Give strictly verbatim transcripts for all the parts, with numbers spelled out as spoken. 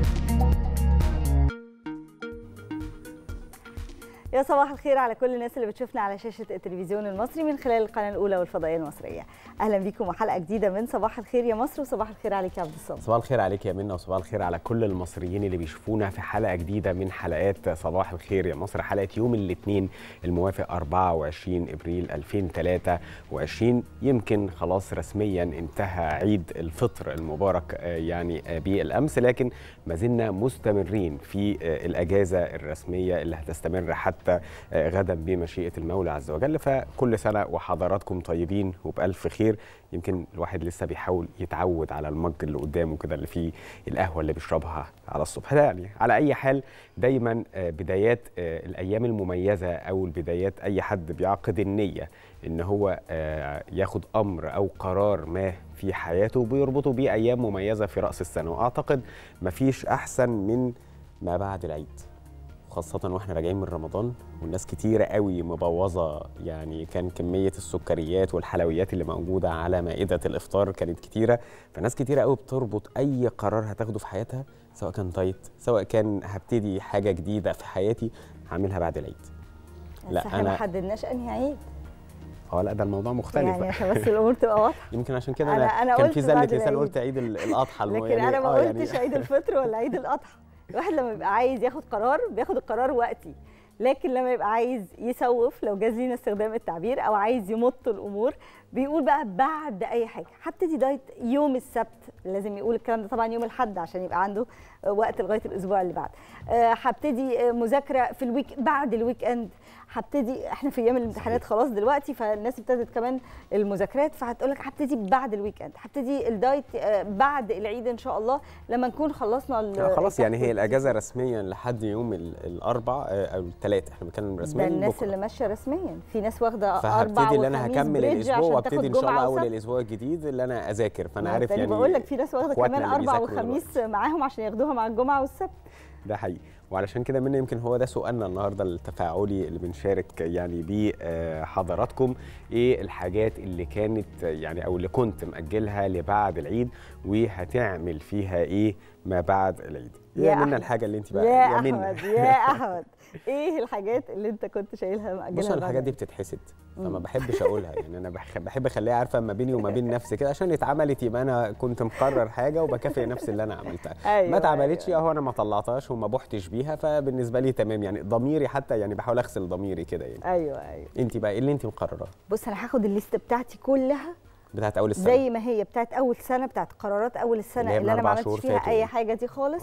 يا صباح الخير على كل الناس اللي بتشوفنا على شاشة التلفزيون المصري من خلال القناة الأولى والفضائية المصرية. أهلا بيكم وحلقة جديدة من صباح الخير يا مصر، وصباح الخير عليك يا عبد الصمد. صباح الخير عليك يا منى، وصباح الخير على كل المصريين اللي بيشوفونا في حلقة جديدة من حلقات صباح الخير يا مصر، حلقة يوم الاثنين الموافق أربعة وعشرين أبريل ألفين وثلاثة وعشرين. يمكن خلاص رسميا انتهى عيد الفطر المبارك يعني بالأمس، لكن ما زلنا مستمرين في الأجازة الرسمية اللي هتستمر حتى غدا بمشيئة المولى عز وجل. فكل سنة وحضراتكم طيبين وبألف خير. يمكن الواحد لسه بيحاول يتعود على المج اللي قدامه كده اللي فيه القهوة اللي بيشربها على الصبح ده. يعني على أي حال دايما بدايات الأيام المميزة أو البدايات أي حد بيعقد النية إن هو ياخد أمر أو قرار ما في حياته بيربطه بيه أيام مميزة في رأس السنة، وأعتقد مفيش أحسن من ما بعد العيد، خاصة واحنا راجعين من رمضان والناس كتيرة قوي مبوظة. يعني كان كمية السكريات والحلويات اللي موجودة على مائدة الإفطار كانت كتيرة، فناس كتيرة قوي بتربط أي قرار هتاخده في حياتها، سواء كان دايت، سواء كان هبتدي حاجة جديدة في حياتي هعملها بعد العيد. لا احنا ما حددناش انهي عيد. اه لا ده الموضوع مختلف يعني عشان بس الامور تبقى واضحه. يمكن عشان كده انا, أنا, أنا كان في زلة لسان قلت عيد الأضحى، لكن يعني انا ما آه قلتش يعني عيد الفطر ولا عيد الأضحى. الواحد لما يبقى عايز ياخد قرار بياخد القرار وقتي، لكن لما يبقى عايز يسوف، لو جاز لينا استخدام التعبير، او عايز يمط الامور بيقول بقى بعد اي حاجه. هبتدي دايت يوم السبت، لازم يقول الكلام ده طبعا يوم الاحد عشان يبقى عنده وقت لغايه الاسبوع اللي بعد. هبتدي مذاكره في الويك بعد الويك اند، هبتدي احنا في ايام الامتحانات خلاص دلوقتي، فالناس ابتدت كمان المذاكرات، فهتقول لك هبتدي بعد الويك اند، هبتدي الدايت بعد العيد ان شاء الله لما نكون خلصنا خلاص. يعني هي الاجازه رسميا لحد يوم الاربع او الثلاث، احنا بنتكلم رسميا. ده الناس بكرة اللي ماشيه رسميا، في ناس واخده اربع فهبتدي اللي انا هكمل الاسبوع وابتدي ان شاء الله اول الاسبوع الجديد اللي انا اذاكر. فانا عارف يعني بقول لك في ناس واخده كمان اربع وخميس معاهم عشان ياخدوها مع الجمعه والسبت. ده حقيقي. وعلشان كده منا يمكن هو ده سؤالنا النهارده التفاعلي اللي بنشارك يعني بيه حضراتكم، ايه الحاجات اللي كانت يعني او اللي كنت مأجلها لبعد العيد وهتعمل فيها ايه ما بعد العيد؟ يا منا الحاجه اللي انت بقى يا, يا احمد يا احمد ايه الحاجات اللي انت كنت شايلها مأجلها؟ بص الحاجات دي بتتحسد فما بحبش اقولها، يعني انا بحب اخليها عارفه ما بيني وما بين نفسي كده، عشان اتعملت يبقى انا كنت مقرر حاجه وبكافئ نفسي اللي انا عملتها. أيوة ما اتعملتش اهو، أيوة. انا ما طلعتهاش وما بحتش بيها، فبالنسبه لي تمام. يعني ضميري حتى يعني بحاول اغسل ضميري كده يعني. ايوه ايوه. انت بقى ايه اللي انت مقرراه؟ بص انا هاخد الليست بتاعتي كلها بتاعت اول السنه زي ما هي، بتاعت اول سنه، بتاعت قرارات اول السنه اللي, اللي انا ما عملتش فيها اي حاجه دي خالص.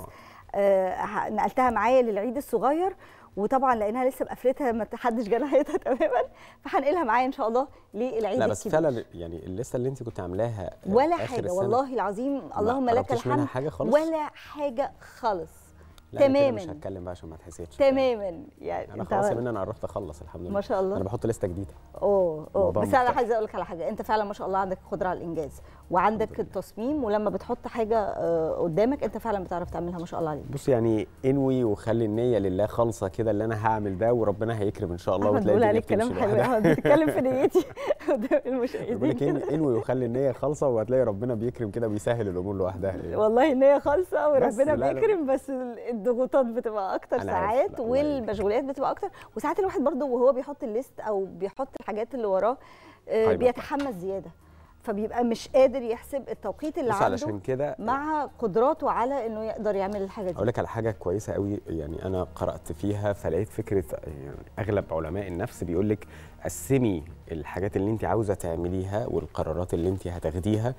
آه نقلتها معايا للعيد الصغير، وطبعا لانها لسه بقفلتها ما حدش جه ناحيتها تماما، فهنقلها معايا ان شاء الله للعيد الكبير. لا بس الكبير. فعلا يعني اللسته اللي انت كنت عاملاها ولا حاجه والله العظيم، اللهم لك الحمد، حاجة خالص؟ ولا حاجه خالص تماما. مش هتكلم بقى عشان ما تحسيتش تماما. يعني انا خلاص من انا قربت اخلص الحمد لله ما شاء الله. انا بحط لسته جديده. اوه اوه بس انا عايزه اقول لك على حاجه، انت فعلا ما شاء الله عندك قدره على الانجاز وعندك التصميم، ولما بتحط حاجه قدامك انت فعلا بتعرف تعملها ما شاء الله عليك. بص يعني انوي وخلي النيه لله خالصه كده اللي انا هعمل ده، وربنا هيكرم ان شاء الله وتلاقي بقول عليك كلام حلو احمد، بتتكلم في نيتي قدام المشاهدين. بقول لك انوي وخلي النيه خالصه وهتلاقي ربنا بيكرم كده وبيسهل الامور لوحدها يعني. والله النيه خالصه وربنا بيكرم، بس الضغوطات بتبقى اكتر ساعات والمشغولات بتبقى اكتر، وساعات الواحد برضه وهو بيحط الليست او بيحط الحاجات اللي وراه آه بيتحمس زياده، فبيبقى مش قادر يحسب التوقيت اللي عنده علشان كده مع قدراته على انه يقدر يعمل الحاجه دي. اقول لك على حاجه كويسه قوي يعني انا قرات فيها، فلقيت فكره يعني اغلب علماء النفس بيقول لك قسمي الحاجات اللي انت عاوزه تعمليها والقرارات اللي انت هتاخديها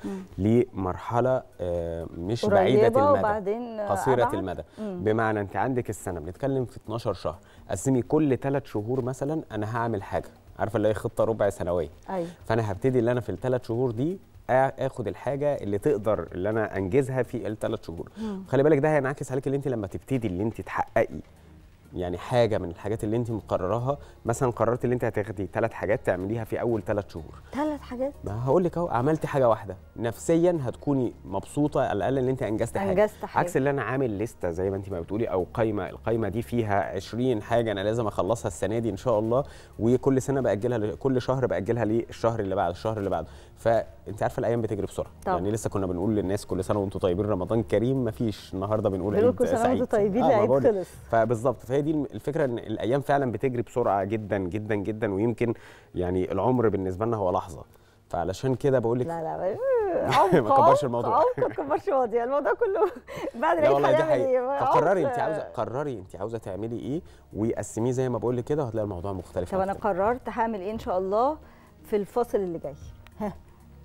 لمرحله مش بعيده المدى وبعدين قصيره أبعد. المدى. مم. بمعنى انت عندك السنه بنتكلم في اتناشر شهر، قسمي كل ثلاث شهور مثلا انا هعمل حاجه، عارفه اللي هي خطه ربع سنويه. أيوة. فانا هبتدي اللي انا في الثلاث شهور دي اخد الحاجه اللي تقدر اللي انا انجزها في الثلاث شهور. مم. خلي بالك ده هينعكس عليك اللي انت لما تبتدي اللي انت تحققي يعني حاجه من الحاجات اللي انت مقرراها. مثلا قررت اللي انت هتاخدي ثلاث حاجات تعمليها في اول ثلاث شهور، ثلاث حاجات. ما هقول لك اهو، عملتي حاجه واحده نفسيا هتكوني مبسوطه على الاقل ان انت انجزت حاجه. انجزت حاجه عكس اللي انا عامل لسته زي ما انت ما بتقولي او قايمه، القايمه دي فيها عشرين حاجه انا لازم اخلصها السنه دي ان شاء الله، وكل سنه باجلها، كل شهر باجلها للشهر اللي بعد الشهر اللي بعده. فانت عارفه الايام بتجري بسرعه. طبعا. يعني لسه كنا بنقول للناس كل سنه وانتم طيبين، رمضان كريم، مفيش النهارده بنقول عيد كل سنه وانتم طيبين، آه العيد خلص. فبالظبط، فهي دي الفكره، ان الايام فعلا بتجري بسرعه جدا جدا جدا، ويمكن يعني العمر بالنسبه لنا هو لحظه. فعلشان كده بقول لك لا لا عمق ما تكبرش الموضوع، عمق ما تكبرش الموضوع، الموضوع كله بعد العيد هنعمل ايه؟ فقرري انت عاوزه، قرري انت عاوزه تعملي ايه وقسميه زي ما بقول لك كده، وهتلاقي الموضوع مختلف. طب انا قررت هعمل ايه ان شاء الله في الفصل اللي جاي. ها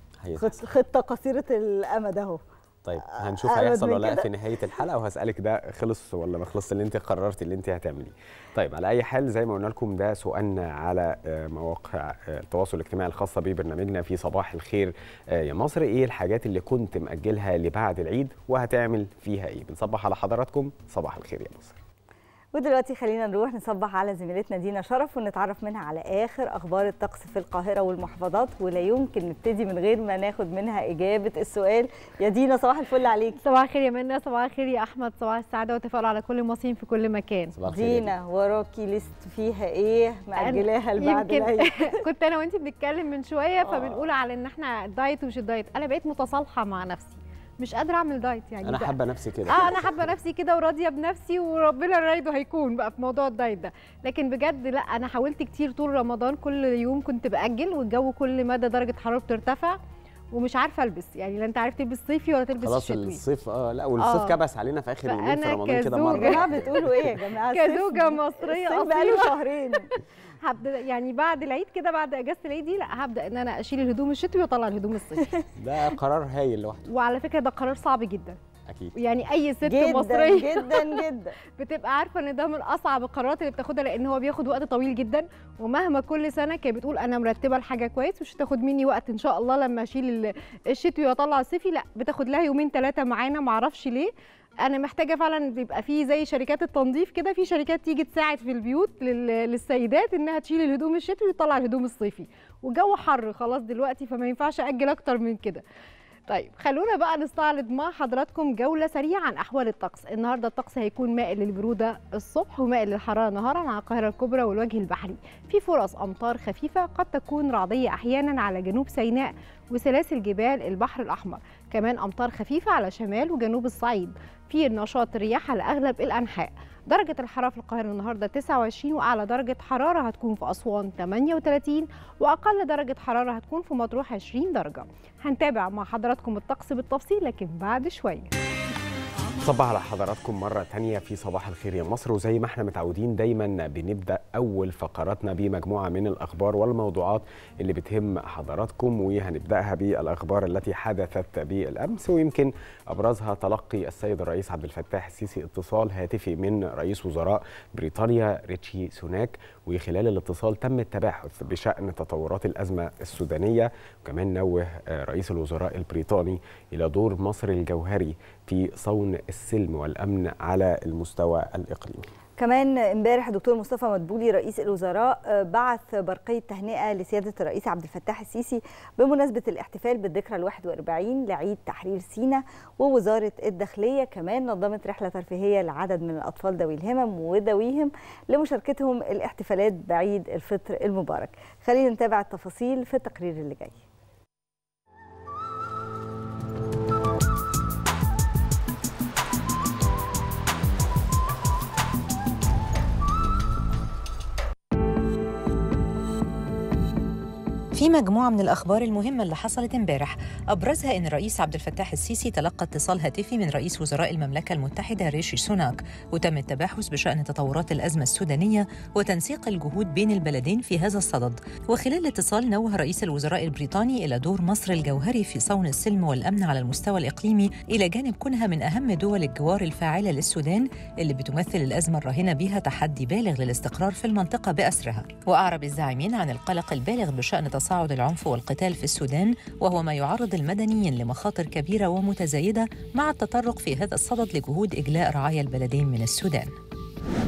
خطه قصيره الامد اهو. طيب هنشوف هيحصل ولا لا في نهايه الحلقه، وهسالك ده خلص ولا ما خلصش اللي انت قررتي اللي انت هتعمليه. طيب على اي حال زي ما قلنا لكم ده سؤالنا على مواقع التواصل الاجتماعي الخاصه ببرنامجنا في صباح الخير يا مصر، ايه الحاجات اللي كنت مأجلها لبعد العيد وهتعمل فيها ايه؟ بنصبح على حضراتكم، صباح الخير يا مصر. ودلوقتي خلينا نروح نصبح على زميلتنا دينا شرف ونتعرف منها على آخر أخبار الطقس في القاهرة والمحافظات، ولا يمكن نبتدي من غير ما ناخد منها إجابة السؤال. يا دينا صباح الفل عليك. صباح الخير يا منى، صباح الخير يا أحمد، صباح السعادة والتفاؤل على كل المصريين في كل مكان. دينا وراكي ليست فيها إيه مأجلاها لبعد العيد؟ كنت أنا وأنتي بنتكلم من شوية فبنقول على إن إحنا دايت ومش الدايت، أنا بقيت متصالحة مع نفسي، مش قادره اعمل دايت يعني. انا حابه نفسي كده. اه انا حابه نفسي كده وراضيه بنفسي، وربنا رايده هيكون بقى في موضوع الدايت ده. لكن بجد لا، انا حاولت كتير طول رمضان، كل يوم كنت باجل، والجو كل مدى درجه حرارته بترتفع ومش عارفه البس، يعني لا انت عارف تلبس صيفي ولا تلبس خلاص شتوي. الصيف اه لا والصيف آه. كبس علينا في اخر يومين في رمضان كده مره. يا جماعه بتقولوا ايه يا جماعه؟ كزوجه مصريه اصيله بقاله شهرين هبدا يعني بعد العيد كده، بعد اجازه العيد دي لا هبدا ان انا اشيل الهدوم الشتوي واطلع الهدوم الصيفي. ده قرار هايل لوحده، وعلى فكره ده قرار صعب جدا اكيد. يعني اي ست جداً مصريه جدا جدا بتبقى عارفه ان ده من اصعب القرارات اللي بتاخدها، لان هو بياخد وقت طويل جدا. ومهما كل سنه كانت بتقول انا مرتبه الحاجه كويس مش هتاخد مني وقت ان شاء الله لما اشيل الشتوي واطلع الصيفي، لا بتاخد لها يومين ثلاثه معانا، معرفش ليه. انا محتاجه فعلا يبقى في زي شركات التنظيف كده، في شركات تيجي تساعد في البيوت للسيدات انها تشيل الهدوم الشتوي وتطلع الهدوم الصيفي، والجو حر خلاص دلوقتي فما ينفعش اجل اكتر من كده. طيب خلونا بقى نستعرض مع حضراتكم جولة سريعة عن أحوال الطقس. النهاردة الطقس هيكون مائل للبرودة الصبح ومائل للحرارة نهارا على القاهرة الكبرى والوجه البحري. في فرص أمطار خفيفة قد تكون رعدية أحيانا على جنوب سيناء وسلاسل جبال البحر الأحمر، كمان أمطار خفيفة على شمال وجنوب الصعيد. في نشاط رياح على أغلب الأنحاء. درجة الحرارة في القاهرة النهاردة تسعة وعشرين، وأعلى درجة حرارة هتكون في أسوان ثمانية وثلاثين، وأقل درجة حرارة هتكون في مطروح عشرين درجة. هنتابع مع حضراتكم الطقس بالتفصيل لكن بعد شوية. صباح على حضراتكم مرة تانية في صباح الخير يا مصر، وزي ما احنا متعودين دايما بنبدأ أول فقراتنا بمجموعة من الأخبار والموضوعات اللي بتهم حضراتكم، وهنبدأها بالأخبار التي حدثت بالأمس، ويمكن أبرزها تلقي السيد الرئيس عبد الفتاح السيسي اتصال هاتفي من رئيس وزراء بريطانيا ريتشي سوناك، وخلال الاتصال تم التباحث بشأن تطورات الأزمة السودانية. وكمان نوه رئيس الوزراء البريطاني إلى دور مصر الجوهري في صون السلم والأمن على المستوى الإقليمي. كمان امبارح الدكتور مصطفى مدبولي رئيس الوزراء بعث برقية تهنئة لسيادة الرئيس عبد الفتاح السيسي بمناسبة الاحتفال بالذكرى الواحد وأربعين لعيد تحرير سيناء. ووزارة الداخلية كمان نظمت رحلة ترفيهية لعدد من الأطفال ذوي الهمم وذويهم لمشاركتهم الاحتفالات بعيد الفطر المبارك. خلينا نتابع التفاصيل في التقرير اللي جاي. في مجموعة من الأخبار المهمة اللي حصلت امبارح، أبرزها إن الرئيس عبد الفتاح السيسي تلقى اتصال هاتفي من رئيس وزراء المملكة المتحدة ريشي سوناك، وتم التباحث بشأن تطورات الأزمة السودانية وتنسيق الجهود بين البلدين في هذا الصدد. وخلال الاتصال نوه رئيس الوزراء البريطاني إلى دور مصر الجوهري في صون السلم والأمن على المستوى الإقليمي، إلى جانب كونها من أهم دول الجوار الفاعلة للسودان اللي بتمثل الأزمة الراهنة بها تحدي بالغ للاستقرار في المنطقة بأسرها. وأعرب الزاعمين عن القلق البالغ بشأن تصاعد العنف والقتال في السودان، وهو ما يعرض المدنيين لمخاطر كبيرة ومتزايدة مع التطرق في هذا الصدد لجهود إجلاء رعايا البلدين من السودان.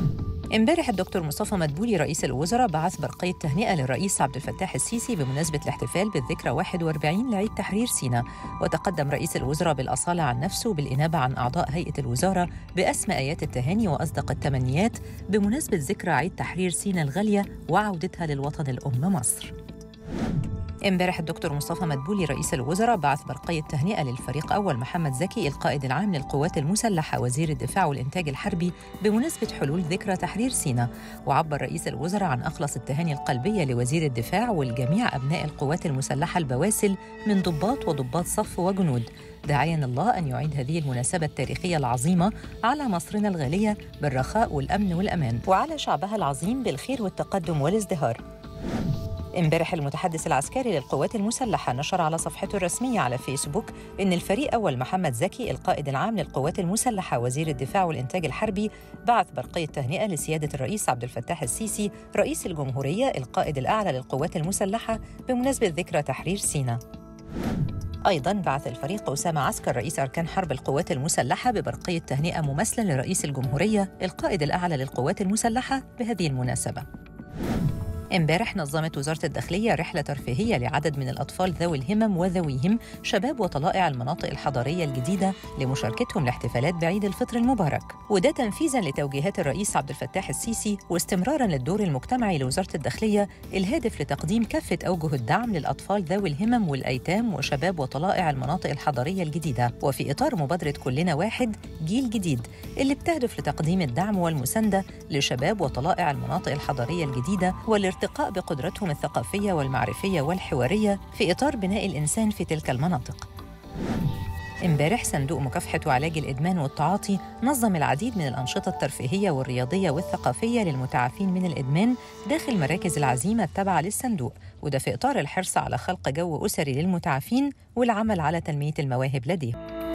امبارح الدكتور مصطفى مدبولي رئيس الوزراء بعث برقية تهنئة للرئيس عبد الفتاح السيسي بمناسبة الاحتفال بالذكرى واحد وأربعين لعيد تحرير سيناء. وتقدم رئيس الوزراء بالأصالة عن نفسه بالإنابة عن أعضاء هيئة الوزارة بأسمى آيات التهاني وأصدق التمنيات بمناسبة ذكرى عيد تحرير سيناء الغالية وعودتها للوطن الأم مصر. امبارح الدكتور مصطفى مدبولي رئيس الوزراء بعث برقية تهنئة للفريق أول محمد زكي القائد العام للقوات المسلحة وزير الدفاع والإنتاج الحربي بمناسبة حلول ذكرى تحرير سيناء. وعبر رئيس الوزراء عن أخلص التهاني القلبية لوزير الدفاع والجميع أبناء القوات المسلحة البواسل من ضباط وضباط صف وجنود، داعياً الله أن يعيد هذه المناسبة التاريخية العظيمة على مصرنا الغالية بالرخاء والأمن والأمان، وعلى شعبها العظيم بالخير والتقدم والازدهار. امبارح المتحدث العسكري للقوات المسلحة نشر على صفحته الرسمية على فيسبوك إن الفريق أول محمد زكي القائد العام للقوات المسلحة وزير الدفاع والإنتاج الحربي بعث برقية تهنئة لسيادة الرئيس عبد الفتاح السيسي رئيس الجمهورية القائد الأعلى للقوات المسلحة بمناسبة ذكرى تحرير سيناء. أيضاً بعث الفريق أسامة عسكر رئيس أركان حرب القوات المسلحة ببرقية تهنئة مماثلة لرئيس الجمهورية القائد الأعلى للقوات المسلحة بهذه المناسبة. امبارح نظمت وزارة الداخلية رحلة ترفيهية لعدد من الأطفال ذوي الهمم وذويهم شباب وطلائع المناطق الحضرية الجديدة لمشاركتهم لاحتفالات بعيد الفطر المبارك، وده تنفيذاً لتوجيهات الرئيس عبد الفتاح السيسي واستمراراً للدور المجتمعي لوزارة الداخلية الهادف لتقديم كافة أوجه الدعم للأطفال ذوي الهمم والأيتام وشباب وطلائع المناطق الحضرية الجديدة، وفي إطار مبادرة كلنا واحد جيل جديد اللي بتهدف لتقديم الدعم والمساندة لشباب وطلائع المناطق الحضرية الجديدة والارتقاء بقدرتهم الثقافية والمعرفية والحوارية في إطار بناء الإنسان في تلك المناطق. امبارح صندوق مكافحة وعلاج الإدمان والتعاطي نظم العديد من الأنشطة الترفيهية والرياضية والثقافية للمتعافين من الإدمان داخل مراكز العزيمة التابعة للصندوق، وده في إطار الحرص على خلق جو أسري للمتعافين والعمل على تنمية المواهب لديهم.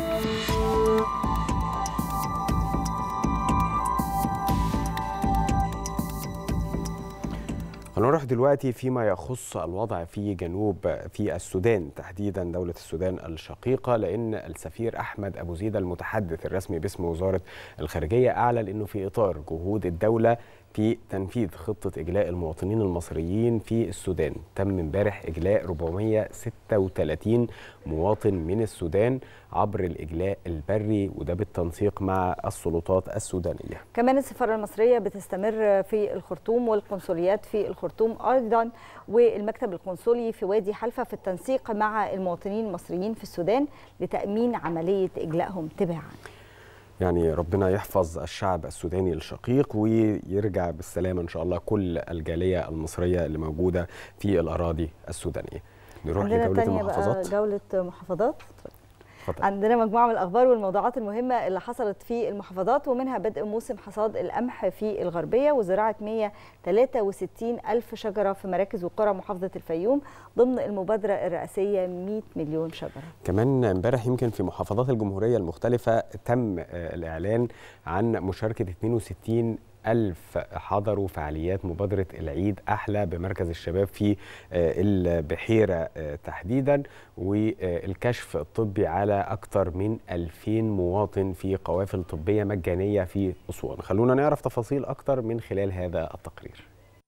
هنروح دلوقتي فيما يخص الوضع في جنوب في السودان، تحديدا دولة السودان الشقيقة، لأن السفير أحمد أبو زيد المتحدث الرسمي باسم وزارة الخارجية أعلن أنه في إطار جهود الدولة في تنفيذ خطة إجلاء المواطنين المصريين في السودان تم امبارح إجلاء أربعمائة وستة وثلاثين مواطن من السودان عبر الإجلاء البري، وده بالتنسيق مع السلطات السودانية. كمان السفارة المصرية بتستمر في الخرطوم والقنصليات في الخرطوم أيضا والمكتب القنصلي في وادي حلفة في التنسيق مع المواطنين المصريين في السودان لتأمين عملية إجلائهم تباعا. يعني ربنا يحفظ الشعب السوداني الشقيق ويرجع بالسلامة إن شاء الله كل الجالية المصرية اللي موجودة في الأراضي السودانية. نروح لجولة المحافظات. جولة محافظات. فضل. عندنا مجموعة من الأخبار والموضوعات المهمة اللي حصلت في المحافظات، ومنها بدء موسم حصاد القمح في الغربية وزراعة مائة وثلاثة وستين ألف شجرة في مراكز وقرى محافظة الفيوم ضمن المبادرة الرئاسية مائة مليون شجرة. كمان امبارح يمكن في محافظات الجمهورية المختلفة تم الإعلان عن مشاركة اثنين وستين ألف حضروا فعاليات مبادرة العيد أحلى بمركز الشباب في البحيرة تحديدا، والكشف الطبي على أكثر من ألفين مواطن في قوافل طبية مجانية في أسوان. خلونا نعرف تفاصيل أكثر من خلال هذا التقرير.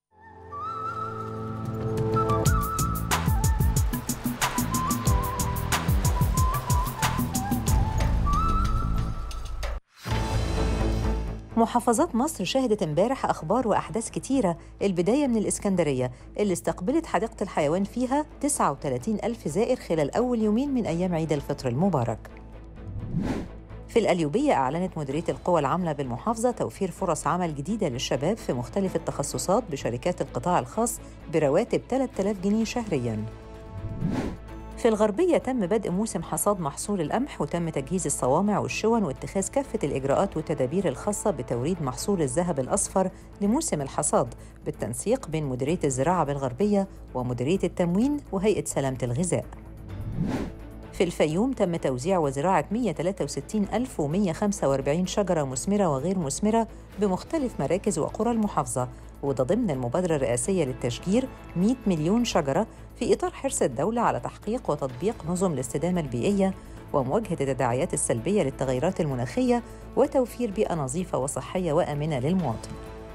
محافظات مصر شهدت امبارح أخبار وأحداث كتيرة، البداية من الإسكندرية اللي استقبلت حديقة الحيوان فيها تسعة وثلاثين ألف زائر خلال أول يومين من أيام عيد الفطر المبارك. في القليوبية أعلنت مديرية القوى العاملة بالمحافظة توفير فرص عمل جديدة للشباب في مختلف التخصصات بشركات القطاع الخاص برواتب ثلاثة آلاف جنيه شهرياً. في الغربية تم بدء موسم حصاد محصول القمح وتم تجهيز الصوامع والشون واتخاذ كافة الإجراءات والتدابير الخاصة بتوريد محصول الذهب الأصفر لموسم الحصاد بالتنسيق بين مديرية الزراعة بالغربية ومديرية التموين وهيئة سلامة الغذاء. في الفيوم تم توزيع وزراعة مائة وثلاثة وستين ألف ومائة وخمسة وأربعين شجرة مثمرة وغير مثمرة بمختلف مراكز وقرى المحافظة، وده ضمن المبادرة الرئاسية للتشجير مائة مليون شجرة في إطار حرص الدولة على تحقيق وتطبيق نظم الاستدامة البيئية ومواجهة التداعيات السلبية للتغيرات المناخية وتوفير بيئة نظيفة وصحية وآمنة للمواطن.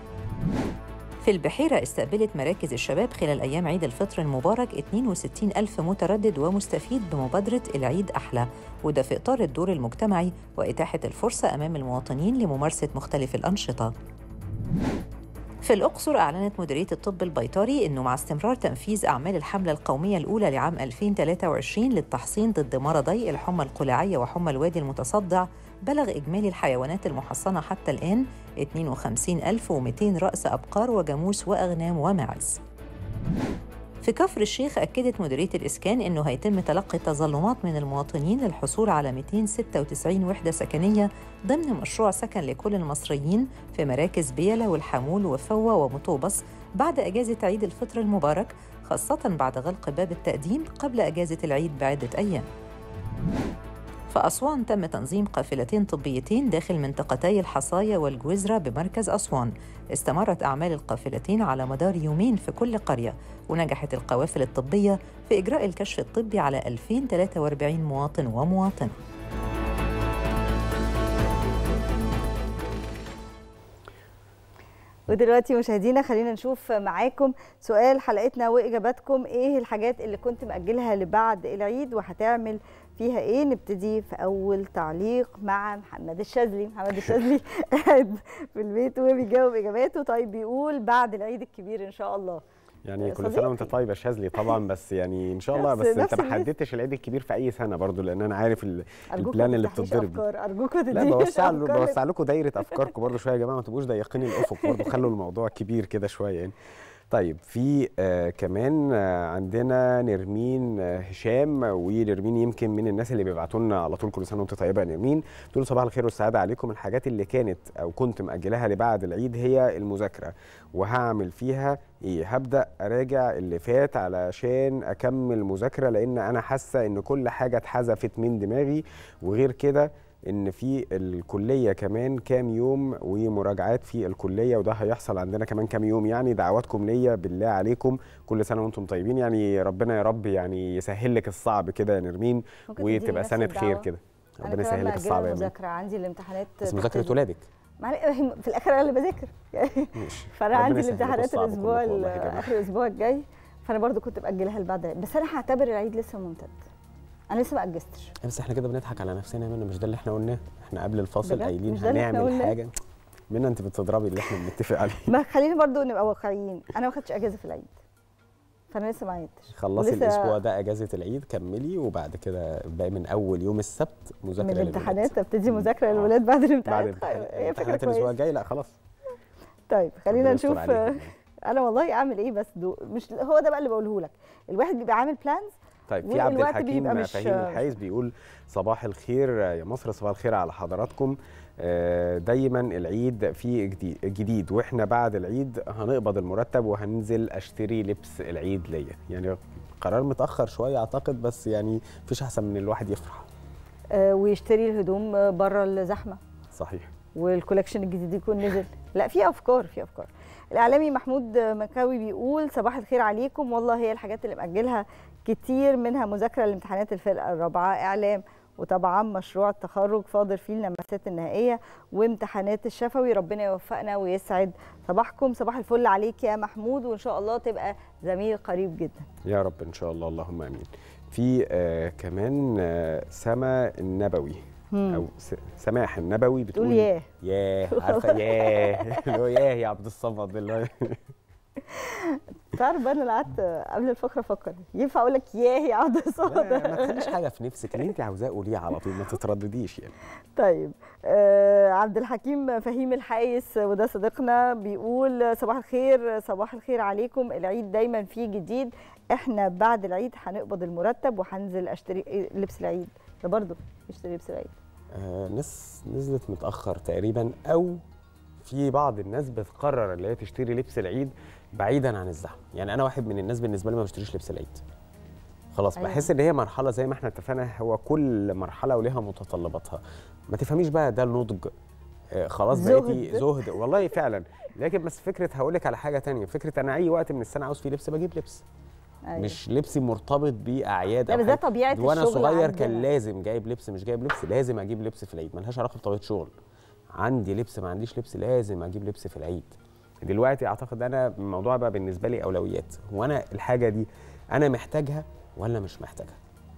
في البحيرة استقبلت مراكز الشباب خلال أيام عيد الفطر المبارك اثنين وستين ألف متردد ومستفيد بمبادرة العيد أحلى، وده في إطار الدور المجتمعي وإتاحة الفرصة أمام المواطنين لممارسة مختلف الأنشطة. في الأقصر أعلنت مديرية الطب البيطري أنه مع استمرار تنفيذ أعمال الحملة القومية الأولى لعام ألفين وثلاثة وعشرين للتحصين ضد مرضي الحمى القلاعية وحمى الوادي المتصدع، بلغ إجمالي الحيوانات المحصنة حتى الآن اثنين وخمسين ألف ومئتين رأس أبقار وجاموس وأغنام وماعز. في كفر الشيخ أكدت مديرية الإسكان أنه هيتم تلقي تظلمات من المواطنين للحصول على مئتين وستة وتسعين وحدة سكنية ضمن مشروع سكن لكل المصريين في مراكز بيلة والحمول وفوة ومطوبس بعد أجازة عيد الفطر المبارك، خاصة بعد غلق باب التقديم قبل أجازة العيد بعدة أيام. في أسوان تم تنظيم قافلتين طبيتين داخل منطقتي الحصاية والجويزرة بمركز أسوان. استمرت أعمال القافلتين على مدار يومين في كل قرية، ونجحت القوافل الطبية في إجراء الكشف الطبي على ألفين وثلاثة وأربعين مواطن ومواطنة. ودلوقتي مشاهدينا خلينا نشوف معاكم سؤال حلقتنا واجاباتكم. ايه الحاجات اللي كنت مأجلها لبعد العيد وهتعمل فيها ايه؟ نبتدي في اول تعليق مع محمد الشاذلي. محمد الشاذلي قاعد في البيت وبيجاوب اجاباته. طيب بيقول بعد العيد الكبير ان شاء الله. يعني كل سنه وانت طيب يا شاذلي طبعا، بس يعني ان شاء الله. بس انت ما حددتش العيد الكبير في اي سنه برضو، لان انا عارف البلان اللي بتتضرب. ارجوكم لا بوسع بوسع لكم دايره افكاركم برضو شويه يا جماعه، ما تبقوش ضيقين الافق برضو، خلوا الموضوع كبير كده شويه يعني. طيب في آه كمان آه عندنا نرمين آه هشام، ونرمين يمكن من الناس اللي بيبعتوا لنا على طول كل سنه وانت طيبه يا نرمين. تقول صباح الخير والسعاده عليكم. الحاجات اللي كانت او كنت مأجلها لبعد العيد هي المذاكره، وهعمل فيها ايه؟ هبدا اراجع اللي فات علشان اكمل مذاكره، لان انا حاسه ان كل حاجه اتحذفت من دماغي، وغير كده ان في الكليه كمان كام يوم ومراجعات في الكليه، وده هيحصل عندنا كمان كام يوم. يعني دعواتكم ليا بالله عليكم، كل سنه وانتم طيبين. يعني ربنا يا رب يعني يسهل لك الصعب كده يا نرمين، وتبقى سنه خير كده. ربنا يسهل لك الصعب يا المذاكره عندي الامتحانات، بس مذاكره ولادك في الاخر انا اللي بذاكر فانا عندي الامتحانات الاسبوع اخر الاسبوع الجاي، فانا برضو كنت باجلها لبعد. بس انا هعتبر العيد لسه ممتد، انا لسه ما اجزتش. بس احنا كده بنضحك على نفسنا يا منى، مش ده اللي احنا قلناه؟ احنا قبل الفاصل قايلين هنعمل حاجه. منى انت بتضربي اللي احنا بنتفق عليه. ما خلينا برضو نبقى واقعيين، انا ما خدتش اجازه في العيد، فانا لسه ما عيدتش. خلصي الاسبوع ده اجازه العيد كملي، وبعد كده باقي من اول يوم السبت مذاكره من الامتحانات. ابتدي مذاكره للولاد بعد الامتحانات. بعد الامتحانات الاسبوع الجاي. لا خلاص. طيب خلينا نشوف انا والله اعمل ايه. بس دو مش هو ده بقى اللي بقوله لك، الواحد بيبقى عامل بلانز. طيب في عبد الحكيم فهيم الحايز بيقول صباح الخير يا مصر، صباح الخير على حضراتكم. دايما العيد فيه جديد، واحنا بعد العيد هنقبض المرتب وهننزل اشتري لبس العيد ليا. يعني قرار متاخر شويه اعتقد، بس يعني مفيش احسن من الواحد يفرح ويشتري الهدوم بره الزحمه. صحيح. والكولكشن الجديد يكون نزل. لا في افكار في افكار. الاعلامي محمود مكاوي بيقول صباح الخير عليكم. والله هي الحاجات اللي مأجلها كتير، منها مذاكره لامتحانات الفرقه الرابعه اعلام، وطبعا مشروع التخرج فاضل فيه اللمسات النهائيه وامتحانات الشفوي. ربنا يوفقنا ويسعد صباحكم. صباح الفل عليك يا محمود، وان شاء الله تبقى زميل قريب جدا يا رب ان شاء الله، اللهم امين. في آه كمان آه سما النبوي مم. او سماح النبوي بتقول ياه ياه عارفه ياه اللي هو ياه يا عبد الصمد اللي هو تعرف انا اللي قعدت قبل الفقره افكر ينفع اقول لك ياه يا عبد الصمد؟ ما تخليش حاجه في نفسك اللي انت عاوزاه قوليه على طول، ما تتردديش يعني. طيب آه عبد الحكيم فهيم الحايس وده صديقنا بيقول صباح الخير. صباح الخير عليكم. العيد دايما فيه جديد، احنا بعد العيد هنقبض المرتب وهنزل اشتري لبس العيد. ده برضه اشتري لبس العيد. آه ناس نزلت متاخر تقريبا، او في بعض الناس بتقرر اللي هي تشتري لبس العيد بعيدا عن الزحمه. يعني انا واحد من الناس بالنسبه لي ما بشتريش لبس العيد خلاص. أيوة. بحس ان هي مرحله زي ما احنا اتفقنا، هو كل مرحله وليها متطلباتها. ما تفهميش بقى ده النضج، آه خلاص بقيتي زهد والله فعلا. لكن بس فكره هقول لك على حاجه ثانيه، فكره انا اي وقت من السنه عاوز فيه لبس بجيب لبس. أيوة. مش لبسي مرتبط باعياد او ده طبيعه الشغل. وانا صغير كان لازم جايب لبس، مش جايب لبس لازم اجيب لبس في العيد، ملهاش علاقه بطبيعه شغل. عندي لبس ما عنديش لبس لازم اجيب لبس في العيد. دلوقتي اعتقد انا الموضوع بقى بالنسبه لي اولويات، وانا الحاجه دي انا محتاجها ولا مش محتاجها؟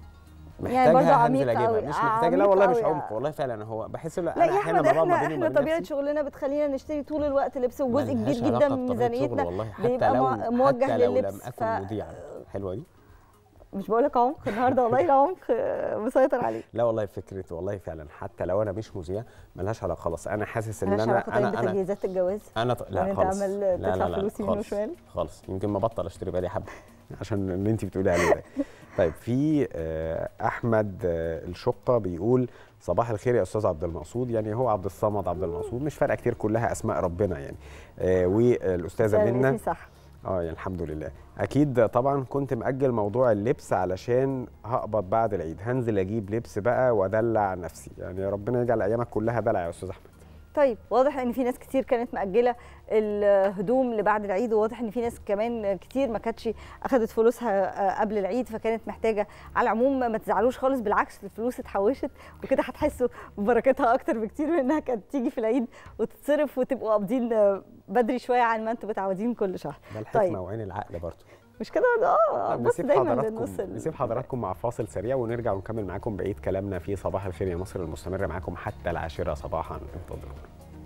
محتاجها هنزل اجيبها، مش محتاجه لا والله مش عمق، والله فعلا هو بحس لا لا يا احمد احنا احنا طبيعه شغلنا بتخلينا نشتري طول الوقت لبس، وجزء كبير جدا من ميزانيتنا بيبقى موجه لللبس. حتى لو لم اكن مذيعا. حلوه دي، مش بقول لك عمق النهارده والله، العمق مسيطر عليك. لا والله فكره والله فعلا حتى لو انا مش مذيع مالهاش علاقه خلاص. انا حاسس ان انا انا انا انا تجهيزات الجواز انا ط... لا خالص تعمل تدفع فلوس يمين وشمال خالص. يمكن ما بطل اشتري بقالي حبه عشان اللي انت بتقولي عليه ده. طيب في احمد الشقه بيقول صباح الخير يا استاذ عبد المقصود، يعني هو عبد الصمد عبد المقصود مش فارقه كتير، كلها اسماء ربنا يعني. والاستاذه منى صح اه يعني الحمد لله. اكيد طبعا كنت مأجل موضوع اللبس علشان هقبض بعد العيد، هنزل اجيب لبس بقى وادلع نفسي. يعني ربنا يجعل ايامك كلها دلع يا استاذ احمد. طيب واضح ان في ناس كتير كانت مأجله الهدوم لبعد العيد، وواضح ان في ناس كمان كتير ما كانتش اخذت فلوسها قبل العيد فكانت محتاجه. على العموم ما تزعلوش خالص، بالعكس الفلوس اتحوشت وكده هتحسوا ببركتها اكتر بكتير من انها كانت تيجي في العيد وتتصرف وتبقوا قابضين بدري شويه عن ما انتم متعودين كل شهر. ده الحكمه طيب. وعين العقل برضه مش كده؟ اه بص دايما للنص. نسيب حضراتكم مع فاصل سريع ونرجع ونكمل معاكم بقيه كلامنا في صباح الخير يا مصر المستمر معاكم حتى العاشره صباحا. انتظرونا.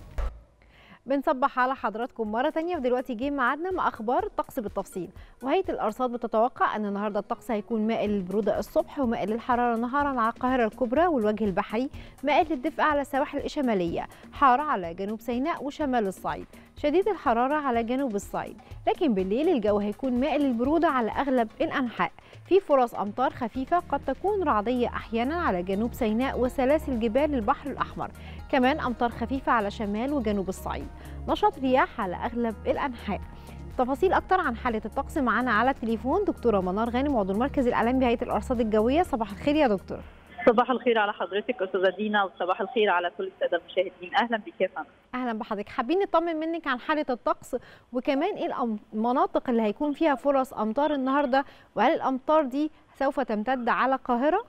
بنصبح على حضراتكم مرة تانية، ودلوقتي جه ميعادنا مع أخبار الطقس بالتفصيل. وهيئة الأرصاد بتتوقع أن النهاردة الطقس هيكون مائل للبرودة الصبح ومائل للحرارة نهارا على القاهرة الكبرى والوجه البحري، مائل للدفء على السواحل الشمالية، حارة على جنوب سيناء وشمال الصعيد، شديد الحرارة على جنوب الصعيد. لكن بالليل الجو هيكون مائل للبرودة على أغلب الأنحاء، في فرص أمطار خفيفة قد تكون رعدية أحيانا على جنوب سيناء وسلاسل جبال البحر الأحمر، كمان أمطار خفيفة على شمال وجنوب الصعيد، نشاط رياح على أغلب الأنحاء. تفاصيل أكتر عن حالة الطقس معانا على التليفون دكتورة منار غانم عضو المركز الإعلامي بهيئة الأرصاد الجوية. صباح الخير يا دكتور. صباح الخير على حضرتك استاذه دينا، وصباح الخير على كل الساده المشاهدين. اهلا بك يا فندم. اهلا بحضرتك. حابين نطمن منك عن حاله الطقس وكمان ايه المناطق اللي هيكون فيها فرص امطار النهارده، وهل الامطار دي سوف تمتد على القاهره؟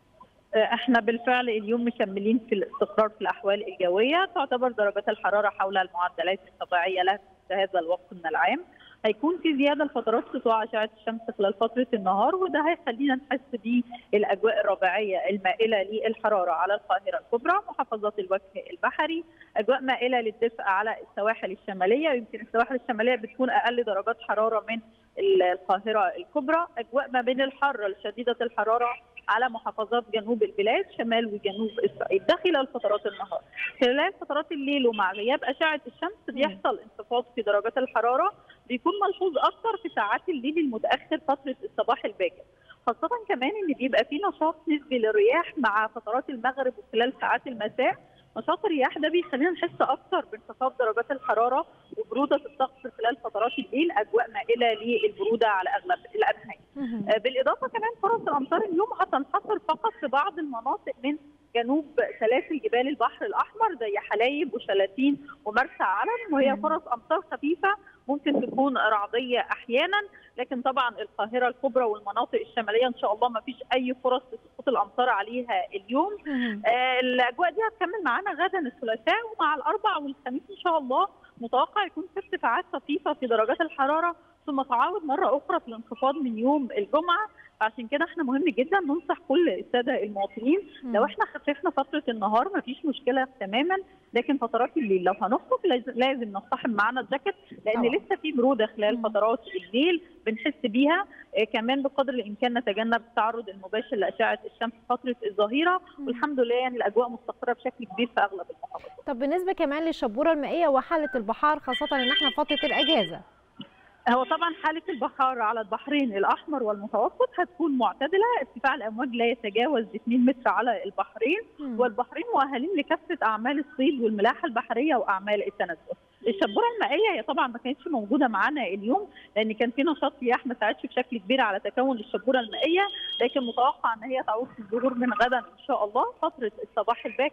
احنا بالفعل اليوم مكملين في الاستقرار في الاحوال الجويه، تعتبر درجات الحراره حول المعدلات الطبيعيه لها في هذا الوقت من العام. هيكون في زياده لفترات سطوع اشعه الشمس خلال فتره النهار، وده هيخلينا نحس بالاجواء الربيعيه المائله للحراره على القاهره الكبرى، محافظات الوجه البحري، اجواء مائله للدفء على السواحل الشماليه، ويمكن السواحل الشماليه بتكون اقل درجات حراره من القاهره الكبرى، اجواء ما بين الحر لشديده الحراره على محافظات جنوب البلاد شمال وجنوب الصعيد ده خلال فترات النهار. خلال فترات الليل ومع غياب اشعه الشمس بيحصل انخفاض في درجات الحراره، بيكون ملحوظ اكثر في ساعات الليل المتاخر فتره الصباح الباكر، خاصه كمان ان بيبقى في نشاط نسبي للرياح مع فترات المغرب وخلال ساعات المساء. نشاط الرياح ده بيخلينا نحس اكثر بانخفاض درجات الحراره وبروده الطقس خلال فترات الليل، اجواء مائله للبروده على اغلب الانحاء. بالاضافه كمان فرص الامطار اليوم هتنحصر فقط في بعض المناطق من جنوب سلاسل جبال البحر الاحمر زي حلايب وشلاتين ومرسى علم، وهي فرص امطار خفيفه ممكن تكون رعديه احيانا، لكن طبعا القاهره الكبرى والمناطق الشماليه ان شاء الله ما فيش اي فرص لسقوط الامطار عليها اليوم. آه الاجواء دي هتكمل معانا غدا الثلاثاء، ومع الاربع والخميس ان شاء الله متوقع يكون في ارتفاعات طفيفه في درجات الحراره ثم تعاود مره اخرى في الانخفاض من يوم الجمعه. عشان كده احنا مهم جدا ننصح كل الساده المواطنين لو احنا خففنا فتره النهار ما فيش مشكله تماما، لكن فترات الليل لو هنخرج لازم نصطحب معانا الجاكيت لان أوه. لسه في بروده خلال مم. فترات الليل بنحس بيها. آه كمان بقدر الامكان نتجنب التعرض المباشر لاشعه الشمس فتره الظهيره، والحمد لله يعني الاجواء مستقره بشكل كبير في اغلب المحافظات. طب بالنسبه كمان للشبوره المائيه وحاله البحار خاصه ان احنا فتره الاجازه، هو طبعا حاله البحار على البحرين الاحمر والمتوسط هتكون معتدله، ارتفاع الامواج لا يتجاوز اثنين متر على البحرين، م. والبحرين مؤهلين لكافه اعمال الصيد والملاحه البحريه واعمال التنزه. الشبوره المائيه هي طبعا ما كانتش موجوده معانا اليوم لان كان في نشاط رياح ما ساعدش بشكل كبير على تكون الشبوره المائيه، لكن متوقع ان هي تعود في الظهور من غدا ان شاء الله فتره الصباح الباكر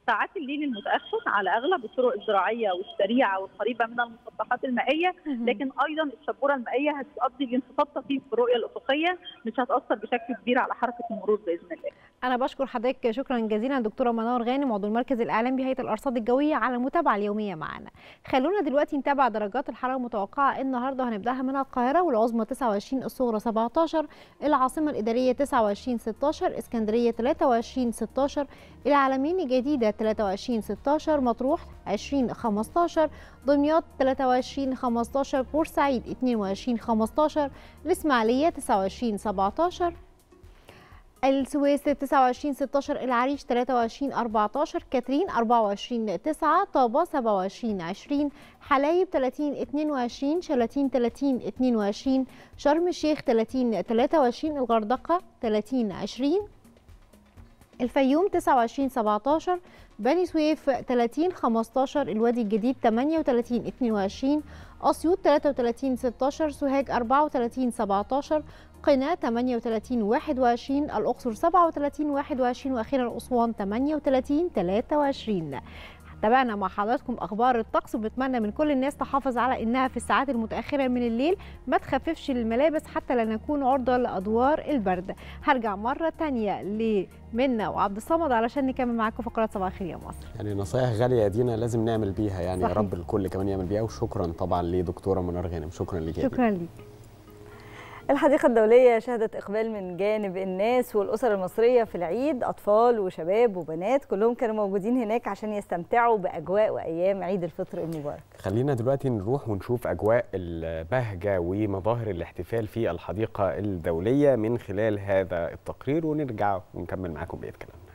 ساعات الليل المتاخر على اغلب الطرق الزراعيه والسريعه والقريبه من المسطحات المائيه، لكن ايضا الشبوره المائيه هتؤدي لانخفاض طفيف في الرؤيه الافقيه، مش هتاثر بشكل كبير على حركه المرور باذن الله. انا بشكر حضرتك شكرا جزيلا دكتوره منار غانم عضو المركز الاعلامي بهيئه الارصاد الجويه على المتابعه اليوميه معنا. خلونا دلوقتي نتابع درجات الحراره المتوقعه النهارده، هنبداها من القاهره والعظمى تسعة وعشرين، الصغرى سبعتاشر، العاصمه الاداريه تسعة وعشرين ستاشر، اسكندريه ثلاثة وعشرين ستاشر، العلمين الجديده ثلاثة وعشرين ستاشر، مطروح عشرين خمستاشر، دمياط ثلاثة وعشرين خمستاشر، بورسعيد اثنين وعشرين خمستاشر، الاسماعيليه تسعة وعشرين سبعتاشر، السويس تسعة وعشرين ستاشر، العريش ثلاثة وعشرين أربعتاشر، كاترين أربعة وعشرين تسعة، طابة سبعة وعشرين عشرين، حلايب ثلاثين اثنين وعشرين، شلاتين ثلاثين اثنين وعشرين، شرم الشيخ ثلاثين ثلاثة وعشرين، الغردقة ثلاثين عشرين، الفيوم تسعة وعشرين سبعتاشر، بني سويف ثلاثين خمستاشر، الوادي الجديد ثمانية وثلاثين اثنين وعشرين، أسيوط ثلاثة وثلاثين ستاشر، سوهاج أربعة وثلاثين سبعتاشر، قنا ثمانية وثلاثين واحد وعشرين، الأقصر سبعة وثلاثين واحد وعشرين، وأخيرا أسوان ثمانية وثلاثين ثلاثة وعشرين. تابعنا مع حضراتكم اخبار الطقس، وبتمنى من كل الناس تحافظ على انها في الساعات المتاخره من الليل ما تخففش الملابس حتى لا نكون عرضه لادوار البرد. هرجع مره ثانيه لمنى وعبد الصمد علشان نكمل معاكم فقرات صباح الخير يا مصر. يعني نصايح غاليه يا دينا لازم نعمل بيها، يعني صحيح. يا رب الكل كمان يعمل بيها. وشكرا طبعا لدكتوره منار غانم، شكرا ليك. شكرا ليك. الحديقة الدولية شهدت إقبال من جانب الناس والأسر المصرية في العيد، أطفال وشباب وبنات كلهم كانوا موجودين هناك عشان يستمتعوا بأجواء وأيام عيد الفطر المبارك. خلينا دلوقتي نروح ونشوف أجواء البهجة ومظاهر الاحتفال في الحديقة الدولية من خلال هذا التقرير، ونرجع ونكمل معاكم بقية كلامنا.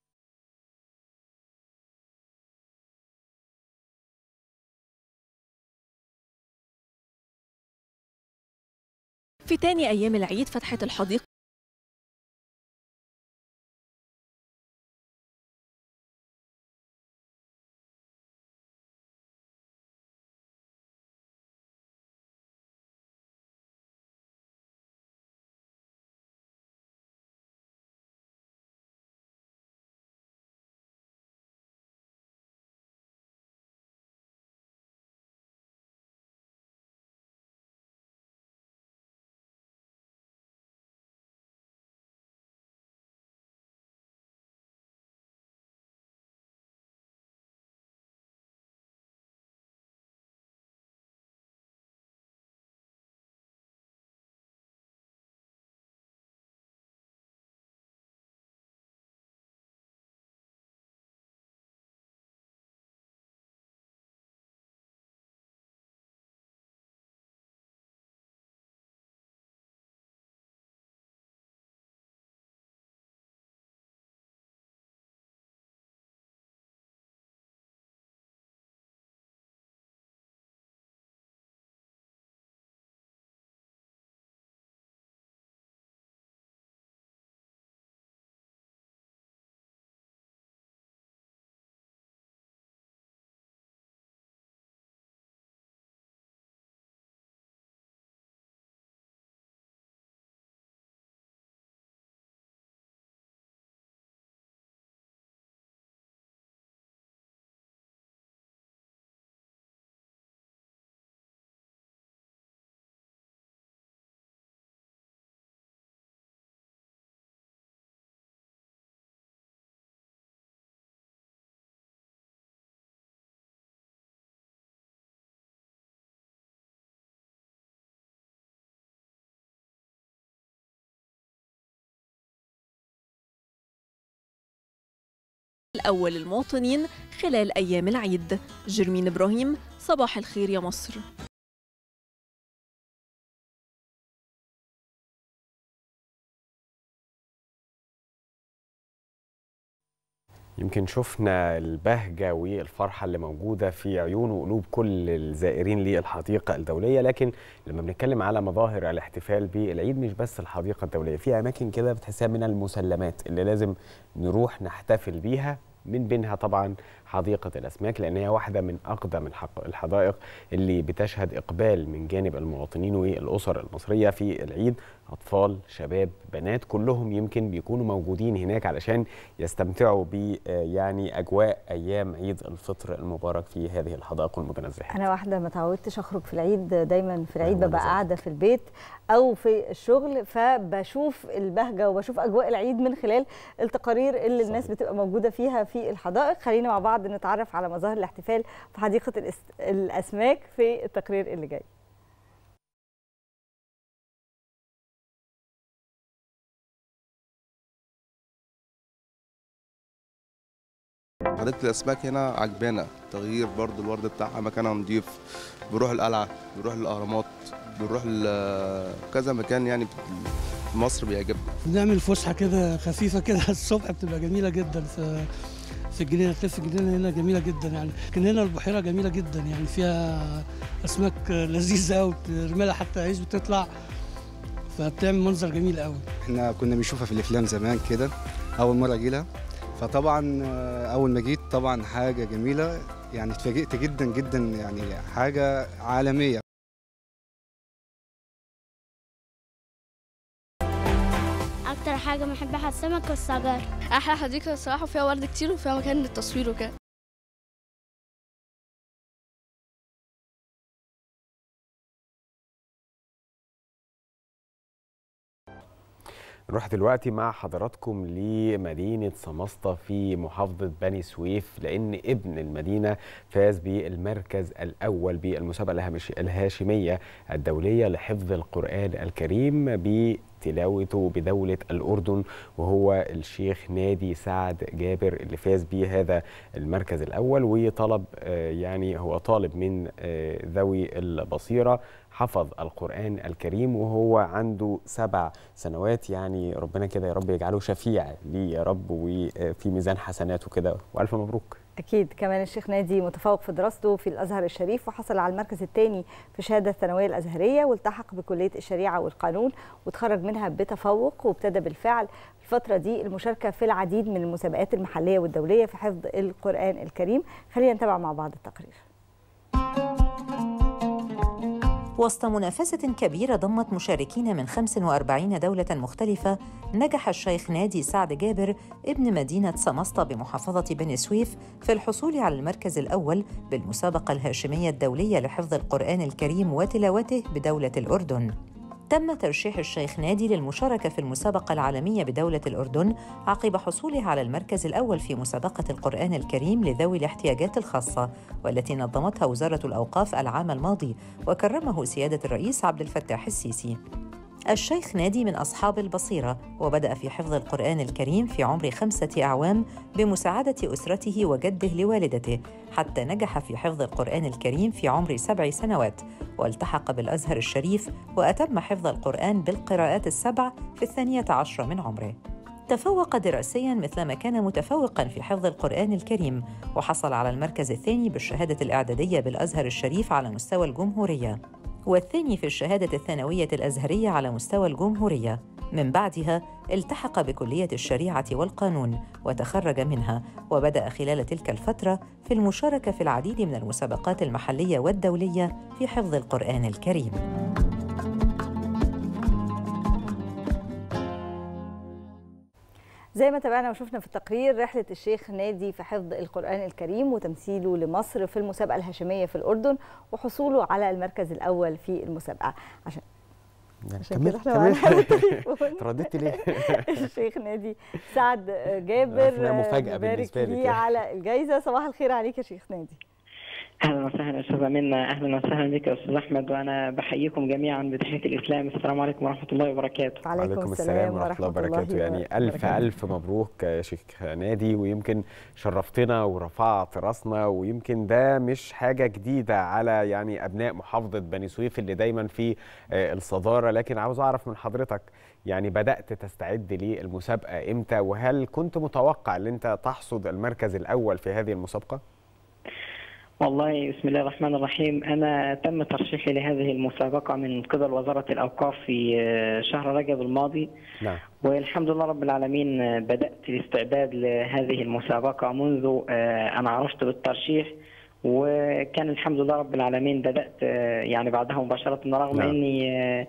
في تاني أيام العيد فتحت الحديقة الأول للمواطنين خلال أيام العيد. جرمين إبراهيم، صباح الخير يا مصر. يمكن شفنا البهجة والفرحة اللي موجودة في عيون وقلوب كل الزائرين للحديقة الدولية، لكن لما بنتكلم على مظاهر الاحتفال بالعيد مش بس الحديقة الدولية، في أماكن كده بتحسها من المسلمات اللي لازم نروح نحتفل بيها من بينها طبعا حديقة الأسماك، لأن هي واحدة من أقدم الحدائق اللي بتشهد إقبال من جانب المواطنين والأسر المصرية في العيد. أطفال، شباب، بنات، كلهم يمكن بيكونوا موجودين هناك علشان يستمتعوا ب يعني أجواء أيام عيد الفطر المبارك في هذه الحدائق والمتنزهات. أنا واحدة ما تعودتش أخرج في العيد، دايما في العيد ببقى قاعدة في البيت أو في الشغل، فبشوف البهجة وبشوف أجواء العيد من خلال التقارير اللي الناس بتبقى موجودة فيها في الحدائق. خلينا مع بعض نتعرف على مظاهر الاحتفال في حديقة الأسماك في التقرير اللي جاي. حديقة الأسماك هنا عجبانا، تغيير برضو الورد بتاعها، مكانها نضيف. بنروح القلعة، بنروح الأهرامات، بنروح كذا مكان يعني في مصر بيعجبنا. بنعمل فسحة كده خفيفة كده الصبح، بتبقى جميلة جدا في في الجنينة. تلف الجنينة هنا جميلة جدا يعني. لكن هنا البحيرة جميلة جدا يعني، فيها أسماك لذيذة قوي، بترمي لها حتى عيش بتطلع، فبتعمل منظر جميل قوي. احنا كنا بنشوفها في الأفلام زمان كده، أول مرة أجي لها، فطبعا اول ما جيت طبعا حاجه جميله يعني، اتفاجئت جدا جدا يعني، حاجه عالميه. اكتر حاجه بحبها السمك والسجر. احلى حديقه الصراحه، وفيها ورد كتير وفيها مكان للتصوير وكده. نروح دلوقتي مع حضراتكم لمدينة سمسطة في محافظة بني سويف، لأن ابن المدينة فاز بالمركز الأول بالمسابقة الهاشمية الدولية لحفظ القرآن الكريم بتلاوته بدولة الأردن، وهو الشيخ نادي سعد جابر اللي فاز بهذا المركز الأول. وطلب يعني هو طالب من ذوي البصيرة، حفظ القرآن الكريم وهو عنده سبع سنوات. يعني ربنا كده يا رب يجعله شفيع ليه يا رب، وفي ميزان حسناته كده، وألف مبروك. أكيد. كمان الشيخ نادي متفوق في دراسته في الأزهر الشريف، وحصل على المركز الثاني في الشهادة الثانوية الأزهرية، والتحق بكلية الشريعة والقانون وتخرج منها بتفوق، وابتدى بالفعل الفترة دي المشاركة في العديد من المسابقات المحلية والدولية في حفظ القرآن الكريم. خلينا نتابع مع بعض التقرير. وسط منافسة كبيرة ضمت مشاركين من خمس وأربعين دولة مختلفة، نجح الشيخ نادي سعد جابر ابن مدينة سمسطة بمحافظة بني سويف في الحصول على المركز الأول بالمسابقة الهاشمية الدولية لحفظ القرآن الكريم وتلاوته بدولة الأردن. تم ترشيح الشيخ نادي للمشاركة في المسابقة العالمية بدولة الأردن عقب حصوله على المركز الأول في مسابقة القرآن الكريم لذوي الاحتياجات الخاصة، والتي نظمتها وزارة الأوقاف العام الماضي وكرمه سيادة الرئيس عبد الفتاح السيسي. الشيخ نادي من أصحاب البصيرة، وبدأ في حفظ القرآن الكريم في عمر خمسة أعوام بمساعدة أسرته وجده لوالدته، حتى نجح في حفظ القرآن الكريم في عمر سبع سنوات، والتحق بالأزهر الشريف وأتم حفظ القرآن بالقراءات السبع في الثانية عشرة من عمره. تفوق دراسياً مثلما كان متفوقاً في حفظ القرآن الكريم، وحصل على المركز الثاني بالشهادة الإعدادية بالأزهر الشريف على مستوى الجمهورية، والثاني في الشهادة الثانوية الأزهرية على مستوى الجمهورية. من بعدها التحق بكلية الشريعة والقانون وتخرج منها، وبدأ خلال تلك الفترة في المشاركة في العديد من المسابقات المحلية والدولية في حفظ القرآن الكريم. زي ما تابعنا وشفنا في التقرير رحلة الشيخ نادي في حفظ القرآن الكريم وتمثيله لمصر في المسابقة الهاشمية في الأردن، وحصوله على المركز الأول في المسابقة. عشان عشان كده احنا معانا على التليفون. ترددتي ليه؟ الشيخ نادي سعد جابر، مفاجأة بالنسبة لي على الجائزة. صباح الخير عليك يا شيخ نادي. اهلا وسهلا استاذه منى، اهلا وسهلا بك يا استاذ احمد، وانا بحييكم جميعا بتحيه الاسلام. السلام عليكم ورحمه الله وبركاته. وعليكم السلام ورحمه الله وبركاته. يعني الف الف مبروك يا شيخ نادي، ويمكن شرفتنا ورفعت راسنا، ويمكن ده مش حاجه جديده على يعني ابناء محافظه بني سويف اللي دايما في الصداره. لكن عاوز اعرف من حضرتك، يعني بدات تستعد للمسابقه امتى، وهل كنت متوقع ان انت تحصد المركز الاول في هذه المسابقه؟ والله بسم الله الرحمن الرحيم. أنا تم ترشيحي لهذه المسابقة من قبل وزارة الأوقاف في شهر رجب الماضي. نعم. والحمد لله رب العالمين بدأت الاستعداد لهذه المسابقة منذ أن عرفت بالترشيح، وكان الحمد لله رب العالمين بدأت يعني بعدها مباشرة رغم نعم. أني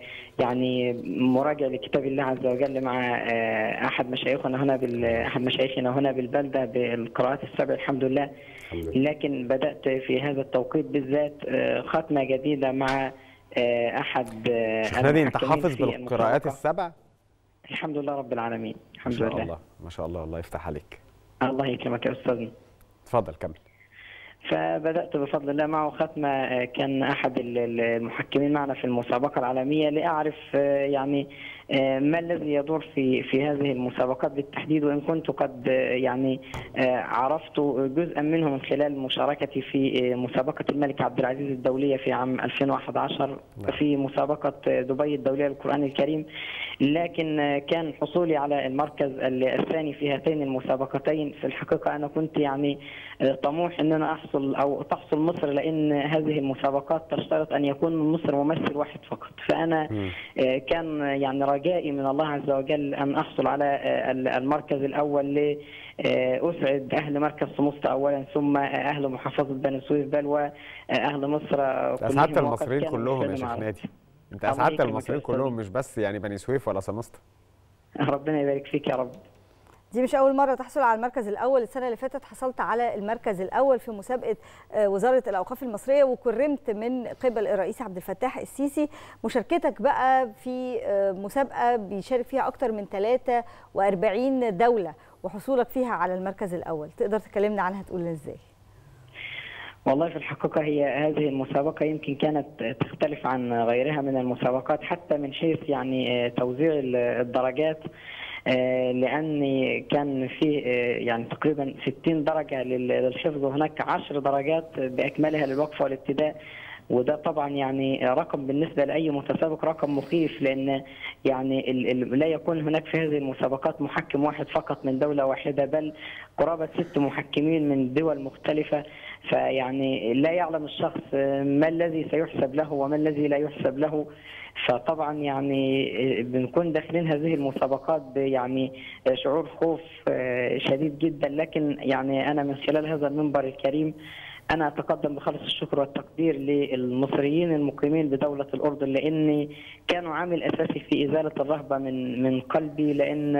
يعني مراجع لكتاب الله عز وجل مع أحد مشايخنا هنا بال أحد مشايخنا هنا بالبلدة بالقراءات السبع الحمد لله. لكن بدأت في هذا التوقيت بالذات ختمة جديدة مع أحد شيخ نادي. أنت حافظ بالقراءات السبع؟ الحمد لله رب العالمين. الحمد لله. ما لله. شاء الله ما شاء الله. الله يفتح عليك. الله يكرمك يا أستاذنا. اتفضل كمل. فبدأت بفضل الله معه ختمة. كان أحد المحكمين معنا في المسابقة العالمية لأعرف يعني ما الذي يدور في في هذه المسابقات بالتحديد، وإن كنت قد يعني عرفت جزءا منه من خلال مشاركتي في مسابقة الملك عبد العزيز الدولية في عام ألفين وأحد عشر في مسابقة دبي الدولية للقرآن الكريم. لكن كان حصولي على المركز الثاني في هاتين المسابقتين في الحقيقة أنا كنت يعني طموح أن أنا أحصل أو تحصل مصر، لأن هذه المسابقات تشترط أن يكون من مصر ممثل واحد فقط. فأنا م. كان يعني رجائي من الله عز وجل أن أحصل على المركز الأول لأسعد أهل مركز سموسة أولا، ثم أهل محافظة بني سويف، بل وأهل مصر. أسعدت المصريين كلهم يا شيخ نادي. أنت أسعدت المصريين كلهم مش بس يعني بني سويف ولا سموسة. ربنا يبارك فيك يا رب. دي مش أول مرة تحصل على المركز الأول. السنة اللي فاتت حصلت على المركز الأول في مسابقة وزارة الأوقاف المصرية وكرمت من قبل الرئيس عبد الفتاح السيسي. مشاركتك بقى في مسابقة بيشارك فيها أكتر من ثلاثة وأربعين دولة وحصولك فيها على المركز الأول، تقدر تكلمنا عنها تقول لنا إزاي؟ والله في الحقيقة هي هذه المسابقة يمكن كانت تختلف عن غيرها من المسابقات حتى من حيث يعني توزيع الدرجات، لأن كان في يعني تقريبا ستين درجة للحفظ، وهناك عشر درجات بأكملها للوقف والابتداء. وده طبعا يعني رقم بالنسبة لأي متسابق رقم مخيف، لأن يعني لا يكون هناك في هذه المسابقات محكم واحد فقط من دولة واحدة، بل قرابة ست محكمين من دول مختلفة. فيعني لا يعلم الشخص ما الذي سيحسب له وما الذي لا يحسب له. فطبعا يعني بنكون داخلين هذه المسابقات يعني شعور خوف شديد جدا، لكن يعني أنا من خلال هذا المنبر الكريم أنا أتقدم بخالص الشكر والتقدير للمصريين المقيمين بدولة الأردن، لأن كانوا عامل أساسي في إزالة الرهبة من من قلبي، لأن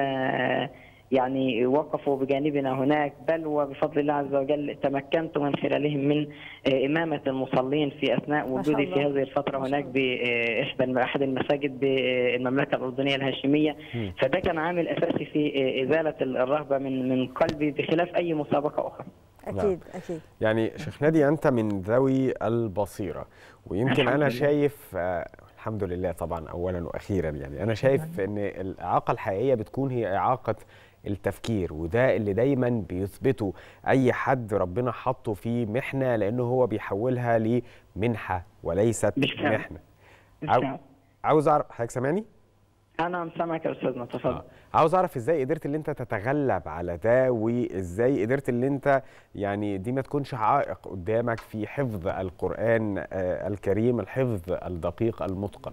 يعني وقفوا بجانبنا هناك، بل وبفضل الله عز وجل تمكنت من خلالهم من إمامة المصلين في أثناء وجودي في هذه الفترة هناك بإحدى أحد المساجد بالمملكة الأردنية الهاشمية. فده كان عامل أساسي في إزالة الرهبة من من قلبي بخلاف أي مسابقة أخرى. أكيد أكيد. يعني شيخ نادي أنت من ذوي البصيرة، ويمكن أنا شايف آه الحمد لله طبعا أولا وأخيرا، يعني أنا شايف أن الإعاقة الحقيقية بتكون هي إعاقة التفكير، وده اللي دايما بيثبته أي حد ربنا حطه في محنة، لأنه هو بيحولها لمنحة وليست محنة. عاو... عاوز أعرف حضرتك سامعني؟ أنا سامعك يا أستاذنا، تفضل. آه. عاوز أعرف إزاي قدرت اللي أنت تتغلب على ده، وإزاي قدرت اللي أنت يعني دي ما تكونش عائق قدامك في حفظ القرآن آه الكريم، الحفظ الدقيق المتقن.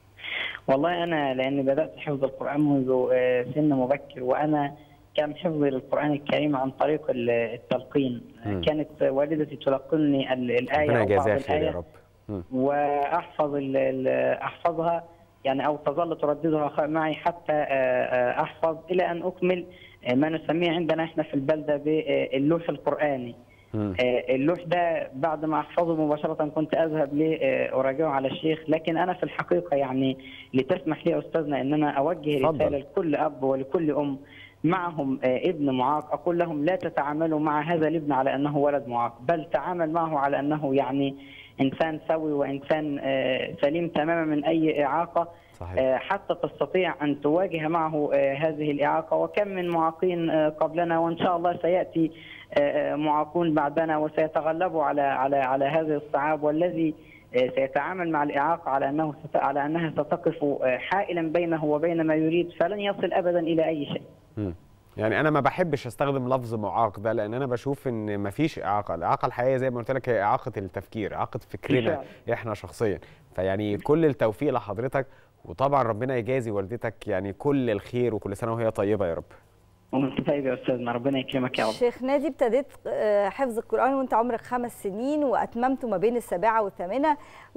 والله أنا لأني بدأت حفظ القرآن منذ آه سن مبكر، وأنا كان حفظي للقرآن الكريم عن طريق التلقين. م. كانت والدتي تلقنني الآية أو بعض الآية يا رب. م. وأحفظ أحفظها يعني أو تظل ترددها معي حتى أحفظ إلى أن أكمل ما نسميه عندنا إحنا في البلدة باللوح القرآني. اللوح ده بعد ما أحفظه مباشرة كنت أذهب لأراجعه على الشيخ، لكن أنا في الحقيقة يعني لتسمح لي أستاذنا أن أنا أوجه رسالة لكل أب ولكل أم معهم ابن معاق، أقول لهم لا تتعاملوا مع هذا الابن على أنه ولد معاق، بل تعامل معه على أنه يعني إنسان سوي وإنسان سليم تماما من أي إعاقة. صحيح. حتى تستطيع أن تواجه معه هذه الإعاقة. وكم من معاقين قبلنا وإن شاء الله سيأتي معاقون بعدنا وسيتغلبوا على على على هذه الصعاب، والذي سيتعامل مع الإعاقة على أنه على أنها ستقف حائلا بينه وبين ما يريد فلن يصل أبدا إلى أي شيء. م. يعني انا ما بحبش استخدم لفظ معاق ده، لان انا بشوف ان مفيش اعاقه، الاعاقه الحقيقيه زي ما قلت لك هي اعاقه التفكير، اعاقه فكرنا احنا شخصيا. فيعني كل التوفيق لحضرتك، وطبعا ربنا يجازي والدتك يعني كل الخير، وكل سنه وهي طيبه يا رب. وانت طيب يا استاذنا، ربنا يكرمك يا رب. شيخ نادي، ابتديت حفظ القرآن وانت عمرك خمس سنين واتممته ما بين السابعة والثامنة،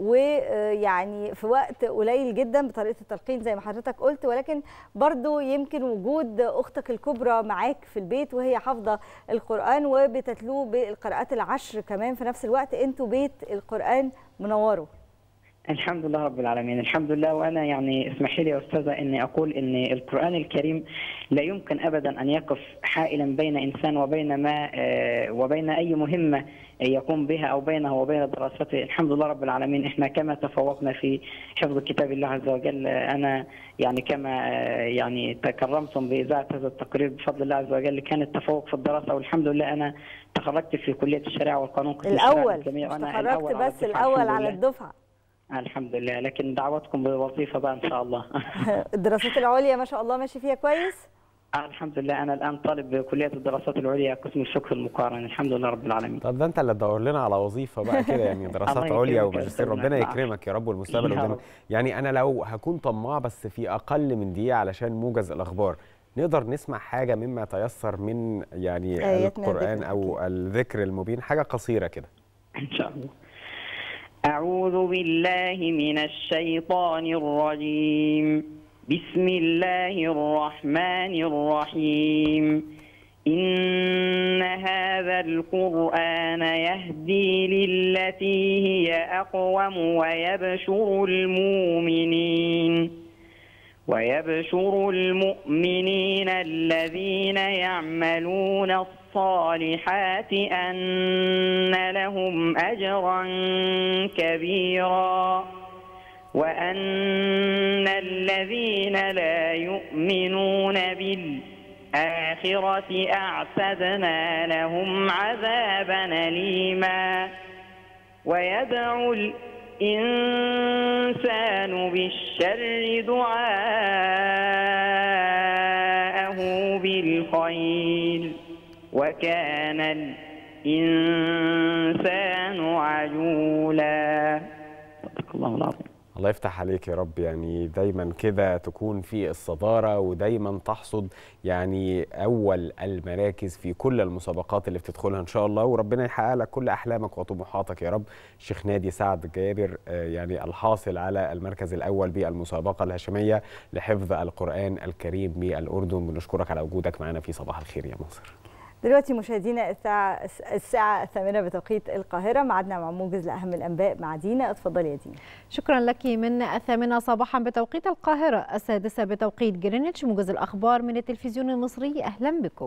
ويعني في وقت قليل جدا بطريقة التلقين زي ما حضرتك قلت، ولكن برضو يمكن وجود اختك الكبرى معاك في البيت وهي حافظة القرآن وبتتلوه بالقراءات العشر كمان في نفس الوقت، انتوا بيت القرآن منوره. الحمد لله رب العالمين، الحمد لله. وانا يعني اسمحي لي يا استاذه اني اقول ان القران الكريم لا يمكن ابدا ان يقف حائلا بين انسان وبين ما وبين اي مهمه يقوم بها او بينه وبين دراسته. الحمد لله رب العالمين، احنا كما تفوقنا في حفظ كتاب الله عز وجل، انا يعني كما يعني تكرمتم باذاعه هذا التقرير بفضل الله عز وجل، كان التفوق في الدراسه، والحمد لله انا تخرجت في كليه الشريعه والقانون قسم الاول. مش تخرجت بس الاول على الدفعه. الحمد لله، لكن دعوتكم بالوظيفه بقى ان شاء الله. الدراسات العليا ما شاء الله ماشي فيها كويس؟ الحمد لله، انا الان طالب بكليه الدراسات العليا قسم الفقه المقارن، الحمد لله رب العالمين. طب ده انت اللي تدور لنا على وظيفه بقى كده يعني دراسات عليا وماجستير، ربنا يكرمك يا رب، والمستقبل قدامك. يعني انا لو هكون طماع بس في اقل من دقيقه علشان موجز الاخبار، نقدر نسمع حاجه مما تيسر من يعني القران او الذكر المبين، حاجه قصيره كده ان شاء الله. أعوذ بالله من الشيطان الرجيم. بسم الله الرحمن الرحيم. إن هذا القرآن يهدي للتي هي أقوم ويبشر المؤمنين ويبشر المؤمنين الذين يعملون الصالحات أن لهم أجرا كبيرا وأن الذين لا يؤمنون بالآخرة أعتدنا لهم عذابا أليما. ويدعو الإنسان بالشر دعاءه بالخير وكان الإنسان عجولا. صدق الله العظيم. الله يفتح عليك يا رب، يعني دايما كده تكون في الصدارة، ودايما تحصد يعني أول المراكز في كل المسابقات اللي بتدخلها إن شاء الله، وربنا يحقق لك كل أحلامك وطموحاتك يا رب. الشيخ نادي سعد جابر يعني الحاصل على المركز الأول بالمسابقة الهاشمية لحفظ القرآن الكريم بالأردن، بنشكرك على وجودك معنا في صباح الخير يا مصر. دلوقتي مشاهدينا الساعة الساعة الثامنة بتوقيت القاهرة، معدنا مع موجز لأهم الأنباء مع دينا. اتفضلي يا دينا. شكرا لك. من الثامنة صباحا بتوقيت القاهرة، السادسة بتوقيت جرينتش، موجز الأخبار من التلفزيون المصري، أهلا بكم.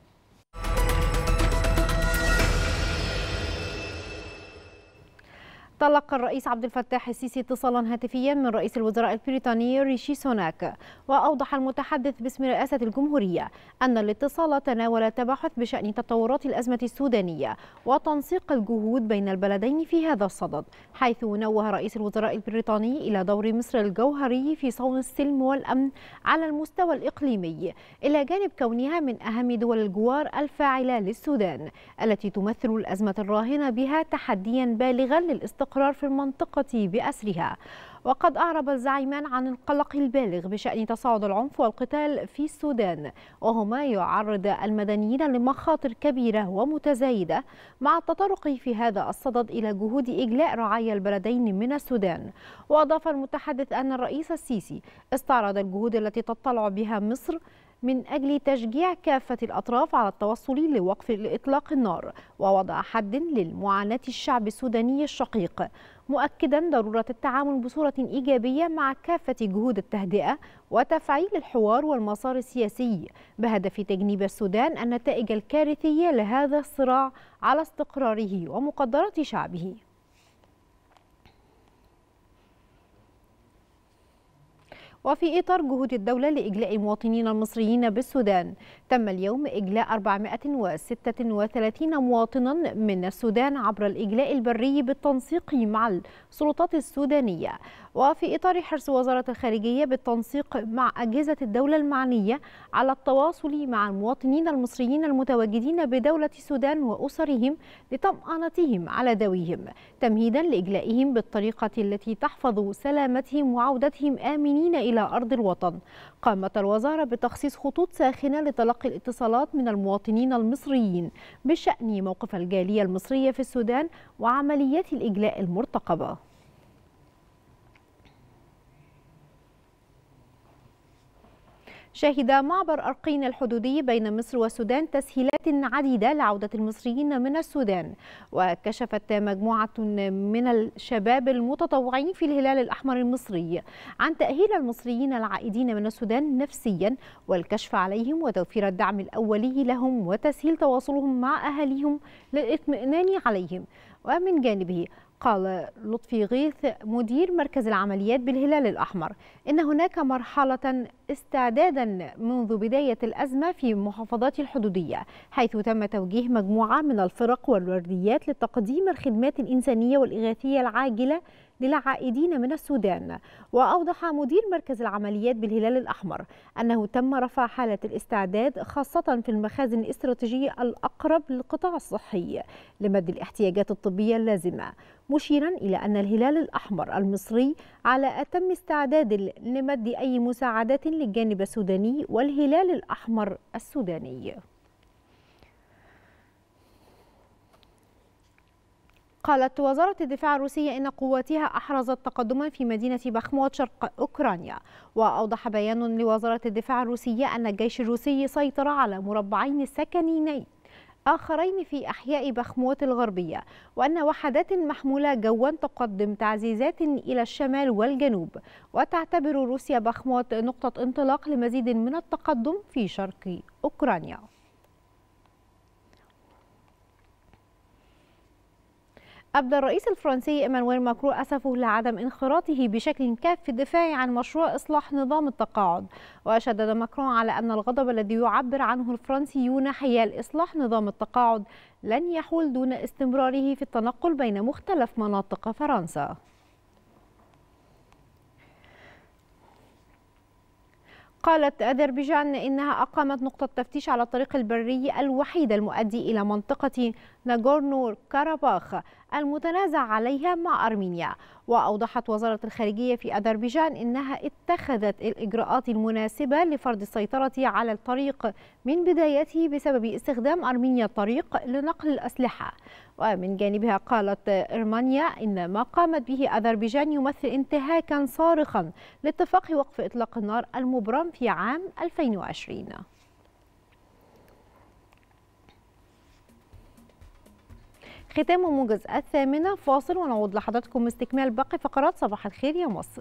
تلقى الرئيس عبد الفتاح السيسي اتصالا هاتفيا من رئيس الوزراء البريطاني ريشي سوناك، وأوضح المتحدث باسم رئاسة الجمهورية أن الاتصال تناول التباحث بشأن تطورات الأزمة السودانية وتنسيق الجهود بين البلدين في هذا الصدد، حيث نوه رئيس الوزراء البريطاني إلى دور مصر الجوهري في صون السلم والأمن على المستوى الإقليمي، إلى جانب كونها من أهم دول الجوار الفاعلة للسودان التي تمثل الأزمة الراهنة بها تحديا بالغا للاستقرار قرار في المنطقة بأسرها. وقد أعرب الزعيمان عن القلق البالغ بشأن تصاعد العنف والقتال في السودان، وهما يعرض المدنيين لمخاطر كبيرة ومتزايدة، مع التطرق في هذا الصدد إلى جهود إجلاء رعايا البلدين من السودان. وأضاف المتحدث أن الرئيس السيسي استعرض الجهود التي تطلع بها مصر من أجل تشجيع كافة الأطراف على التوصل لوقف إطلاق النار ووضع حد للمعاناة الشعب السوداني الشقيق، مؤكدا ضرورة التعامل بصورة إيجابية مع كافة جهود التهدئة وتفعيل الحوار والمسار السياسي بهدف تجنيب السودان النتائج الكارثية لهذا الصراع على استقراره ومقدرات شعبه. وفي إطار جهود الدولة لإجلاء المواطنين المصريين بالسودان، تم اليوم إجلاء أربعمائة وستة وثلاثين مواطنا من السودان عبر الإجلاء البري بالتنسيق مع السلطات السودانية. وفي إطار حرص وزارة الخارجية بالتنسيق مع أجهزة الدولة المعنية على التواصل مع المواطنين المصريين المتواجدين بدولة السودان وأسرهم لطمأنتهم على ذويهم تمهيدا لإجلائهم بالطريقة التي تحفظ سلامتهم وعودتهم آمنين إلى أرض الوطن. قامت الوزارة بتخصيص خطوط ساخنة لتلقي الاتصالات من المواطنين المصريين بشأن موقف الجالية المصرية في السودان وعمليات الإجلاء المرتقبة. شهد معبر أرقين الحدودي بين مصر والسودان تسهيلات عديدة لعودة المصريين من السودان، وكشفت مجموعة من الشباب المتطوعين في الهلال الأحمر المصري عن تأهيل المصريين العائدين من السودان نفسيا والكشف عليهم وتوفير الدعم الأولي لهم وتسهيل تواصلهم مع أهاليهم للإطمئنان عليهم. ومن جانبه قال لطفي غيث مدير مركز العمليات بالهلال الأحمر إن هناك مرحلة استعدادا منذ بداية الأزمة في محافظات الحدودية، حيث تم توجيه مجموعة من الفرق والورديات لتقديم الخدمات الإنسانية والإغاثية العاجلة للعائدين من السودان. وأوضح مدير مركز العمليات بالهلال الأحمر أنه تم رفع حالة الاستعداد خاصة في المخازن الاستراتيجية الأقرب للقطاع الصحي لمد الاحتياجات الطبية اللازمة، مشيرا إلى أن الهلال الأحمر المصري على أتم استعداد لمد أي مساعدات للجانب السوداني والهلال الأحمر السوداني. قالت وزارة الدفاع الروسية إن قواتها أحرزت تقدما في مدينة بخموت شرق أوكرانيا. وأوضح بيان لوزارة الدفاع الروسية أن الجيش الروسي سيطر على مربعين سكنيين آخرين في أحياء بخموت الغربية، وأن وحدات محمولة جوا تقدم تعزيزات إلى الشمال والجنوب، وتعتبر روسيا بخموت نقطة انطلاق لمزيد من التقدم في شرق أوكرانيا. أبدى الرئيس الفرنسي إيمانويل ماكرون أسفه لعدم انخراطه بشكل كاف في الدفاع عن مشروع إصلاح نظام التقاعد، وشدد ماكرون على أن الغضب الذي يعبر عنه الفرنسيون حيال إصلاح نظام التقاعد لن يحول دون استمراره في التنقل بين مختلف مناطق فرنسا. قالت أذربيجان إنها أقامت نقطة تفتيش على الطريق البري الوحيد المؤدي إلى منطقة ناغورنو كاراباخ المتنازع عليها مع أرمينيا. وأوضحت وزارة الخارجية في أذربيجان إنها اتخذت الإجراءات المناسبة لفرض السيطرة على الطريق من بدايته بسبب استخدام أرمينيا الطريق لنقل الأسلحة. ومن جانبها قالت أرمينيا إن ما قامت به أذربيجان يمثل انتهاكا صارخا لاتفاق وقف إطلاق النار المبرم في عام ألفين وعشرين. ختام موجز الثامنة، فاصل ونعود لحضراتكم استكمال باقي فقرات صباح الخير يا مصر.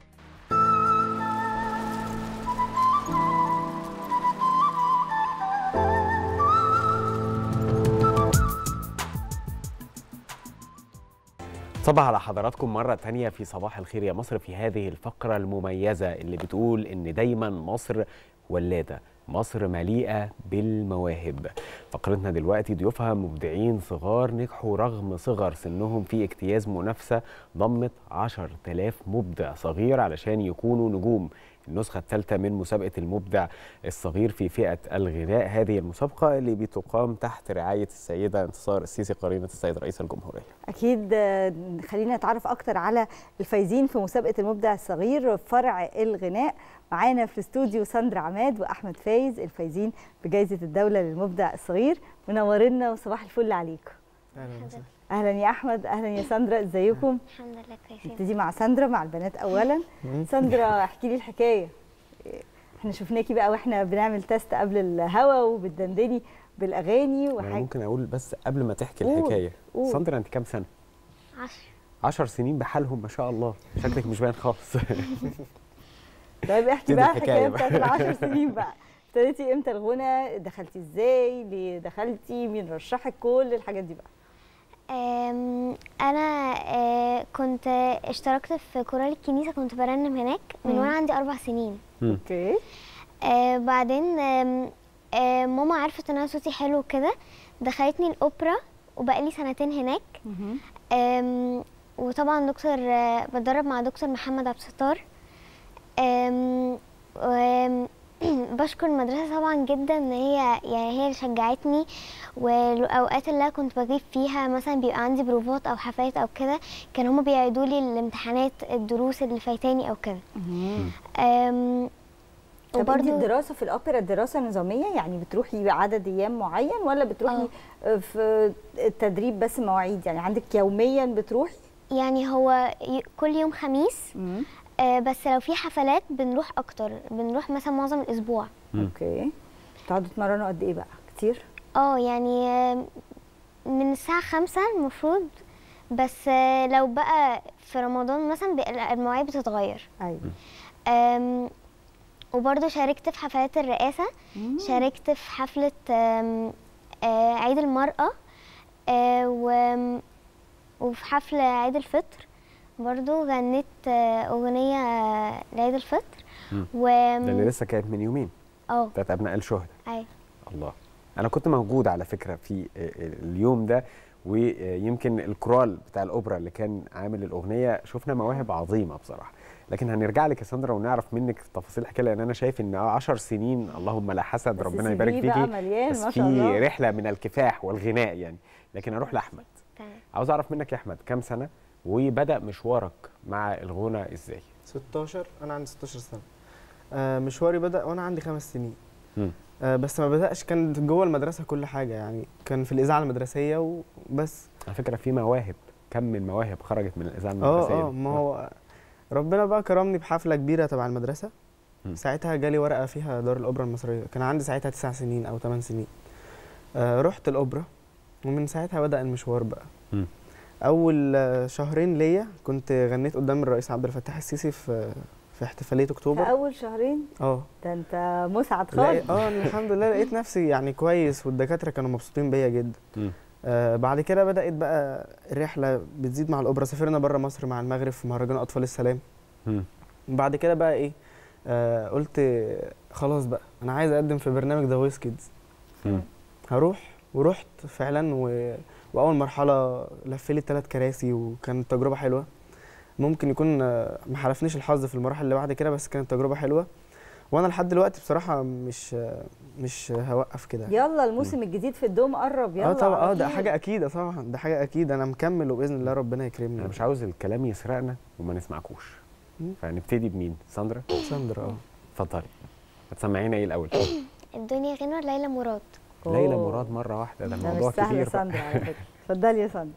صباح على حضراتكم مرة تانية في صباح الخير يا مصر في هذه الفقرة المميزة اللي بتقول إن دايما مصر ولادة، مصر مليئة بالمواهب. فقرتنا دلوقتي ضيوفها مبدعين صغار نجحوا رغم صغر سنهم في اجتياز منافسة ضمت عشرة آلاف مبدع صغير علشان يكونوا نجوم النسخة الثالثة من مسابقة المبدع الصغير في فئة الغناء. هذه المسابقة اللي بتقام تحت رعاية السيدة انتصار السيسي قرينة السيد رئيس الجمهورية. أكيد خلينا نتعرف أكتر على الفايزين في مسابقة المبدع الصغير فرع الغناء. معانا في الاستوديو ساندرا عماد وأحمد فايز الفايزين بجائزة الدولة للمبدع الصغير. منورنا وصباح الفل عليكم. أهلا وسهلا. اهلا يا احمد، اهلا يا ساندرا، ازيكم؟ الحمد لله كويسين. نبتدي مع ساندرا مع البنات اولا. ساندرا احكي لي الحكايه. احنا شفناكي بقى واحنا بنعمل تيست قبل الهوا وبتدندني بالاغاني وحاجه. ممكن اقول بس قبل ما تحكي قول. الحكايه قول. ساندرا انت كام سنه؟ عشر. عشر سنين بحالهم ما شاء الله، شكلك مش باين خالص. طيب احكي بقى الحكايه بتاعت العشر سنين بقى. ابتديتي امتى الغنى؟ دخلتي ازاي؟ ليه دخلتي؟ مين رشحك؟ كل الحاجات دي بقى. انا كنت اشتركت في كورال الكنيسه، كنت برنم هناك من وانا عندي اربع سنين. اوكي. بعدين ماما عرفت ان انا صوتي حلو كده، دخلتني الاوبرا وبقالي سنتين هناك. وطبعا دكتور آه، بتدرب مع دكتور محمد عبد الستار. آم، و- بشكر المدرسة طبعا جدا ان هي يعني هي اللي شجعتني، والاوقات اللي أنا كنت بغيب فيها مثلا بيبقى عندي بروفات او حفلات او كده كانوا هما بيعيدوا لي الامتحانات الدروس اللي فايتاني او كده. أم، طب انت وبرضو الدراسه في الاوبرا دراسه نظاميه، يعني بتروحي عدد ايام معين ولا بتروحي في التدريب بس مواعيد، يعني عندك يوميا بتروحي؟ يعني هو ي- كل يوم خميس، آه، بس لو في حفلات بنروح اكتر، بنروح مثلا معظم الاسبوع. اوكي. بتقعدوا تتمرنوا قد ايه بقى؟ كتير؟ اه يعني آه، من الساعة خمسة المفروض، بس آه، لو بقى في رمضان مثلا بقى المواعيد بتتغير. ايوه. أم، وبرضه شاركت في حفلات الرئاسة. شاركت في حفلة أم، آه، عيد المرأة، آه، و- وفي حفل عيد الفطر برضه غنيت آه، أغنية آه، لعيد الفطر. و ده اللي لسه كانت من يومين اه بتاعت ابناء الشهداء. أيوة. الله. انا كنت موجود على فكره في اليوم ده، ويمكن الكورال بتاع الاوبرا اللي كان عامل الاغنيه شفنا مواهب عظيمه بصراحه. لكن هنرجع لك يا ساندرا ونعرف منك تفاصيل الحكايه، لان انا شايف ان عشر سنين اللهم لا حسد، ربنا يبارك سي في بقى فيكي، مليان بس ما في شاء الله. رحله من الكفاح والغناء يعني. لكن اروح لاحمد. تمام. عاوز اعرف منك يا احمد كام سنه وبدا مشوارك مع الغنى ازاي؟ ستاشر. انا عندي ستاشر سنه. آه مشواري بدا وانا عندي خمس سنين. مم. آه بس ما بداش، كان جوه المدرسه كل حاجه، يعني كان في الاذاعه المدرسيه وبس. على فكره في مواهب، كم من مواهب خرجت من الاذاعه اه المدرسيه اه ما هو ربنا بقى كرمني بحفله كبيره تبع المدرسه. م. ساعتها جالي ورقه فيها دار الاوبرا المصريه، كان عندي ساعتها تسع سنين او ثمان سنين. آه رحت الاوبرا ومن ساعتها بدا المشوار بقى. م. اول آه، شهرين ليا كنت غنيت قدام الرئيس عبد الفتاح السيسي في في احتفاليه اكتوبر. في اول شهرين؟ اه ده انت مسعد لا- خالص. اه الحمد لله لقيت نفسي يعني كويس، والدكاتره كانوا مبسوطين بيا جدا. م. آه بعد كده بدات بقى الرحله بتزيد مع الاوبرا، سافرنا بره مصر مع المغرب في مهرجان اطفال السلام. م. بعد كده بقى ايه، آه قلت خلاص بقى انا عايز اقدم في برنامج ذا فويس كيدز. م. هروح، ورحت فعلا و... واول مرحله لفلي ثلاث كراسي وكانت تجربه حلوه. ممكن يكون آه، ما حالفنيش الحظ في المراحل اللي بعد كده، بس كانت تجربه حلوه. وانا لحد دلوقتي بصراحه مش آه، مش هوقف كده. يلا الموسم الجديد في الدوم قرب، يلا اه طبعا، اه ده على طول. حاجه اكيد طبعا، ده حاجه اكيد. انا مكمل وباذن الله ربنا يكرمني. انا مش عاوز الكلام يسرقنا وما نسمعكوش، فنبتدي بمين؟ ساندرا؟ ساندرا اه اتفضلي. هتسمعينا ايه الاول؟ الدنيا غنوة ليلى مراد. ليلى مراد مره واحده، ده ده الموضوع مش سهل كبير يا بقى. ساندرا على فكره. اتفضلي يا ساندرا.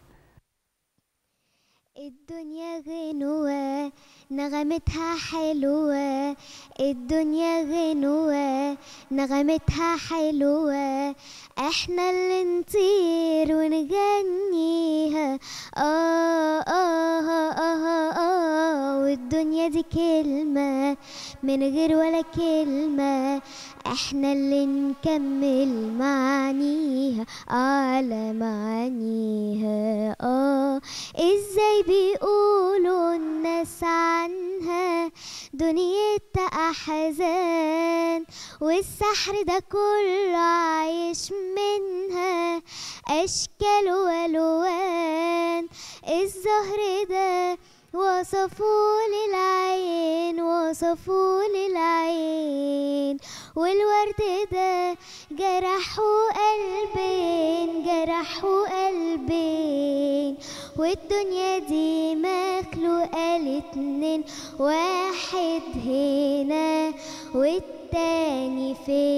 الدنيا غنوة نغمتها حلوة، الدنيا غنوة نغمتها حلوة، احنا اللي نطير ونغنيها. آه آه آه آه آه والدنيا دي كلمة من غير ولا كلمة، احنا اللي نكمل معانيها على معانيها. اه ازاي بيقولوا الناس عنها دنيتها احزان، والسحر ده كله عايش منها اشكال والوان. الزهر ده وصفوا للعين، وصفوا للعين، والورد ده جرحوا قلبين، جرحوا قلبين، والدنيا دي مخلوقة لاتنين، واحد هنا والتاني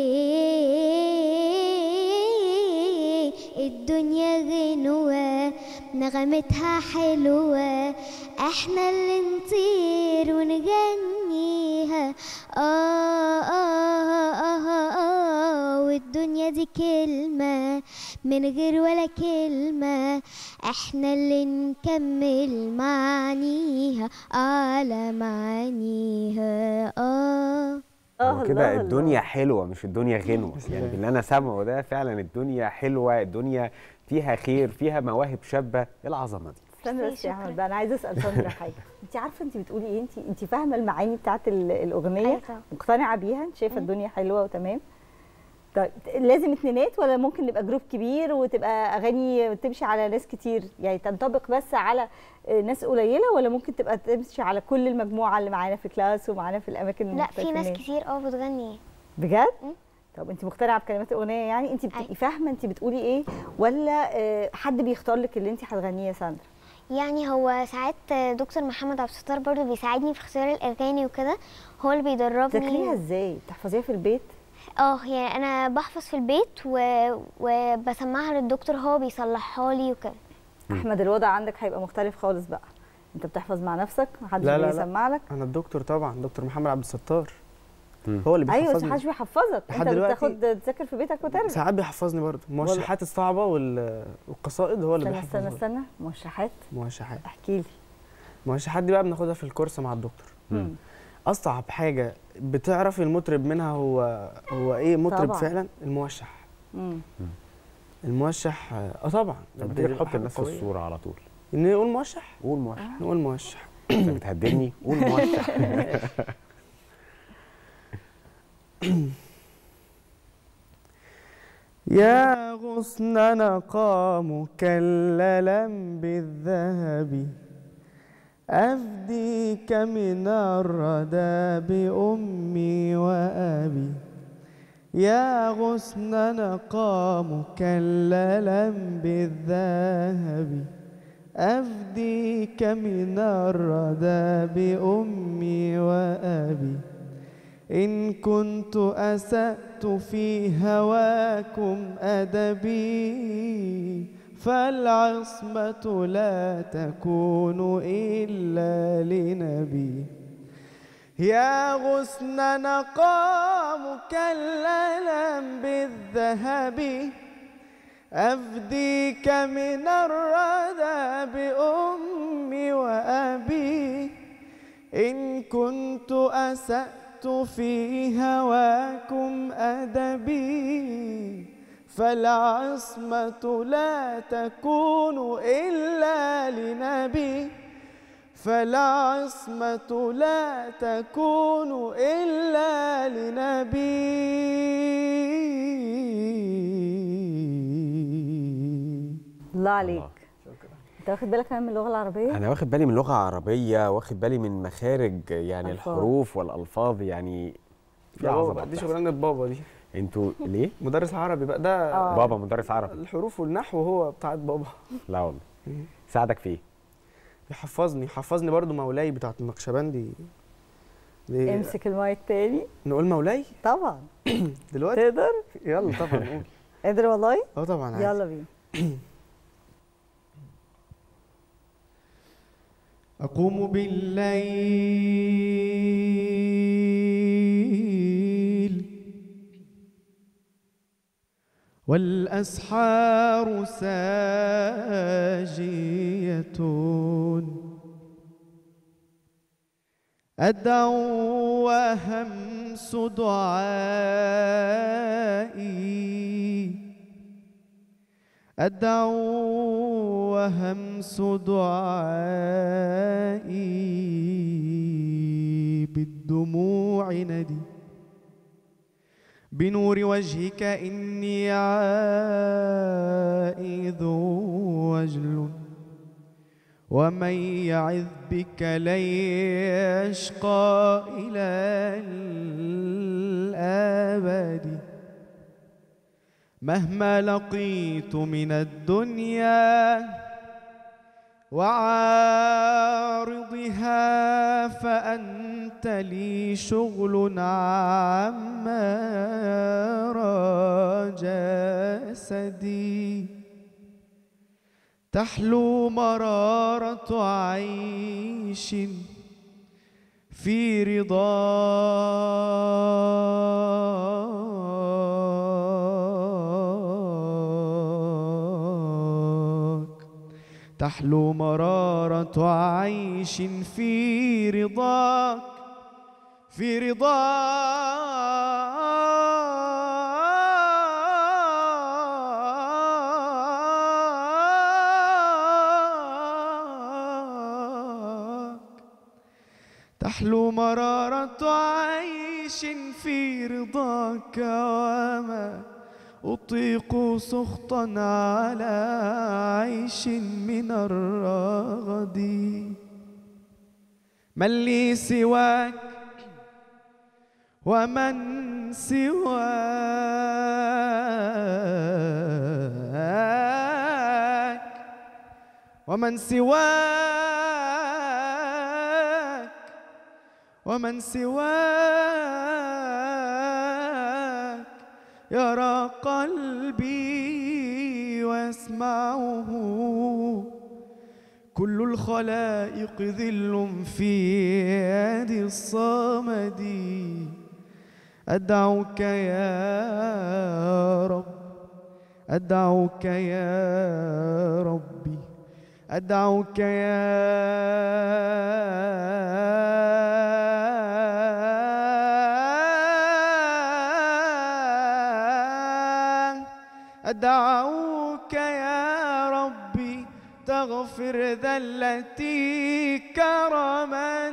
فين. الدنيا غنوة نغمتها حلوة، احنا اللي نطير ونغنيها. آه آه آه آه آه والدنيا دي كلمة من غير ولا كلمة، احنا اللي نكمل معانيها على معانيها. آه هو كده الدنيا حلوه مش الدنيا غنوه، يعني باللي انا سامعه ده فعلا الدنيا حلوه، الدنيا فيها خير، فيها مواهب شابه. ايه العظمه دي؟ استنى بس يا احمد بقى، انا عايزه اسال ساندرا حاجه. انت عارفه انت بتقولي ايه؟ انت انت فاهمه المعاني بتاعت ال- الاغنيه؟ أيوة طبعا. مقتنعه بيها؟ انت شايفه الدنيا حلوه وتمام؟ طيب لازم اتنينات ولا ممكن نبقى جروب كبير وتبقى اغاني تمشي على ناس كتير، يعني تنطبق بس على ناس قليله، ولا ممكن تبقى تمشي على كل المجموعه اللي معانا في كلاس ومعانا في الاماكن المختلفه؟ لا في ناس كتير اه بتغني. بجد؟ طب انت مقتنعه بكلمات الاغنيه؟ يعني انت بتبقي فاهمه انت بتقولي ايه، ولا حد بيختار لك اللي انت هتغنيه يا ساندرا؟ يعني هو ساعات دكتور محمد عبد الستار برضو بيساعدني في اختيار الاغاني وكده، هو اللي بيدربني. تذاكريها ازاي؟ بتحفظيها في البيت؟ اه يعني انا بحفظ في البيت و... وبسمعها للدكتور هو بيصلحها لي وكده. احمد الوضع عندك هيبقى مختلف خالص بقى، انت بتحفظ مع نفسك محدش بيسمع لك؟ انا الدكتور طبعا دكتور محمد عبد الستار هو اللي بيحفظني. بيحفظني. ايوه محدش بيحفظك، انت بتاخد تذاكر في بيتك وترجع. ساعات بيحفظني برضه الموشحات الصعبه والقصائد هو اللي بيحفظها. استنى استنى استنى موشحات موشحات احكي لي. الموشحات دي بقى بناخدها في الكورس مع الدكتور. مم. اصعب حاجه بتعرفي المطرب منها هو هو ايه مطرب طبعا. فعلا الموشح. امم الموشح اه طبعا بدي نحط الناس في الصوره على طول. نقول موشح؟ قول موشح. آه. نقول موشح. انت بتهددني؟ قول موشح. يا غصن نقى مكللا بالذهب أفديك من الردى بأمي وأبي. يا غصن نقى مكللا بالذهب أفديك من الردى بأمي وأبي. إن كنت أسأت في هواكم أدبي فالعصمة لا تكون إلا لنبي. يا غصن نقى مكللا بالذهب أفديك من الردى بأمي وأبي. إن كنت أسأت في هواكم أدبي فالعصمة لا تكون إلا لنبي. فالعصمة لا تكون إلا لنبي. الله عليك. انت واخد بالك كمان من اللغه العربيه؟ انا واخد بالي من اللغه العربيه، واخد بالي من مخارج يعني الفاظ. الحروف والالفاظ يعني في عظمه. دي شغلانه بابا دي. انتوا ليه؟ مدرس عربي بقى ده. آه. بابا مدرس عربي. الحروف والنحو هو بتاعت بابا. لا والله. ساعدك في ايه؟ يحفظني حفظني برضو مولاي بتاعت النقشبندي. دي امسك المايك تاني. نقول مولاي؟ طبعا. دلوقتي؟ تقدر؟ يلا طبعا نقول. قادر والله؟ اه طبعا عادي. يلا بينا. أقوم بالليل والأسحار ساجية أدعو وهمس دعائي أدعو وهمس دعائي بالدموع ندي بنور وجهك إني عائذ وجل ومن يعذ بك لن يشقى إلى الأبد. مهما لقيت من الدنيا وعارضها فأنت لي شغل عما يرى جسدي. تحلو مرارة عيش في رضاك. تحلو مرارة عيش في رضاك في رضاك. تحلو مرارة عيش في رضاك وما أطيق سخطا على عيش من الرغد. من لي سواك ومن سواك ومن سواك ومن سواك يرى قلبي ويسمعه. كل الخلائق ذل في يد الصمد. أدعوك يا رب أدعوك يا ربي أدعوك يا أدعوك يا ربي تغفر ذلتي كرما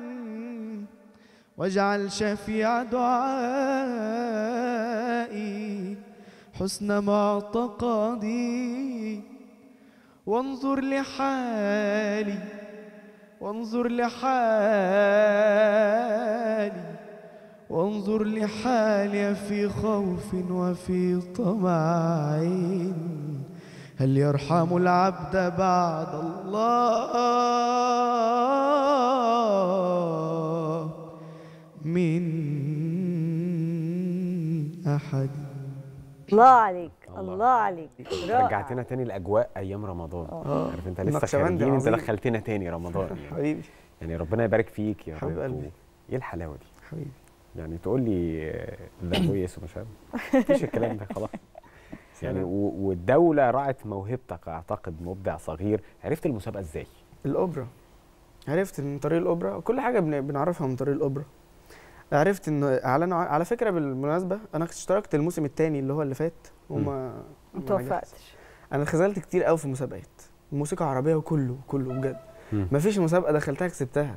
واجعل شفيع دعائي حسن معتقدي. وانظر لحالي وانظر لحالي وانظر لحالي في خوف وفي طمع. هل يرحم العبد بعد الله من أحد؟ الله عليك الله عليك، رجعتنا تاني لاجواء ايام رمضان. عارف انت لسه خارجين، انت دخلتنا تاني رمضان يعني. حبيبي يعني ربنا يبارك فيك يا حبيب رب. قلبي. ايه الحلاوه دي حبيبي؟ يعني تقول لي ده كويس ومش عارف مفيش الكلام ده خلاص يعني. والدوله راعت موهبتك، اعتقد مبدع صغير. عرفت المسابقه ازاي؟ الاوبرا، عرفت من طريق الاوبرا. كل حاجه بنعرفها من طريق الاوبرا. عرفت انه اعلنوا على فكره بالمناسبه انا اشتركت الموسم الثاني اللي هو اللي فات وما ما توفقتش. انا خذلت كتير قوي في مسابقات موسيقى عربيه وكله كله بجد. مفيش مسابقه دخلتها كسبتها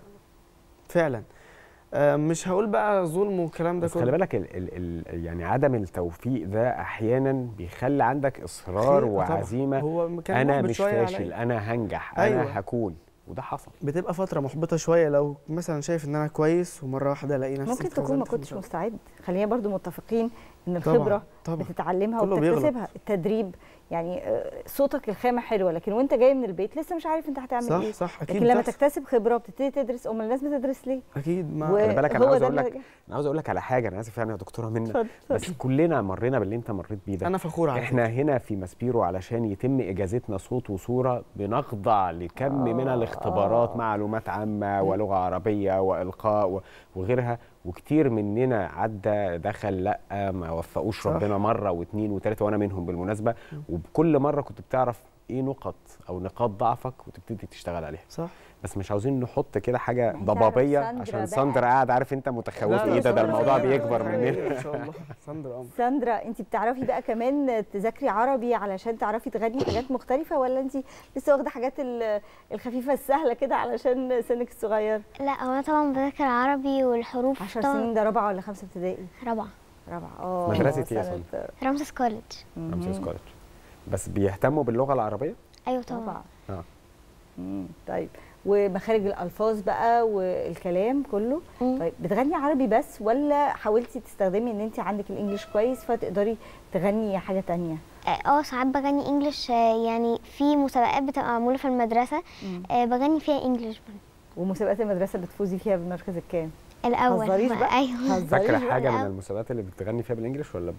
فعلا. آه مش هقول بقى ظلم والكلام ده بس كله. خلي بالك ال ال ال يعني عدم التوفيق ده احيانا بيخلي عندك اصرار وعزيمه. هو كان انا مش فاشل، انا هنجح، أيوة. انا هكون، وده حصل. بتبقى فتره محبطه شويه لو مثلا شايف ان انا كويس ومره واحده الاقي نفسي ممكن تكون ما كنتش مستعد. خلينا برضو متفقين ان طبعًا الخبره طبعًا بتتعلمها وبتكتسبها. التدريب يعني صوتك الخامه حلوه، لكن وانت جاي من البيت لسه مش عارف انت هتعمل صح ايه. صح اكيد. لكن لما تكتسب خبره وبتبتدي تدرس، امال الناس بتدرس ليه؟ اكيد. ما خلي بالك انا عاوز اقول لك انا عاوز اقول لك على حاجه. انا اسف يعني يا دكتوره منى، بس كلنا مرينا باللي انت مريت بيه ده. انا فخور على احنا هنا في ماسبيرو علشان يتم اجازتنا صوت وصوره بنخضع لكم آه من الاختبارات، آه معلومات عامه ولغه عربيه والقاء وغيرها. وكتير مننا عدى دخل لا ما وفقوش ربنا مره واثنين وثلاثه، وانا منهم بالمناسبه. وبكل مره كنت بتعرف ايه نقط او نقاط ضعفك وتبتدي تشتغل عليها. صح. بس مش عاوزين نحط كده حاجه ضبابيه عشان ساندرا قاعد عارف انت متخوف ايه ده ده الموضوع بيكبر مننا ان شاء الله. ساندرا ساندرا انت بتعرفي بقى كمان تذاكري عربي علشان تعرفي تغني حاجات مختلفه، ولا انت لسه واخده حاجات الخفيفه السهله كده علشان سنك الصغير؟ لا هو انا طبعا بذاكر عربي والحروف. عشر سنين ده رابعه ولا خمسه ابتدائي؟ رابعه. رابعه. اه مدرسه ايه يا ساندرا؟ رمسيس كوليدج. رمسيس كوليدج. بس بيهتموا باللغه العربيه؟ ايوه طبعا. اه امم طيب ومخارج الالفاظ بقى والكلام كله. مم. طيب بتغني عربي بس ولا حاولتي تستخدمي ان انت عندك الانجليش كويس فتقدري تغني حاجه تانية؟ اه ساعات بغني انجليش، يعني في مسابقات بتبقى معموله في المدرسه آه بغني فيها انجليش. ومسابقات المدرسه بتفوزي فيها بالمركز الكام؟ الاول. بقى. ايوه. فاكره حاجه من المسابقات اللي بتغني فيها بالانجليش ولا ب...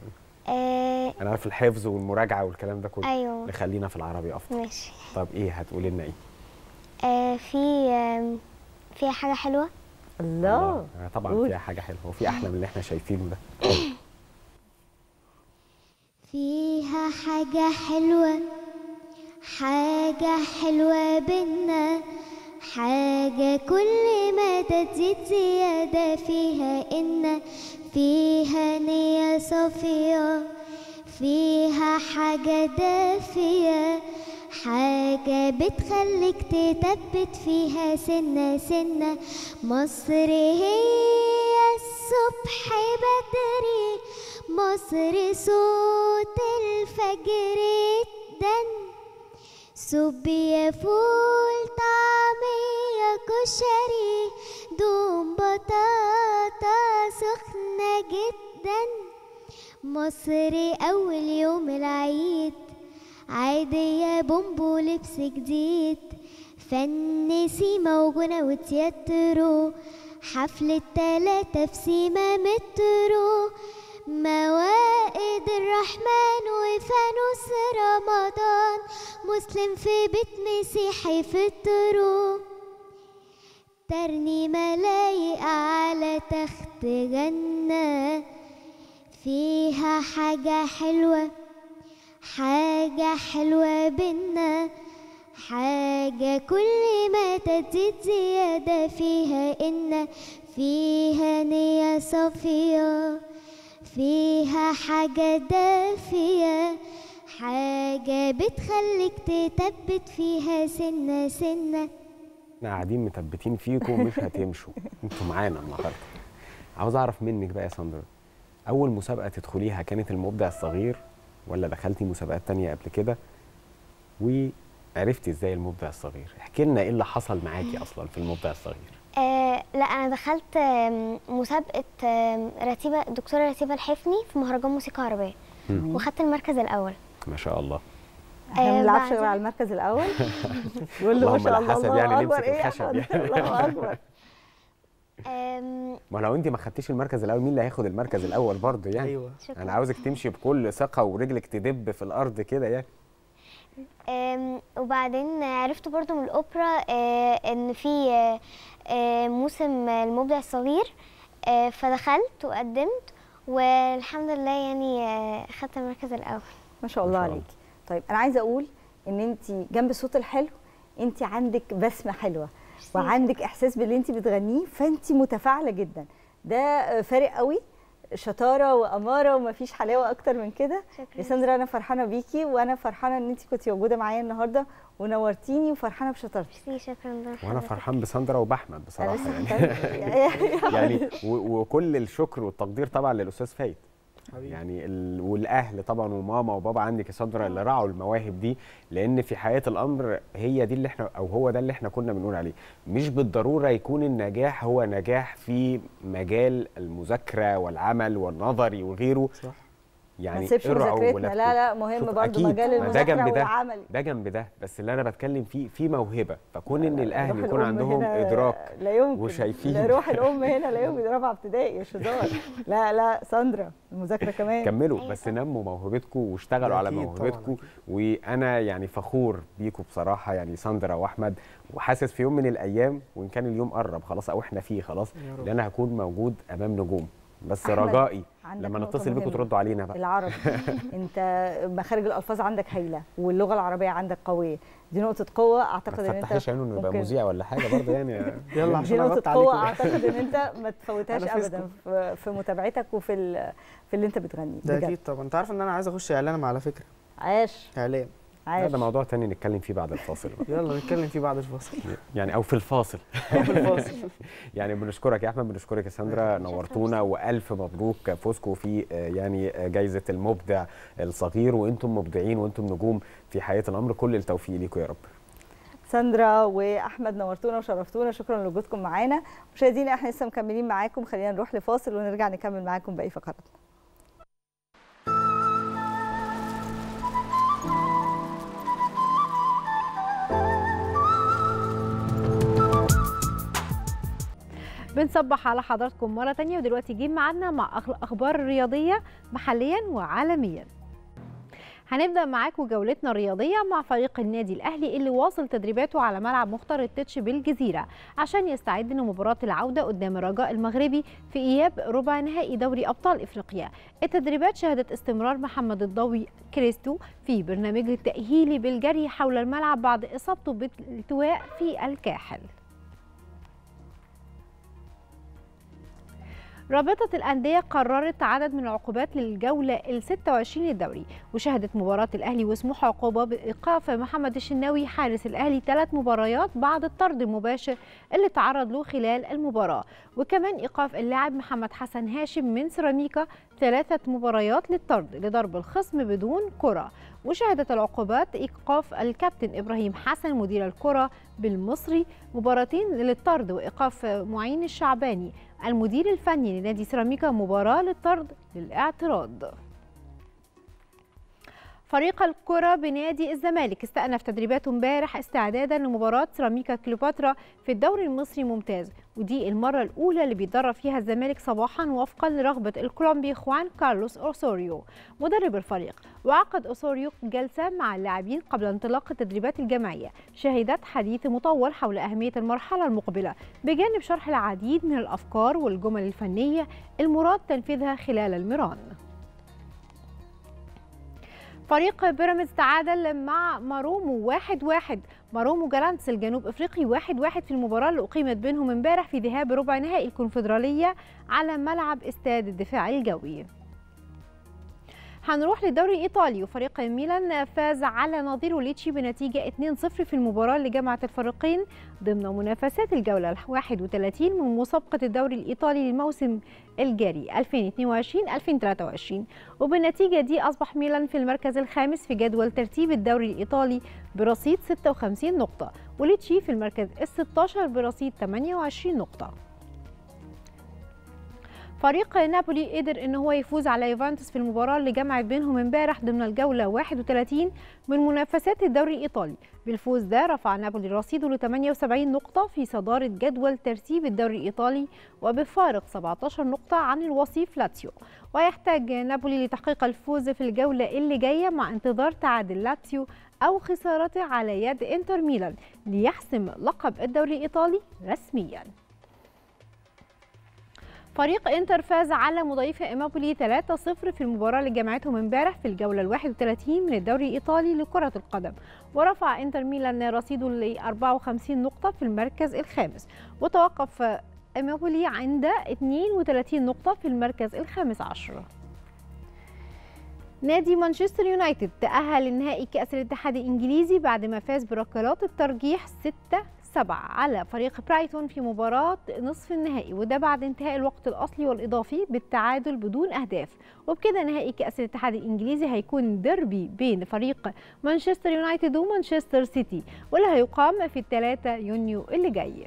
آه انا عارف الحفظ والمراجعه والكلام ده كله. ايوه. نخلينا في العربي افضل. ماشي. طب ايه هتقولي لنا ايه؟ آه في آه فيها حاجه حلوه. الله, الله. آه طبعا قول. فيها حاجه حلوه وفي احلى من اللي احنا شايفينه ده. فيها حاجه حلوه، حاجه حلوه بينا، حاجه كل ما تزيد زياده فيها إن فيها نية صافية، فيها حاجة دافية، حاجة بتخليك تثبت فيها سنة سنة. مصر هي الصبح بدري، مصر صوت الفجر الدن. صوبيا فول طعمية كشري دوم بطاطا سخنة جدا. مصر أول يوم العيد عيدية بومبو لبس جديد، فن سيما وغنى وتياترو، حفلة تلاتة في سيما مترو، موائد الرحمن وفانوس رمضان، مسلم في بيت مسيحي فطرو، ترنيمة لايقة على تخت جنة، فيها حاجة حلوة حاجة حلوة بينا، حاجة كل ما تزيد زيادة فيها إن فيها نية صافية، فيها حاجة دافية، حاجة بتخليك تثبت فيها سنة سنة. احنا قاعدين مثبتين فيكم مش هتمشوا، انتوا معانا النهارده. عاوز اعرف منك بقى يا ساندرا، اول مسابقه تدخليها كانت المبدع الصغير ولا دخلتي مسابقات تانية قبل كده؟ وعرفتي ازاي المبدع الصغير؟ احكي لنا ايه اللي حصل معاكي اصلا في المبدع الصغير. آه لا انا دخلت مسابقه رتيبه دكتوره رتيبه الحفني في مهرجان موسيقى عربيه واخدت المركز الاول. ما شاء الله. احنا ما بنلعبش غير على المركز الاول. يقول له ما شاء الله حسب يعني نمسك الخشب يعني. الله اكبر. ما لو انت ما خدتيش المركز الاول مين اللي هياخد المركز الاول برضه يعني؟ ايوه انا عاوزك تمشي بكل ثقه ورجلك تدب في الارض كده يعني. وبعدين عرفت برضو من الاوبرا ان في موسم المبدع الصغير، فدخلت وقدمت والحمد لله يعني اخدت المركز الاول. ما شاء الله عليكي. طيب انا عايزه اقول ان انت جنب الصوت الحلو انت عندك بسمه حلوه وعندك احساس باللي انت بتغنيه، فانت متفاعله جدا. ده فارق قوي، شطاره واماره ومفيش حلاوه اكتر من كده. يا ساندرا انا فرحانه بيكي وانا فرحانه ان انت كنتي موجوده معايا النهارده ونورتيني وفرحانه بشطارتك. شكرا. وانا فرحان بساندرا وباحمد بصراحه يعني. يعني وكل الشكر والتقدير طبعا للاستاذ فايد يعني ال... والاهل طبعا وماما وبابا عندك يا ساندرا اللي راعوا المواهب دي، لان في حياه الامر هي دي اللي احنا او هو ده اللي احنا كنا بنقول عليه. مش بالضروره يكون النجاح هو نجاح في مجال المذاكره والعمل والنظري وغيره. صح. يعني ما تسيبش مذاكرتنا. لا لا مهم برضه مجال المذاكره والعمل. ده جنب ده، بس اللي انا بتكلم فيه في موهبه، فكون ان الاهل يكون عندهم ادراك لا يمكن وشايفين لا روح الام هنا لا يمكن رابعه ابتدائي مش هزار. لا لا ساندرا المذاكره كمان كملوا بس نموا موهبتكم واشتغلوا على موهبتكم، وانا يعني فخور بيكم بصراحه يعني ساندرا واحمد، وحاسس في يوم من الايام وان كان اليوم قرب خلاص او احنا فيه خلاص ان انا هكون موجود امام نجوم. بس رجائي لما نتصل بيكم تردوا علينا بقى. العربي انت مخارج الالفاظ عندك هايله واللغه العربيه عندك قويه، دي نقطه قوه اعتقد ان انت ما تفتحيش عينه انه يبقى مذيع ولا حاجه برضه يعني. يلا عشان دي نقطه قوه اعتقد ان انت ما تفوتهاش ابدا في, في متابعتك وفي في اللي انت بتغنيه. ده اكيد طبعا. انت عارف ان انا عايز اخش اعلام على فكره. عاش. اعلام. هذا موضوع تاني نتكلم فيه بعد الفاصل. يلا نتكلم فيه بعد الفاصل يعني او في الفاصل. او في الفاصل. يعني بنشكرك يا احمد، بنشكرك يا ساندرا، نورتونا والف مبروك فوزكم في يعني جائزه المبدع الصغير، وانتم مبدعين وانتم نجوم في حياه الامر. كل التوفيق ليكم يا رب. ساندرا واحمد نورتونا وشرفتونا، شكرا لوجودكم معانا. مشاهدينا احنا لسه مكملين معاكم، خلينا نروح لفاصل ونرجع نكمل معاكم باقي فقراتنا. بنصبح على حضراتكم مرة تانية، ودلوقتي جه معانا مع أخبار رياضية محليا وعالميا. هنبدأ معاكم جولتنا الرياضية مع فريق النادي الأهلي اللي واصل تدريباته على ملعب مختار التتش بالجزيرة عشان يستعد لمباراة العودة قدام الرجاء المغربي في إياب ربع نهائي دوري أبطال إفريقيا. التدريبات شهدت استمرار محمد الضوي كريستو في برنامجه التأهيلي بالجري حول الملعب بعد إصابته بالالتواء في الكاحل. رابطة الأندية قررت عدد من العقوبات للجولة ال ستة وعشرين للدوري، وشهدت مباراة الأهلي وسموحة عقوبة بإيقاف محمد الشناوي حارس الأهلي ثلاث مباريات بعد الطرد المباشر اللي تعرض له خلال المباراة، وكمان إيقاف اللاعب محمد حسن هاشم من سيراميكا ثلاثة مباريات للطرد لضرب الخصم بدون كرة. وشهدت العقوبات إيقاف الكابتن إبراهيم حسن مدير الكرة بالمصري مباراتين للطرد، وإيقاف معين الشعباني المدير الفني لنادي سيراميكا مباراة للطرد للاعتراض. فريق الكرة بنادي الزمالك استأنف تدريباته امبارح استعدادا لمباراة سيراميكا كليوباترا في الدوري المصري ممتاز، ودي المرة الأولى اللي بيتدرب فيها الزمالك صباحا وفقا لرغبة الكولومبي خوان كارلوس أوسوريو مدرب الفريق. وعقد أوسوريو جلسة مع اللاعبين قبل انطلاق التدريبات الجماعية شهدت حديث مطول حول أهمية المرحلة المقبلة بجانب شرح العديد من الأفكار والجمل الفنية المراد تنفيذها خلال المران. فريق بيراميدز تعادل مع مارومو واحد واحد، مارومو جالانتس الجنوب افريقي واحد واحد في المباراه اللي اقيمت بينهم امبارح في ذهاب ربع نهائي الكونفدراليه على ملعب استاد الدفاع الجوي. هنروح للدوري الايطالي، وفريق ميلان فاز على نظيره ليتشي بنتيجه اتنين صفر في المباراه اللي جمعت الفريقين ضمن منافسات الجوله الواحد وثلاثين من مسابقه الدوري الايطالي للموسم الجاري ألفين واثنين وعشرين ألفين وثلاثة وعشرين، وبالنتيجه دي اصبح ميلان في المركز الخامس في جدول ترتيب الدوري الايطالي برصيد ستة وخمسين نقطه، وليتشي في المركز الستة عشر برصيد ثمانية وعشرين نقطه. فريق نابولي قدر ان هو يفوز على يوفنتوس في المباراه اللي جمعت بينهم امبارح ضمن الجوله واحد وثلاثين من منافسات الدوري الايطالي. بالفوز ده رفع نابولي رصيده ل ثمانية وسبعين نقطه في صداره جدول ترتيب الدوري الايطالي وبفارق سبعة عشر نقطه عن الوصيف لاتسيو، ويحتاج نابولي لتحقيق الفوز في الجوله اللي جايه مع انتظار تعادل لاتسيو او خسارته على يد انتر ميلان ليحسم لقب الدوري الايطالي رسميا. فريق انتر فاز على مضيفه امابولي ثلاثة صفر في المباراه اللي جمعتهم امبارح في الجوله الواحد وثلاثين من الدوري الايطالي لكره القدم، ورفع انتر ميلان رصيده ل أربعة وخمسين نقطه في المركز الخامس، وتوقف امابولي عند اثنين وثلاثين نقطه في المركز الخامس عشر. نادي مانشستر يونايتد تأهل لنهائي كأس الاتحاد الإنجليزي بعد ما فاز بركلات الترجيح ستة سبعة على فريق برايتون في مباراة نصف النهائي، وده بعد انتهاء الوقت الأصلي والإضافي بالتعادل بدون أهداف. وبكده نهائي كأس الاتحاد الإنجليزي هيكون ديربي بين فريق مانشستر يونايتد ومانشستر سيتي، واللي هيقام في الثلاثة يونيو اللي جاي.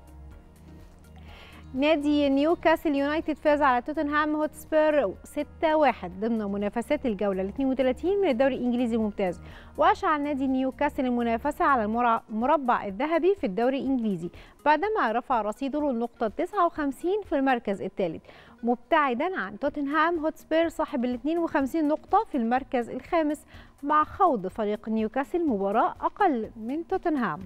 نادي نيوكاسل يونايتد فاز على توتنهام هوتسبير ستة واحد ضمن منافسات الجولة الاثنين وثلاثين من الدوري الإنجليزي الممتاز، وأشعل نادي نيوكاسل المنافسة على المربع الذهبي في الدوري الإنجليزي بعدما رفع رصيده للنقطة تسعة وخمسين في المركز الثالث، مبتعدا عن توتنهام هوتسبير صاحب ال اثنين وخمسين نقطة في المركز الخامس مع خوض فريق نيوكاسل مباراة أقل من توتنهام.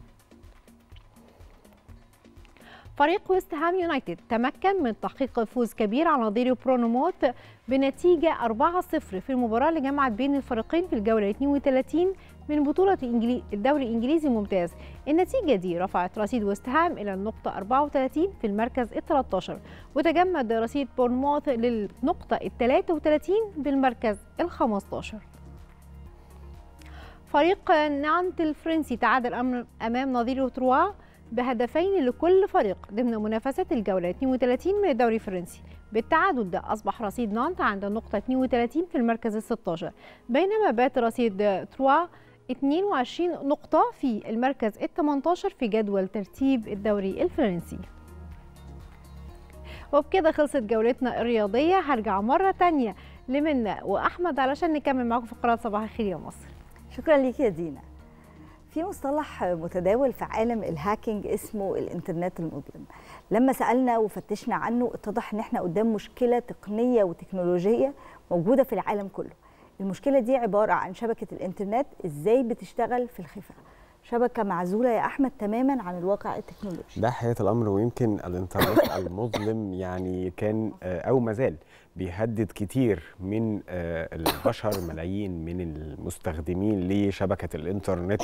فريق ويست هام يونايتد تمكن من تحقيق فوز كبير على نظيره برونموت بنتيجة أربعة صفر في المباراة اللي جمعت بين الفريقين في الجولة اثنين وثلاثين من بطولة الدوري الإنجليزي الممتاز. النتيجة دي رفعت رصيد ويست هام إلى النقطة أربعة وثلاثين في المركز الثالث عشر، وتجمد رصيد بورنموث للنقطة الثلاثة وثلاثين بالمركز الخامس عشر. فريق نانت الفرنسي تعادل أمام نظيره تروا بهدفين لكل فريق ضمن منافسات الجولة اثنين وثلاثين من الدوري الفرنسي. بالتعادل ده أصبح رصيد نانت عند النقطة اثنين وثلاثين في المركز الستة عشر، بينما بات رصيد تروا اثنين وعشرين نقطة في المركز الثامن عشر في جدول ترتيب الدوري الفرنسي. وبكده خلصت جولتنا الرياضية. هرجع مرة تانية لمنى وأحمد علشان نكمل معاكم فقرات صباح الخير يا مصر. شكرا ليك يا دينا. في مصطلح متداول في عالم الهاكينج اسمه الانترنت المظلم. لما سألنا وفتشنا عنه اتضح ان احنا قدام مشكلة تقنية وتكنولوجية موجودة في العالم كله. المشكلة دي عبارة عن شبكة الانترنت ازاي بتشتغل في الخفاء. شبكه معزوله يا احمد تماما عن الواقع التكنولوجي. ده حقيقه الامر، ويمكن الانترنت المظلم يعني كان او ما زال بيهدد كتير من البشر، ملايين من المستخدمين لشبكه الانترنت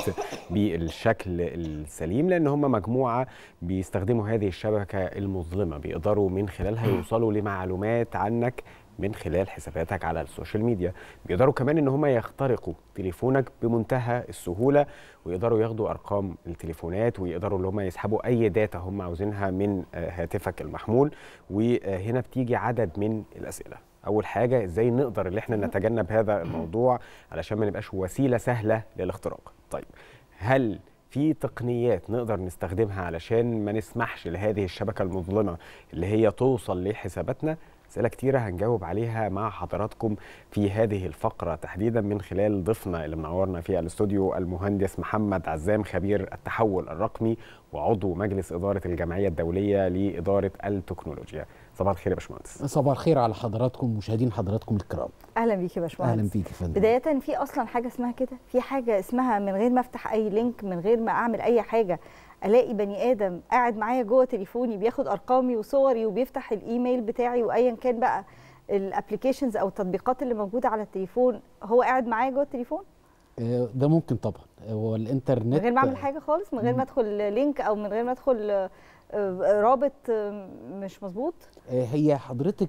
بالشكل السليم، لان هم مجموعه بيستخدموا هذه الشبكه المظلمه، بيقدروا من خلالها يوصلوا لمعلومات عنك من خلال حساباتك على السوشيال ميديا. بيقدروا كمان ان هم يخترقوا تليفونك بمنتهى السهوله، ويقدروا ياخدوا ارقام التليفونات، ويقدروا ان هم يسحبوا اي داتا هم عاوزينها من هاتفك المحمول. وهنا بتيجي عدد من الاسئله. اول حاجه، ازاي نقدر ان احنا نتجنب هذا الموضوع علشان ما نبقاش وسيله سهله للاختراق؟ طيب، هل في تقنيات نقدر نستخدمها علشان ما نسمحش لهذه الشبكه المظلمه اللي هي توصل لحساباتنا؟ أسئلة كتيرة هنجاوب عليها مع حضراتكم في هذه الفقرة تحديدا من خلال ضيفنا اللي منورنا في الاستوديو، المهندس محمد عزام، خبير التحول الرقمي وعضو مجلس إدارة الجمعية الدولية لإدارة التكنولوجيا. صباح الخير يا باشمهندس. صباح الخير على حضراتكم مشاهدين حضراتكم الكرام. اهلا بيك يا باشمهندس. اهلا بيك يا فندم. بدايه، في اصلا حاجه اسمها كده، في حاجه اسمها من غير ما افتح اي لينك، من غير ما اعمل اي حاجه، الاقي بني ادم قاعد معايا جوه تليفوني بياخد ارقامي وصوري وبيفتح الايميل بتاعي وايا كان بقى الابلكيشنز او التطبيقات اللي موجوده على التليفون، هو قاعد معايا جوه التليفون؟ ده ممكن طبعا. هو الانترنت من غير ما اعمل حاجه خالص، من غير ما ادخل لينك او من غير ما ادخل رابط مش مظبوط. هي حضرتك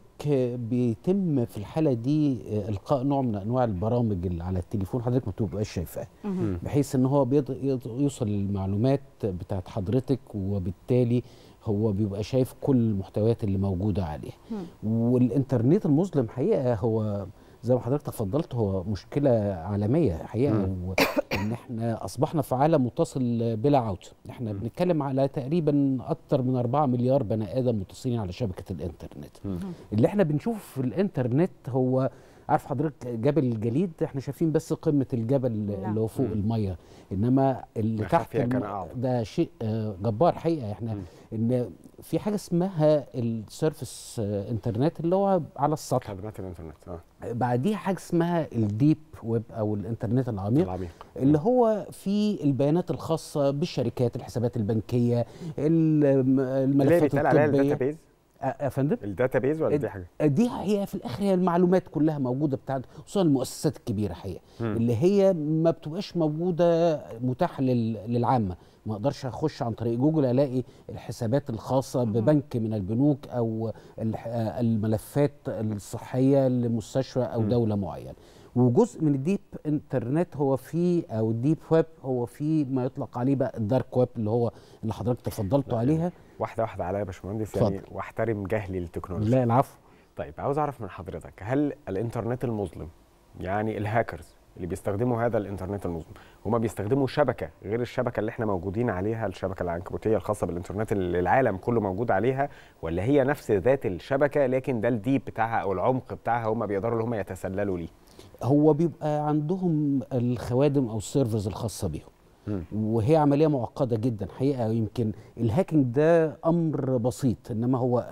بيتم في الحاله دي القاء نوع من انواع البرامج اللي على التليفون حضرتك ما تبقاش شايفاها، بحيث ان هو يوصل للمعلومات بتاعت حضرتك، وبالتالي هو بيبقى شايف كل المحتويات اللي موجوده عليه. والانترنت المظلم حقيقه هو زي ما حضرتك تفضلت هو مشكله عالميه حقيقه، وان احنا اصبحنا في عالم متصل بلا عوده. احنا بنتكلم على تقريبا اكتر من أربعة مليار بني ادم متصلين على شبكه الانترنت. مم. اللي احنا بنشوفه في الانترنت هو، عارف حضرتك جبل الجليد، احنا شايفين بس قمه الجبل لا. اللي هو فوق مم. الميه، انما اللي تحت ده شيء جبار حقيقه. احنا مم. ان في حاجه اسمها السيرفس انترنت اللي هو على السطح، خدمات الانترنت. اه بعديها حاجه اسمها الديب ويب او الانترنت العميق, العميق. اللي هو في البيانات الخاصه بالشركات، الحسابات البنكيه، الملفات الطبيه. يا فندم، الداتابيز ولا دي حاجه؟ دي هي في الاخر هي المعلومات كلها موجوده بتاعت خصوصا المؤسسات الكبيره حقيقه، اللي هي ما بتبقاش موجوده متاحه للعامه. ما اقدرش اخش عن طريق جوجل الاقي الحسابات الخاصه ببنك من البنوك او الملفات الصحيه لمستشفى او دوله معينه. وجزء من الديب انترنت هو في او الديب ويب هو في ما يطلق عليه بقى الدارك ويب اللي هو اللي حضرتك تفضلتوا عليها. واحده واحده عليا يا باشمهندس، يعني واحترم جهلي للتكنولوجيا. لا العفو. طيب، عاوز اعرف من حضرتك، هل الانترنت المظلم يعني الهاكرز اللي بيستخدموا هذا الانترنت المظلم هما بيستخدموا شبكه غير الشبكه اللي احنا موجودين عليها، الشبكه العنكبوتيه الخاصه بالانترنت اللي العالم كله موجود عليها، ولا هي نفس ذات الشبكه لكن ده الديب بتاعها او العمق بتاعها هما بيقدروا ان هم يتسللوا ليه؟ هو بيبقى عندهم الخوادم او السيرفرز الخاصه بيهم، وهي عمليه معقده جدا حقيقه. يمكن الهاكينج ده امر بسيط، انما هو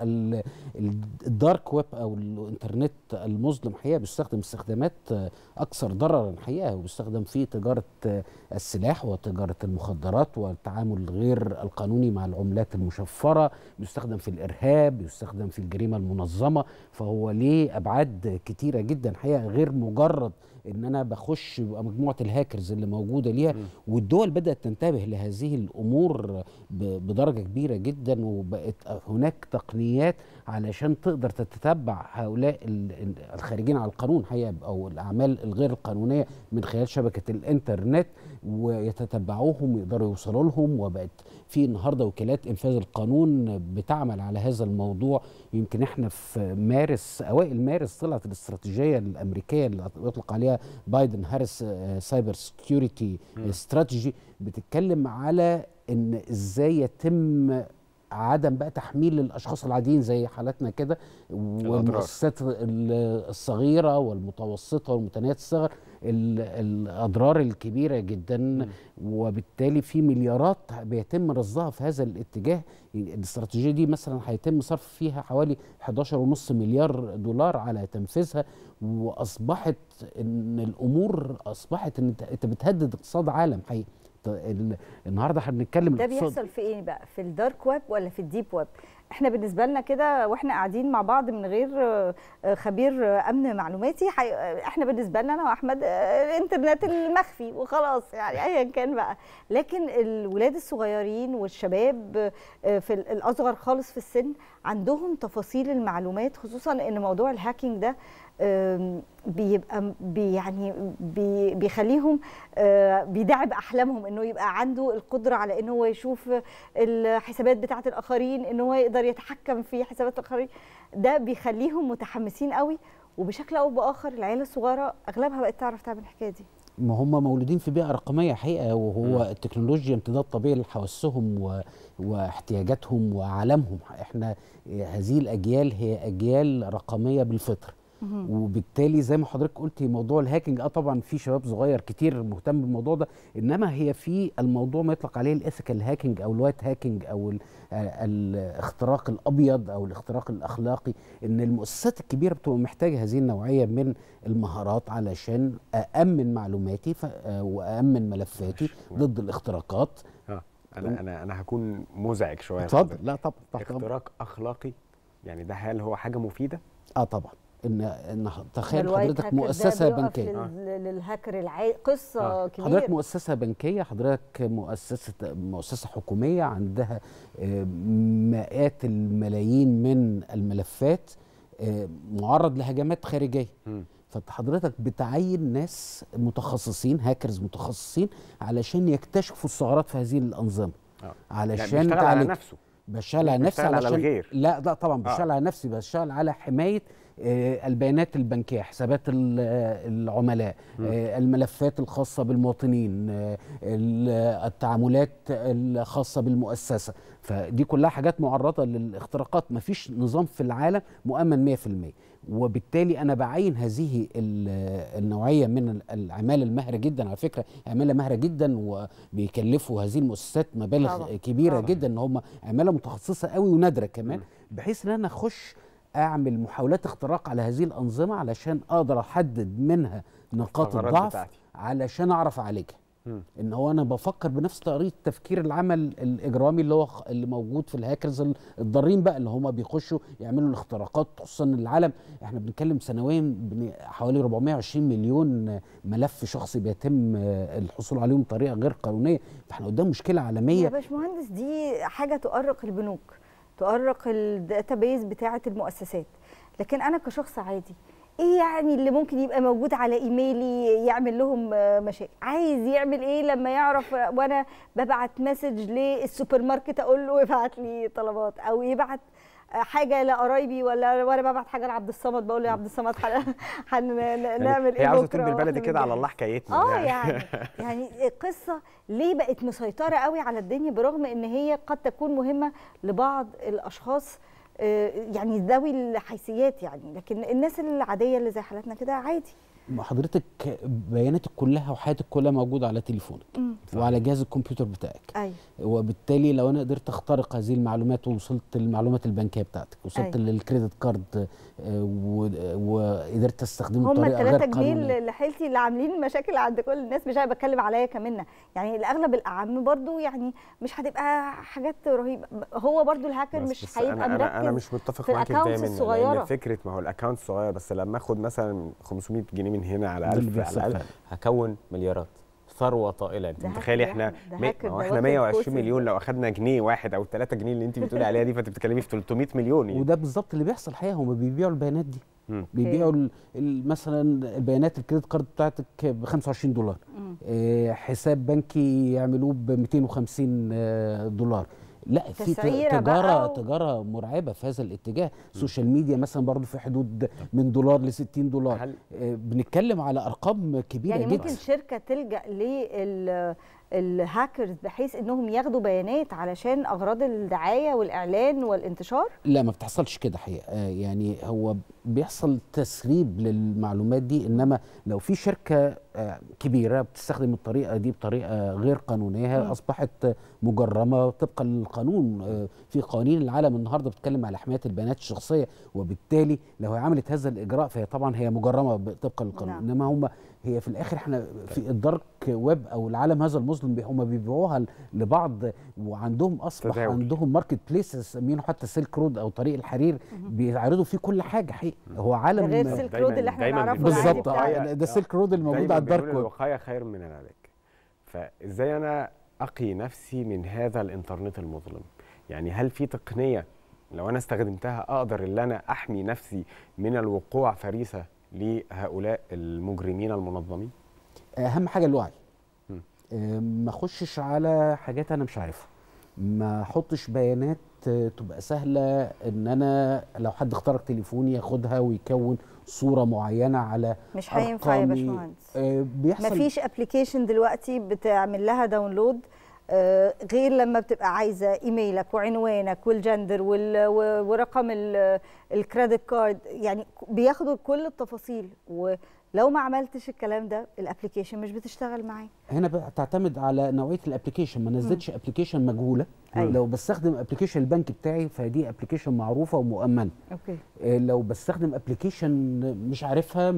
الدارك ويب او الانترنت المظلم حقيقه بيستخدم استخدامات اكثر ضررا حقيقه، وبيستخدم في تجاره السلاح وتجاره المخدرات والتعامل غير القانوني مع العملات المشفره، بيستخدم في الارهاب، بيستخدم في الجريمه المنظمه. فهو ليه ابعاد كتيره جدا حقيقه، غير مجرد ان انا بخش مجموعه الهاكرز اللي موجوده ليها. والدول بدات تنتبه لهذه الامور بدرجه كبيره جدا، وبقت هناك تقنيات علشان تقدر تتتبع هؤلاء الخارجين على القانون حقيقه او الاعمال الغير القانونيه من خلال شبكه الانترنت، ويتتبعوهم ويقدروا يوصلوا لهم. وبقت في النهارده وكالات انفاذ القانون بتعمل على هذا الموضوع. يمكن احنا في مارس اوائل مارس طلعت الاستراتيجيه الامريكيه اللي يطلق عليها بايدن هاريس سايبر سكيورتي استراتيجي، بتتكلم على ان ازاي يتم عدم بقى تحميل الاشخاص العاديين زي حالاتنا كده والمؤسسات الصغيره والمتوسطه والمتناهيه الصغر الاضرار الكبيره جدا. م. وبالتالي في مليارات بيتم رصدها في هذا الاتجاه. الاستراتيجيه دي مثلا هيتم صرف فيها حوالي احد عشر ونص مليار دولار على تنفيذها، واصبحت ان الامور اصبحت ان انت بتهدد اقتصاد عالم حقيقي. النهارده احنا بنتكلم ده بيحصل في ايه بقى؟ في الدارك ويب ولا في الديب ويب؟ احنا بالنسبه لنا كده واحنا قاعدين مع بعض من غير خبير امن معلوماتي، احنا بالنسبه لنا انا واحمد الانترنت المخفي وخلاص، يعني ايا كان بقى. لكن الولاد الصغيرين والشباب في الاصغر خالص في السن عندهم تفاصيل المعلومات، خصوصا ان موضوع الهاكينج ده بيبقى بي يعني بي بيخليهم بيدعب احلامهم انه يبقى عنده القدره على انه هو يشوف الحسابات بتاعه الاخرين، انه هو يقدر يتحكم في حسابات الاخرين. ده بيخليهم متحمسين قوي، وبشكل او باخر العيله الصغيره اغلبها بقت تعرف تعمل الحكايه دي. ما هم مولودين في بيئه رقميه حقيقه، وهو م. التكنولوجيا امتداد طبيعي لحواسهم و... واحتياجاتهم وعالمهم. احنا هذه الاجيال هي اجيال رقميه بالفطره، وبالتالي زي ما حضرتك قلتي موضوع الهاكينج اه طبعا في شباب صغير كتير مهتم بالموضوع ده، انما هي في الموضوع ما يطلق عليه الايثيكال هاكينج او الوايت هاكينج او الاختراق الابيض او الاختراق الاخلاقي، ان المؤسسات الكبيره بتبقى محتاجه هذه النوعيه من المهارات علشان أأمن معلوماتي وأأمن ملفاتي ضد الاختراقات. اه انا انا انا هكون مزعج شويه. اتفضل. لا طبعا. اختراق اخلاقي يعني ده هل هو حاجه مفيده؟ اه طبعا. ان ان تخيل حضرتك مؤسسه بنكيه للهاكر العادي قصه آه. كبيره. حضرتك مؤسسه بنكيه، حضرتك مؤسسه مؤسسه حكوميه عندها مئات الملايين من الملفات معرض لهجمات خارجيه. م. فحضرتك بتعين ناس متخصصين، هاكرز متخصصين علشان يكتشفوا الثغرات في هذه الانظمه. آه. علشان يعني بيشتغل على نفسه. بشتغل على نفسي علشان على الغير. لا لا طبعا بشتغل آه. على نفسي، بشتغل على حمايه آه البيانات البنكيه، حسابات العملاء، آه الملفات الخاصه بالمواطنين، آه التعاملات الخاصه بالمؤسسه. فدي كلها حاجات معرضه للاختراقات، مفيش نظام في العالم مؤمن مية في المية. وبالتالي انا بعين هذه النوعيه من العماله الماهره جدا، على فكره عماله ماهره جدا وبيكلفوا هذه المؤسسات مبالغ طبعا. كبيره طبعا. جدا، ان هم عماله متخصصه قوي ونادره كمان، بحيث ان انا اخش اعمل محاولات اختراق على هذه الانظمه علشان اقدر احدد منها نقاط الضعف بتاعتي. علشان اعرف اعالجها. ان هو انا بفكر بنفس طريقه تفكير العمل الاجرامي اللي هو اللي موجود في الهاكرز الضارين بقى، اللي هم بيخشوا يعملوا الاختراقات، خصوصا العالم احنا بنتكلم سنويا حوالي أربعمائة وعشرين مليون ملف شخصي بيتم الحصول عليهم بطريقه غير قانونيه. فاحنا قدام مشكله عالميه يا باشمهندس. دي حاجه تؤرق البنوك، تؤرق الداتابيز بتاعه المؤسسات، لكن انا كشخص عادي ايه يعني اللي ممكن يبقى موجود على ايميلي يعمل لهم مشاكل؟ عايز يعمل ايه لما يعرف وانا ببعت مسج للسوبر ماركت اقول له ابعت لي طلبات، او يبعت حاجه لقرايبي، ولا وانا ببعت حاجه لعبد الصمد بقول له يا عبد الصمد هنعمل ايه؟ هي عاوزه تقول بالبلدي كده على الله حكايتنا. اه يعني يعني القصه ليه بقت مسيطره قوي على الدنيا، برغم ان هي قد تكون مهمه لبعض الاشخاص يعني ذوي الحيثيات يعني، لكن الناس العاديه اللي زي حالتنا كده عادي. حضرتك بياناتك كلها وحياتك كلها موجوده على تليفونك وعلى جهاز الكمبيوتر بتاعك. أيوة. وبالتالي لو انا قدرت اخترق هذه المعلومات ووصلت للمعلومات البنكيه بتاعتك، وصلت أيوة. للكريدت كارد وقدرت استخدمه بطريقه غير قانونيه. هم الثلاثة جنيه اللي حيلتي اللي عاملين مشاكل عند كل الناس، مش انا بتكلم عليا كمان، يعني الاغلب الاعم برضو يعني مش هتبقى حاجات رهيبه. هو برضو الهاكر مش هيبقى مركز. انا انا مش متفق معاك تماما، لان فكره ما هو الاكونت صغير، بس لما اخد مثلا خمسمائة جنيه من هنا على ألف على ألف هكون مليارات، ثروه طائله. انت متخيلي احنا احنا مائة وعشرين مليون، لو اخدنا جنيه واحد او ثلاثة جنيه اللي انت بتقولي عليها دي، فانت بتتكلمي في ثلاثمائة مليون يعني. وده بالظبط اللي بيحصل الحقيقه، هم بيبيعوا البيانات دي. م. بيبيعوا مثلا البيانات الكريدت كارد بتاعتك ب خمسة وعشرين دولار، اه حساب بنكي يعملوه ب مئتين وخمسين دولار. لا في تجاره تجاره مرعبه في هذا الاتجاه. السوشيال ميديا مثلا برضو في حدود من دولار ل ستين دولار. آه بنتكلم على ارقام كبيره يعني جدا. ممكن شركه تلجا لل الهاكرز بحيث انهم ياخدوا بيانات علشان اغراض الدعايه والاعلان والانتشار؟ لا ما بتحصلش كده حقيقه، يعني هو بيحصل تسريب للمعلومات دي، انما لو في شركه كبيره بتستخدم الطريقه دي بطريقه غير قانونيه اصبحت مجرمه طبقا للقانون. في قوانين العالم النهارده بتتكلم على حمايه البيانات الشخصيه، وبالتالي لو هي عملت هذا الاجراء فهي طبعا هي مجرمه طبقا للقانون. نعم. انما هم هي في الاخر احنا في الدارك ويب او العالم هذا المظلم هم بيبيعوها لبعض، وعندهم اصبح تداول. عندهم ماركت بليسز سمينه حتى سيلك رود او طريق الحرير بيعرضوا فيه كل حاجه حقيقي. هو عالم غير سيلك رود اللي احنا نعرفه بالظبط. ده سيلك رود اللي موجود على الدارك ويب. الوقايه خير من العلاج. فازاي انا اقي نفسي من هذا الانترنت المظلم؟ يعني هل في تقنيه لو انا استخدمتها اقدر ان انا احمي نفسي من الوقوع فريسه لهؤلاء المجرمين المنظمين؟ اهم حاجه الوعي. ما اخشش على حاجات انا مش عارفها، ما احطش بيانات تبقى سهله ان انا لو حد اخترق تليفوني ياخدها ويكون صوره معينه على مش هينفع يا باشمهندس. بيحصل مفيش ابلكيشن دلوقتي بتعمل لها داونلود آه غير لما بتبقى عايزه ايميلك وعنوانك والجندر ورقم الكريدت كارد، يعني بياخدوا كل التفاصيل، ولو ما عملتش الكلام ده الابلكيشن مش بتشتغل معاه. هنا بقى تعتمد على نوعيه الابلكيشن، ما نزلتش ابلكيشن مجهوله. أيوة. لو بستخدم ابلكيشن البنك بتاعي فدي ابلكيشن معروفه ومؤمنه. اوكي. لو بستخدم ابلكيشن مش عارفها،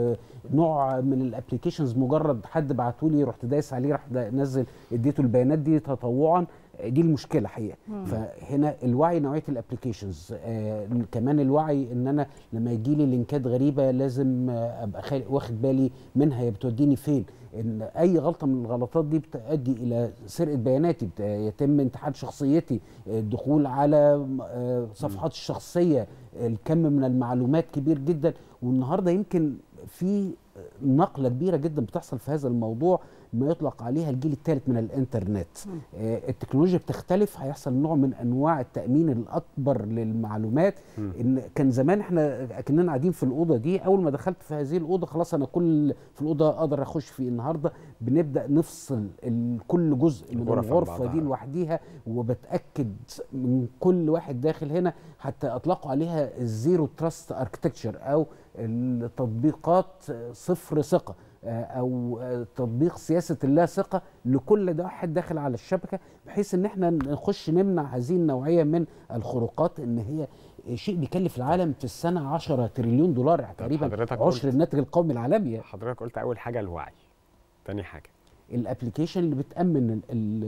نوع من الابلكيشنز مجرد حد بعته لي رحت دايس عليه رحت نزل اديته البيانات دي تطوعا، دي المشكله حقيقه. مم. فهنا الوعي نوعيه الابلكيشنز، آه كمان الوعي ان انا لما يجي لي لينكات غريبه لازم آه ابقى واخد بالي منها هي بتوديني فين، ان اي غلطه من الغلطات دي بتؤدي الى سرقه بياناتي، يتم انتحال شخصيتي، الدخول على آه صفحات الشخصيه، الكم من المعلومات كبير جدا. والنهارده يمكن في نقله كبيره جدا بتحصل في هذا الموضوع، ما يطلق عليها الجيل الثالث من الانترنت. آه التكنولوجيا بتختلف، هيحصل نوع من انواع التامين الاكبر للمعلومات. م. ان كان زمان احنا كنا قاعدين في الاوضه دي، اول ما دخلت في هذه الاوضه خلاص انا كل في الاوضه اقدر اخش فيه. النهارده بنبدا نفصل كل جزء من الغرفه دي لوحديها، وبتاكد من كل واحد داخل هنا، حتى اطلقوا عليها الزيرو تراست اركتكتشر او التطبيقات صفر ثقه، او تطبيق سياسه اللا ثقه لكل ده واحد داخل على الشبكه، بحيث ان احنا نخش نمنع هذه النوعيه من الخروقات. ان هي شيء بيكلف العالم في السنه عشرة تريليون دولار، تقريبا عشر الناتج القومي العالمي. حضرتك قلت اول حاجه الوعي، تاني حاجه الابلكيشن اللي بتامن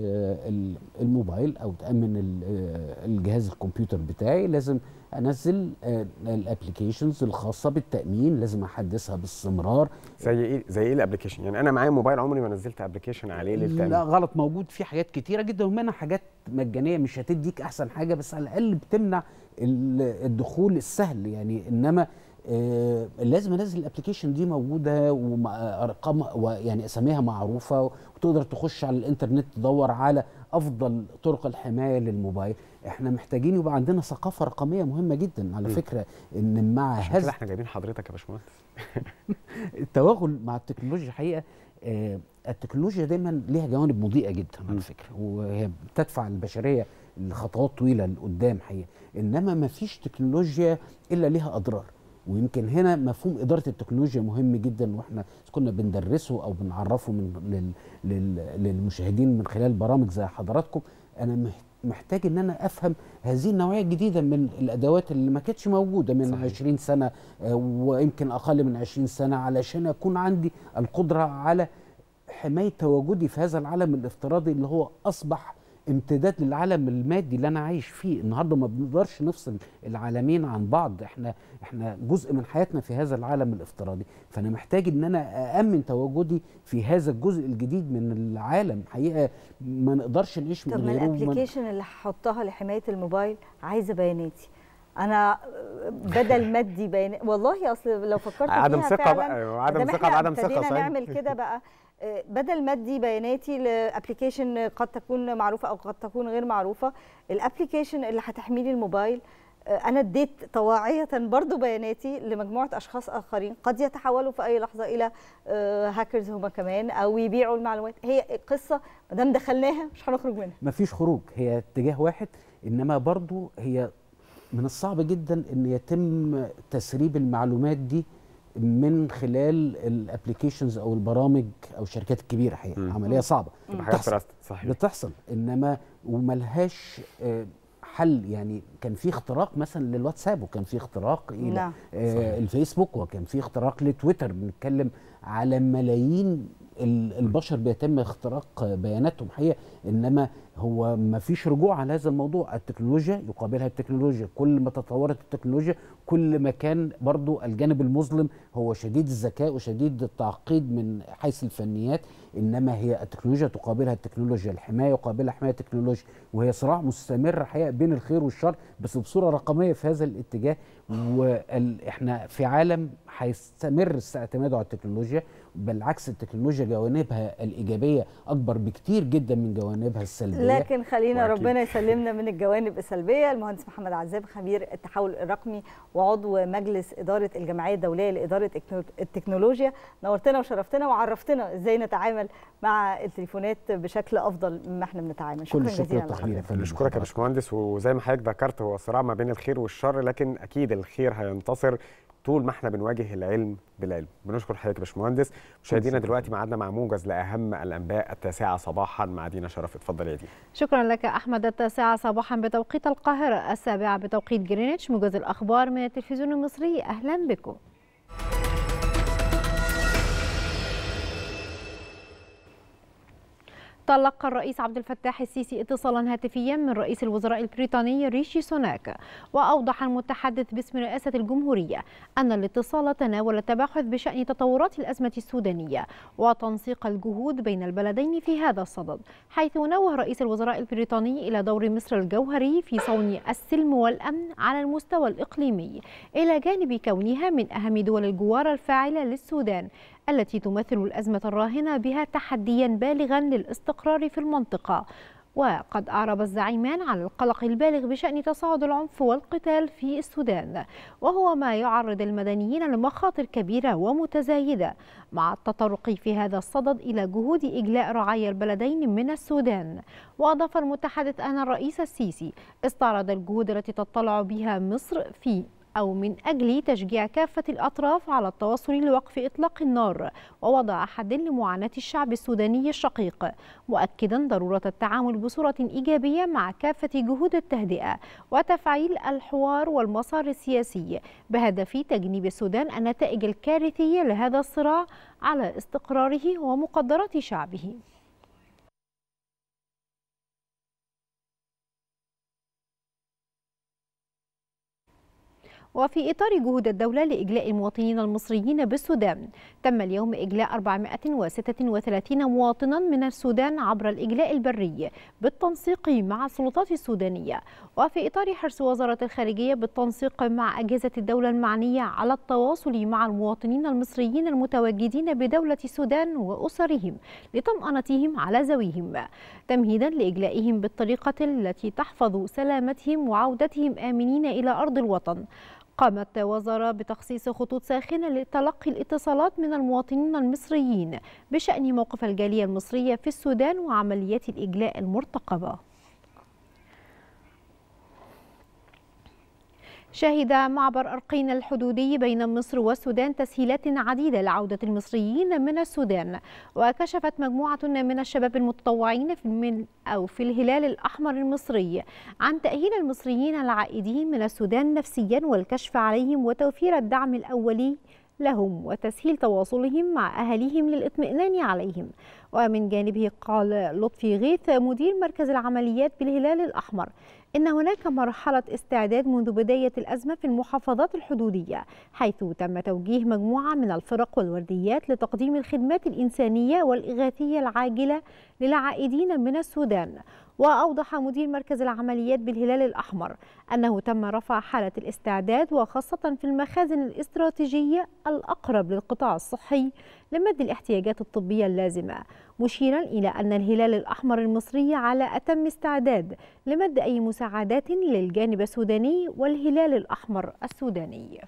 الموبايل او تامن الجهاز الكمبيوتر بتاعي، لازم انزل الابلكيشنز الخاصه بالتامين، لازم احدثها باستمرار. زي ايه زي ايه الابلكيشن؟ يعني انا معايا موبايل عمري ما نزلت ابلكيشن عليه للتامين. لا غلط، موجود فيه حاجات كتيره جدا، ومنها حاجات مجانيه مش هتديك احسن حاجه، بس على الاقل بتمنع الدخول السهل يعني. انما آه لازم انزل الابلكيشن دي موجوده وارقام ويعني اساميها معروفه، وتقدر تخش على الانترنت تدور على افضل طرق الحمايه للموبايل. احنا محتاجين يبقى عندنا ثقافه رقميه مهمه جدا على م. فكره، ان مع هذا احنا جايبين حضرتك يا باشمهندس. التوغل مع التكنولوجيا حقيقه، آه التكنولوجيا دايما ليها جوانب مضيئه جدا على فكره، وهي بتدفع البشريه لخطوات طويله لقدام حقيقه، انما ما فيش تكنولوجيا الا ليها اضرار. ويمكن هنا مفهوم إدارة التكنولوجيا مهم جدا، واحنا كنا بندرسه او بنعرفه من لل لل للمشاهدين من خلال برامج زي حضراتكم. انا محتاج ان انا افهم هذه النوعيه الجديده من الادوات اللي ما كانتش موجوده من صحيح. عشرين سنه ويمكن اقل من عشرين سنه، علشان يكون عندي القدره على حمايه تواجدي في هذا العالم الافتراضي اللي هو اصبح امتداد للعالم المادي اللي انا عايش فيه. النهارده ما بنقدرش نفصل العالمين عن بعض، احنا احنا جزء من حياتنا في هذا العالم الافتراضي، فانا محتاج ان انا أأمن تواجدي في هذا الجزء الجديد من العالم. حقيقه ما نقدرش نعيش من غيره. طب ما الابلكيشن اللي هحطها لحمايه الموبايل عايزه بياناتي، انا بدل ما ادي بيانات والله، اصل لو فكرت فيها عدم ثقه بقى، عدم ثقه بعدم ثقه صحيح. نعمل كده بقى، بدل ما ادي بياناتي لابلكيشن قد تكون معروفه او قد تكون غير معروفه، الابلكيشن اللي هتحمي لي الموبايل انا اديت طواعيه برضو بياناتي لمجموعه اشخاص اخرين قد يتحولوا في اي لحظه الى هاكرز هم كمان، او يبيعوا المعلومات. هي قصه ما دام دخلناها مش هنخرج منها. مفيش خروج، هي اتجاه واحد، انما برضو هي من الصعب جدا ان يتم تسريب المعلومات دي من خلال الابلكيشنز او البرامج او الشركات الكبيره. حقيقه م. عمليه صعبه بتحصل صحيح. بتحصل انما وملهاش حل. يعني كان في اختراق مثلا للواتساب، وكان في اختراق الى نعم. آه الفيسبوك، وكان في اختراق لتويتر، بنتكلم على ملايين البشر بيتم اختراق بياناتهم حقيقة، انما هو ما فيش رجوع على هذا الموضوع. التكنولوجيا يقابلها التكنولوجيا، كل ما تطورت التكنولوجيا كل ما كان برضو الجانب المظلم هو شديد الذكاء وشديد التعقيد من حيث الفنيات، انما هي التكنولوجيا تقابلها التكنولوجيا، الحمايه يقابلها حمايه التكنولوجيا، وهي صراع مستمر حقيقة بين الخير والشر بس بصوره رقميه في هذا الاتجاه. واحنا في عالم هيستمر اعتماده على التكنولوجيا، بالعكس التكنولوجيا جوانبها الايجابيه اكبر بكتير جدا من جوانبها السلبيه. لكن خلينا وأكيد. ربنا يسلمنا من الجوانب السلبيه. المهندس محمد عزام خبير التحول الرقمي وعضو مجلس اداره الجمعيه الدوليه لاداره التكنولوجيا، نورتنا وشرفتنا وعرفتنا ازاي نتعامل مع التليفونات بشكل افضل مما احنا بنتعامل. شكرا جزيلا لحضرتك. بنشكرك يا باشمهندس، وزي ما حضرتك ذكرت هو صراع ما بين الخير والشر، لكن اكيد الخير هينتصر طول ما احنا بنواجه العلم بالعلم. بنشكر حضرتك يا باشمهندس. مشاهدينا دلوقتي معادنا مع موجز لاهم الانباء التاسعه صباحا مع دينا شرف. اتفضل يا دينا. شكرا لك احمد. التاسعه صباحا بتوقيت القاهره، السابعه بتوقيت جرينتش. موجز الاخبار من التلفزيون المصري، اهلا بكم. تلقى الرئيس عبد الفتاح السيسي اتصالا هاتفيا من رئيس الوزراء البريطاني ريشي سوناك، وأوضح المتحدث باسم رئاسة الجمهورية أن الاتصال تناول التباحث بشأن تطورات الأزمة السودانية وتنسيق الجهود بين البلدين في هذا الصدد، حيث نوه رئيس الوزراء البريطاني إلى دور مصر الجوهري في صون السلم والأمن على المستوى الإقليمي، إلى جانب كونها من أهم دول الجوار الفاعلة للسودان التي تمثل الأزمة الراهنة بها تحديا بالغا للاستقرار في المنطقة. وقد أعرب الزعيمان على القلق البالغ بشأن تصاعد العنف والقتال في السودان، وهو ما يعرض المدنيين لمخاطر كبيرة ومتزايدة، مع التطرق في هذا الصدد إلى جهود إجلاء رعايا البلدين من السودان. وأضاف المتحدث أن الرئيس السيسي استعرض الجهود التي تطلع بها مصر في أو من أجل تشجيع كافة الأطراف على التوصل لوقف إطلاق النار ووضع حد لمعاناة الشعب السوداني الشقيق، مؤكدا ضرورة التعامل بصورة إيجابية مع كافة جهود التهدئة وتفعيل الحوار والمسار السياسي بهدف تجنيب السودان النتائج الكارثية لهذا الصراع على استقراره ومقدرات شعبه. وفي إطار جهود الدولة لإجلاء المواطنين المصريين بالسودان، تم اليوم إجلاء أربعمائة وستة وثلاثين مواطنا من السودان عبر الإجلاء البري بالتنسيق مع السلطات السودانية. وفي إطار حرص وزارة الخارجية بالتنسيق مع أجهزة الدولة المعنية على التواصل مع المواطنين المصريين المتواجدين بدولة السودان وأسرهم لطمأنتهم على ذويهم، تمهيدا لإجلائهم بالطريقة التي تحفظ سلامتهم وعودتهم آمنين إلى أرض الوطن. قامت وزارة بتخصيص خطوط ساخنة لتلقي الاتصالات من المواطنين المصريين بشأن موقف الجالية المصرية في السودان وعمليات الإجلاء المرتقبة. شهد معبر أرقين الحدودي بين مصر والسودان تسهيلات عديدة لعودة المصريين من السودان، وكشفت مجموعة من الشباب المتطوعين في من أو في الهلال الأحمر المصري عن تأهيل المصريين العائدين من السودان نفسيا والكشف عليهم وتوفير الدعم الأولي لهم وتسهيل تواصلهم مع أهاليهم للإطمئنان عليهم. ومن جانبه قال لطفي غيث مدير مركز العمليات بالهلال الأحمر إن هناك مرحلة استعداد منذ بداية الأزمة في المحافظات الحدودية، حيث تم توجيه مجموعة من الفرق والورديات لتقديم الخدمات الإنسانية والإغاثية العاجلة للعائدين من السودان. وأوضح مدير مركز العمليات بالهلال الأحمر أنه تم رفع حالة الاستعداد وخاصة في المخازن الاستراتيجية الأقرب للقطاع الصحي لمد الاحتياجات الطبية اللازمة، مشيرا إلى أن الهلال الأحمر المصري على أتم استعداد لمد أي مساعدات للجانب السوداني والهلال الأحمر السوداني.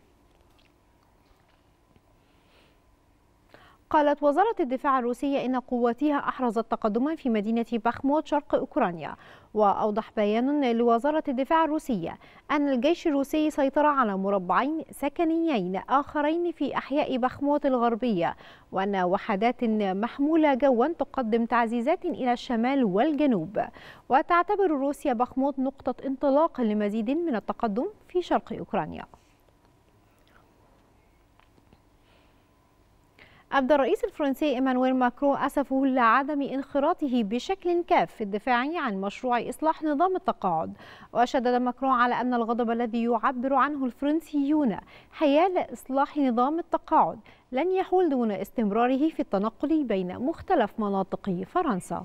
قالت وزارة الدفاع الروسية إن قواتها أحرزت تقدما في مدينة باخموت شرق أوكرانيا. وأوضح بيان لوزارة الدفاع الروسية أن الجيش الروسي سيطر على مربعين سكنيين آخرين في أحياء باخموت الغربية، وأن وحدات محمولة جوا تقدم تعزيزات إلى الشمال والجنوب. وتعتبر روسيا باخموت نقطة انطلاق لمزيد من التقدم في شرق أوكرانيا. أبدى الرئيس الفرنسي إيمانويل ماكرون أسفه لعدم انخراطه بشكل كاف في الدفاع عن مشروع إصلاح نظام التقاعد. وشدد ماكرون على أن الغضب الذي يعبر عنه الفرنسيون حيال إصلاح نظام التقاعد لن يحول دون استمراره في التنقل بين مختلف مناطق فرنسا.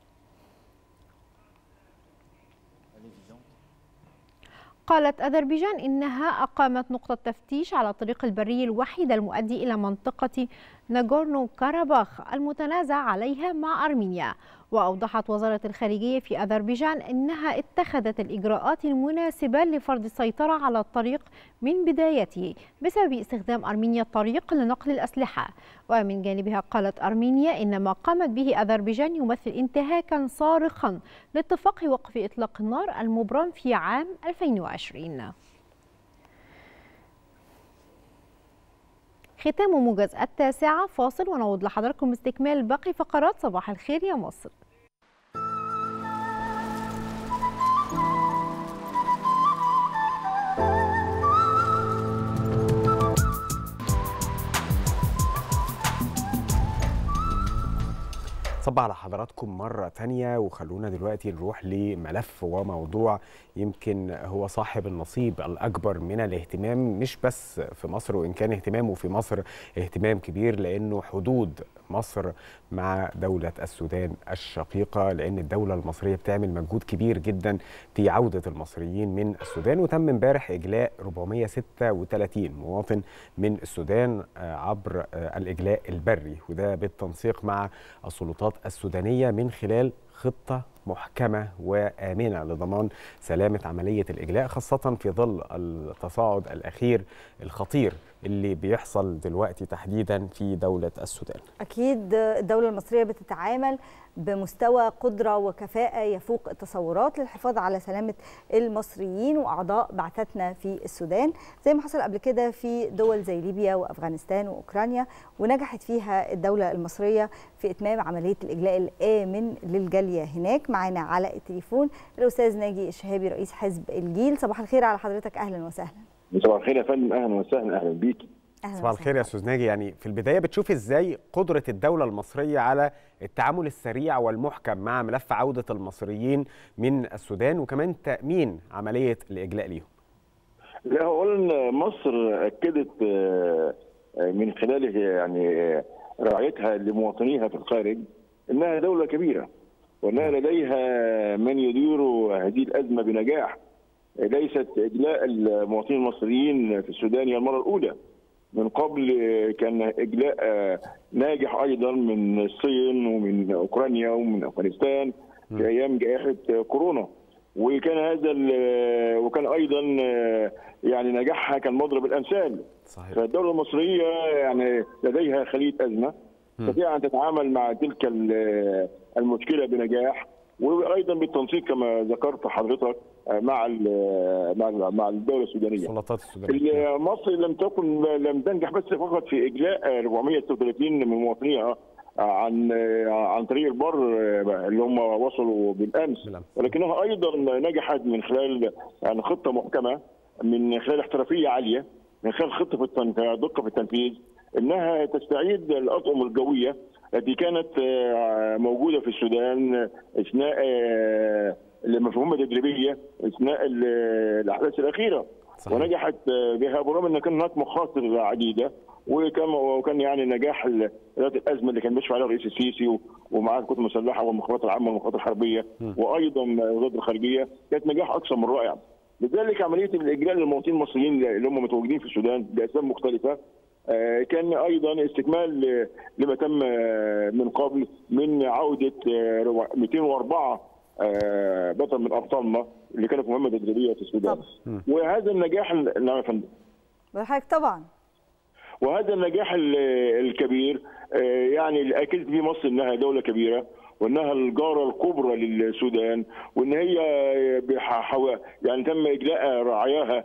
قالت أذربيجان إنها أقامت نقطة تفتيش على الطريق البري الوحيد المؤدي إلى منطقة ناغورنو كاراباخ المتنازع عليها مع أرمينيا. وأوضحت وزارة الخارجية في أذربيجان أنها اتخذت الإجراءات المناسبة لفرض السيطرة على الطريق من بدايته بسبب استخدام أرمينيا الطريق لنقل الأسلحة. ومن جانبها قالت أرمينيا إن ما قامت به أذربيجان يمثل انتهاكا صارخا لاتفاق وقف إطلاق النار المبرم في عام ألفين وعشرين. ختام موجز التاسعة، فاصل ونعود لحضراتكم استكمال باقي فقرات صباح الخير يا مصر. صباح على حضراتكم مرة تانية، وخلونا دلوقتي نروح لملف وموضوع يمكن هو صاحب النصيب الأكبر من الاهتمام مش بس في مصر، وإن كان اهتمامه في مصر اهتمام كبير لأنه حدود مصر مع دولة السودان الشقيقة، لأن الدولة المصرية بتعمل مجهود كبير جدا في عودة المصريين من السودان. وتم امبارح إجلاء أربعمائة وستة وثلاثين مواطن من السودان عبر الإجلاء البري، وده بالتنسيق مع السلطات السودانية من خلال خطة محكمة وآمنة لضمان سلامة عملية الإجلاء، خاصة في ظل التصاعد الأخير الخطير اللي بيحصل دلوقتي تحديدا في دولة السودان. أكيد الدولة المصرية بتتعامل بمستوى قدرة وكفاءة يفوق التصورات للحفاظ على سلامة المصريين وأعضاء بعثتنا في السودان، زي ما حصل قبل كده في دول زي ليبيا وأفغانستان وأوكرانيا، ونجحت فيها الدولة المصرية في إتمام عملية الإجلاء الآمن للجالية هناك. معانا على التليفون الأستاذ ناجي الشهابي رئيس حزب الجيل. صباح الخير على حضرتك، أهلا وسهلا. صباح الخير يا فندم، أهلا وسهلا. أهلا بيكي. صباح الخير يا استاذ ناجي. يعني في البدايه بتشوف ازاي قدره الدوله المصريه على التعامل السريع والمحكم مع ملف عوده المصريين من السودان وكمان تامين عمليه الاجلاء ليهم؟ لا، اولا مصر اكدت من خلال يعني رعايتها لمواطنيها في الخارج انها دوله كبيره، وانها لديها من يدير هذه الازمه بنجاح. ليست اجلاء المواطنين المصريين في السودان هي المره الاولى. من قبل كان إجلاء ناجح أيضا من الصين ومن أوكرانيا ومن أفغانستان في أيام جائحة كورونا، وكان هذا وكان أيضا يعني نجاحها كان مضرب الأمثال. صحيح. فالدولة المصرية يعني لديها خلية أزمة تستطيع أن تتعامل مع تلك المشكلة بنجاح، وايضا بالتنسيق كما ذكرت حضرتك مع مع مع الدوله السودانيه. السلطات السودانيه. مصر لم تكن لم تنجح بس فقط في اجلاء أربعمائة وستة وثلاثين من مواطنيها عن عن طريق البر اللي هم وصلوا بالامس، ولكنها ايضا نجحت من خلال يعني خطه محكمه، من خلال احترافيه عاليه، من خلال خطه في دقه في التنفيذ، انها تستعيد الاطقم الجويه التي كانت موجوده في السودان اثناء المفهومات التدريبيه اثناء الاحداث الاخيره. صحيح. ونجحت بها برغم ان كان هناك مخاطر عديده، وكان وكان يعني نجاح ذات الازمه اللي كان بيشرف عليها الرئيس السيسي ومعاه القوات المسلحه والمخابرات العامه والمخابرات الحربيه وايضا وزاره الخارجيه، كانت نجاح اكثر من رائع. لذلك عمليه الاجلاء للمواطنين المصريين اللي هم متواجدين في السودان باسباب مختلفه كان ايضا استكمال لما تم من قبل من عوده مئتين وأربعة بطل من ابطالنا اللي كانوا في مهمه تدريبيه في السودان. وهذا النجاح نعم يا فندم. حضرتك طبعا. وهذا النجاح الكبير يعني اللي اكدت به مصر انها دوله كبيره، وانها الجاره الكبرى للسودان، وان هي يعني تم اجلاء رعاياها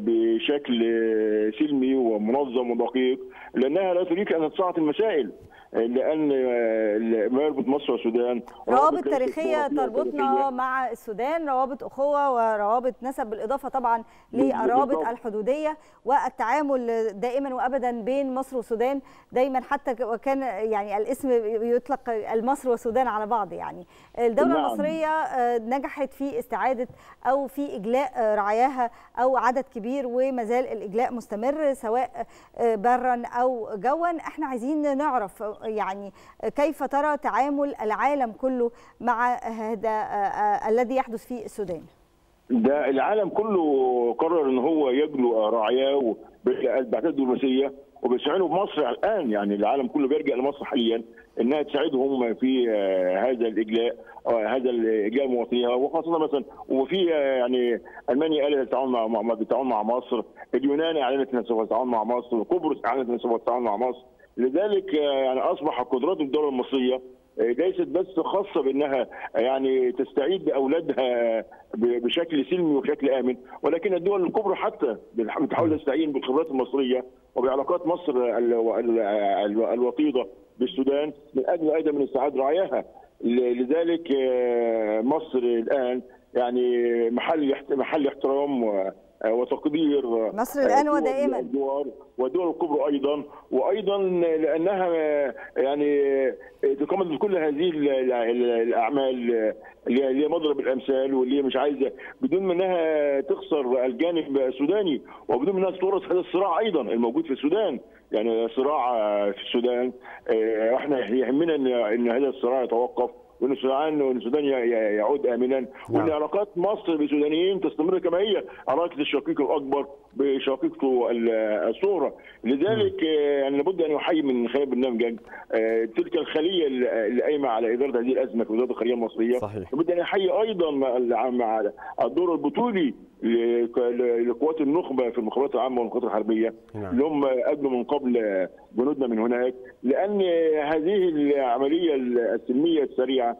بشكل سلمي ومنظم ودقيق، لانها لا تريد ان تتصاعد المسائل. لان ما يربط مصر والسودان روابط تاريخيه تربطنا مع السودان، روابط اخوه وروابط نسب، بالاضافه طبعا للروابط الحدوديه والتعامل دائما وابدا بين مصر والسودان. دايما حتى وكان يعني الاسم يطلق المصر والسودان على بعض. يعني الدوله نعم. المصريه نجحت في استعاده او في اجلاء رعاياها او عدد كبير، وما زال الاجلاء مستمر سواء برا او جوا. احنا عايزين نعرف يعني كيف ترى تعامل العالم كله مع هذا الذي يحدث في السودان؟ ده العالم كله قرر ان هو يجلو رعاياه بالبعثات الدبلوماسيه وبيستعينوا بمصر الان. يعني العالم كله بيرجع لمصر حاليا انها تساعدهم في هذا الاجلاء، هذا الاجلاء مواطنيها، وخاصه مثلا وفي يعني المانيا قالت التعاون مع بالتعاون مع مصر، اليونان اعلنت انها سوف تتعاون مع مصر، قبرص اعلنت انها سوف تتعاون مع مصر. لذلك يعني اصبح قدرات الدوله المصريه ليست بس خاصه بانها يعني تستعيد باولادها بشكل سلمي وبشكل امن، ولكن الدول الكبرى حتى بتحاول تستعين بالخبرات المصريه وبعلاقات مصر الوطيده بالسودان من اجل ايضا من استعاده رعاياها. لذلك مصر الان يعني محل محل احترام وتقدير مصر الان ودائما الدول والدول الكبرى ايضا، وايضا لانها يعني تقوم بكل هذه الاعمال اللي هي مضرب الامثال واللي مش عايزه بدون منها تخسر الجانب السوداني وبدون منها تورث هذا الصراع ايضا الموجود في السودان. يعني صراع في السودان احنا يهمنا ان هذا الصراع يتوقف، وان السودان وان السودان يعود امنا، وان علاقات مصر بالسودانيين تستمر كما هي علاقه الشقيق الاكبر بشقيقته الصغرى. لذلك يعني لابد ان يحيي من خلال برنامجك تلك الخليه اللي قايمه على اداره هذه الازمه في وزاره الخارجيه المصريه. صحيح. لابد ان يحيي ايضا مع الدور البطولي لقوات النخبه في المخابرات العامه والقوات الحربيه اللي هم اجلوا من قبل جنودنا من هناك، لان هذه العمليه السلميه السريعه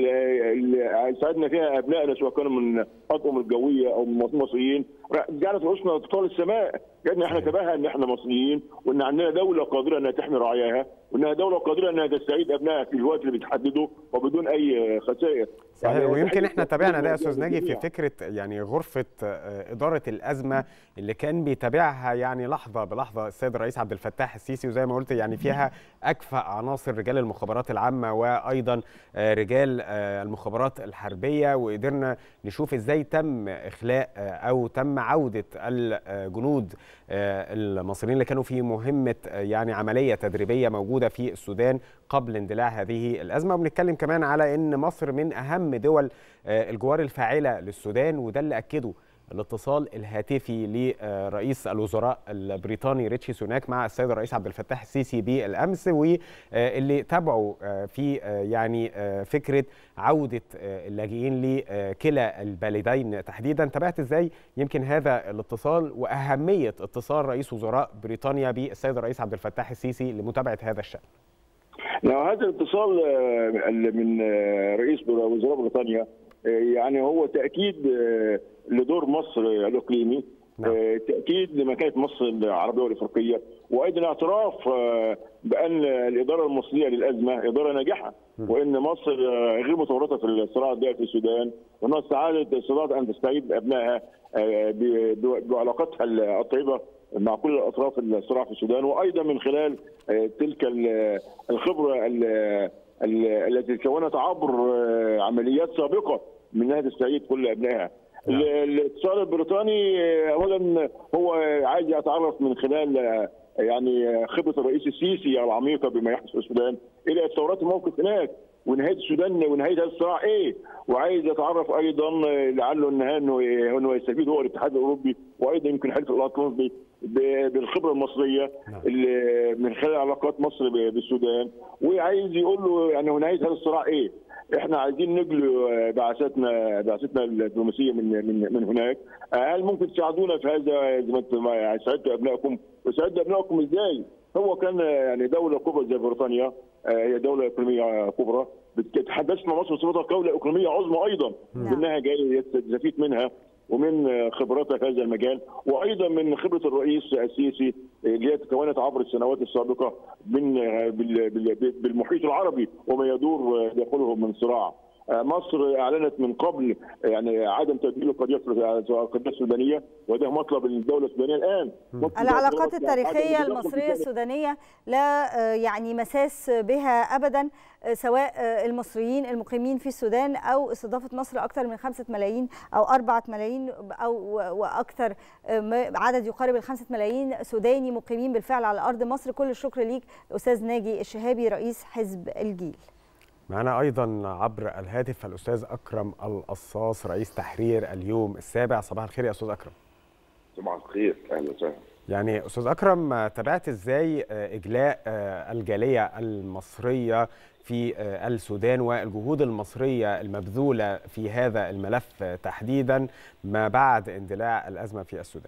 اللي ساعدنا فيها ابنائنا سواء كانوا من اطقم الجويه او من المواطنين المصريين جعلت رؤوسنا تطال السماء. جعلنا احنا تباهى ان احنا مصريين وان عندنا دوله قادره انها تحمي رعاياها وانها دوله قادره انها تستعيد ابنائها في الوقت اللي بتحدده وبدون اي خسائر. صحيح. يعني ويمكن احنا تابعنا ده يا استاذ ناجي في فكره يعني غرفه اداره الازمه اللي كان بيتابعها يعني لحظه بلحظه السيد الرئيس عبد الفتاح السيسي، وزي ما قلت يعني فيها اكفأ عناصر رجال المخابرات العامه وايضا رجال المخابرات الحربيه، وقدرنا نشوف ازاي تم اخلاء او تم عوده الجنود المصريين اللي كانوا في مهمه يعني عمليه تدريبيه موجوده في السودان قبل اندلاع هذه الازمه. وبنتكلم كمان على ان مصر من اهم دول الجوار الفاعله للسودان، وده اللي اكده الاتصال الهاتفي لرئيس الوزراء البريطاني ريتشي سوناك مع السيد الرئيس عبد الفتاح السيسي بالامس، واللي تابعوا في يعني فكره عوده اللاجئين لكلا البلدين تحديدا. تابعت ازاي يمكن هذا الاتصال واهميه اتصال رئيس وزراء بريطانيا بالسيد الرئيس عبد الفتاح السيسي لمتابعه هذا الشان؟ هذا الاتصال من رئيس وزراء بريطانيا يعني هو تاكيد لدور مصر الاقليمي، نعم. تاكيد لمكانه مصر العربيه والافريقيه، وايضا اعتراف بان الاداره المصريه للازمه اداره ناجحه، وان مصر غير متورطه في الصراع الدائري في السودان، وانها استعادت استطاعت ان تستعيد ابنائها بعلاقاتها الطيبه مع كل اطراف الصراع في السودان، وايضا من خلال تلك الخبره التي تكونت عبر عمليات سابقه منها تستعيد كل ابنائها. الاتصال البريطاني اولا هو عايز يتعرف من خلال يعني خبره الرئيس السيسي العميقه بما يحدث في السودان الى تطورات الموقف هناك ونهايه السودان ونهايه هذا الصراع ايه، وعايز يتعرف ايضا لعله انه انه يستفيد هو الاتحاد الاوروبي وايضا يمكن حلف الاطلنطي بالخبره المصريه اللي من خلال علاقات مصر بالسودان، وعايز يقول له يعني نهايه هذا الصراع ايه. احنا عايزين نجلو بعثاتنا بعثتنا الدبلوماسيه من من من هناك، هل ممكن تساعدونا في هذا زي ما انتم ساعدتوا ابنائكم وساعدتوا ابنائكم ازاي؟ هو كان يعني دوله كبرى زي بريطانيا هي دوله اقليميه كبرى بتتحدث مع مصر بصفتها كوله اقليميه عظمى ايضا، انها جايه تستفيد منها ومن خبراتها في هذا المجال، وايضا من خبره الرئيس السيسي اللي هي تكونت عبر السنوات السابقه من بالمحيط العربي وما يدور داخله من صراع. مصر اعلنت من قبل يعني عدم تبديل القضيه القضيه السودانيه، وده مطلب الدوله السودانيه الان. العلاقات التاريخيه المصريه السودانيه لا يعني مساس بها ابدا، سواء المصريين المقيمين في السودان او استضافه مصر اكثر من خمسة ملايين او أربعة ملايين او واكثر، عدد يقارب الخمسة ملايين سوداني مقيمين بالفعل على ارض مصر. كل الشكر ليك الاستاذ ناجي الشهابي رئيس حزب الجيل. معنا ايضا عبر الهاتف الاستاذ اكرم القصاص رئيس تحرير اليوم السابع. صباح الخير يا استاذ اكرم. صباح الخير، اهلا وسهلا. يعني استاذ اكرم، تابعت ازاي اجلاء الجاليه المصريه في السودان والجهود المصريه المبذوله في هذا الملف تحديدا ما بعد اندلاع الازمه في السودان؟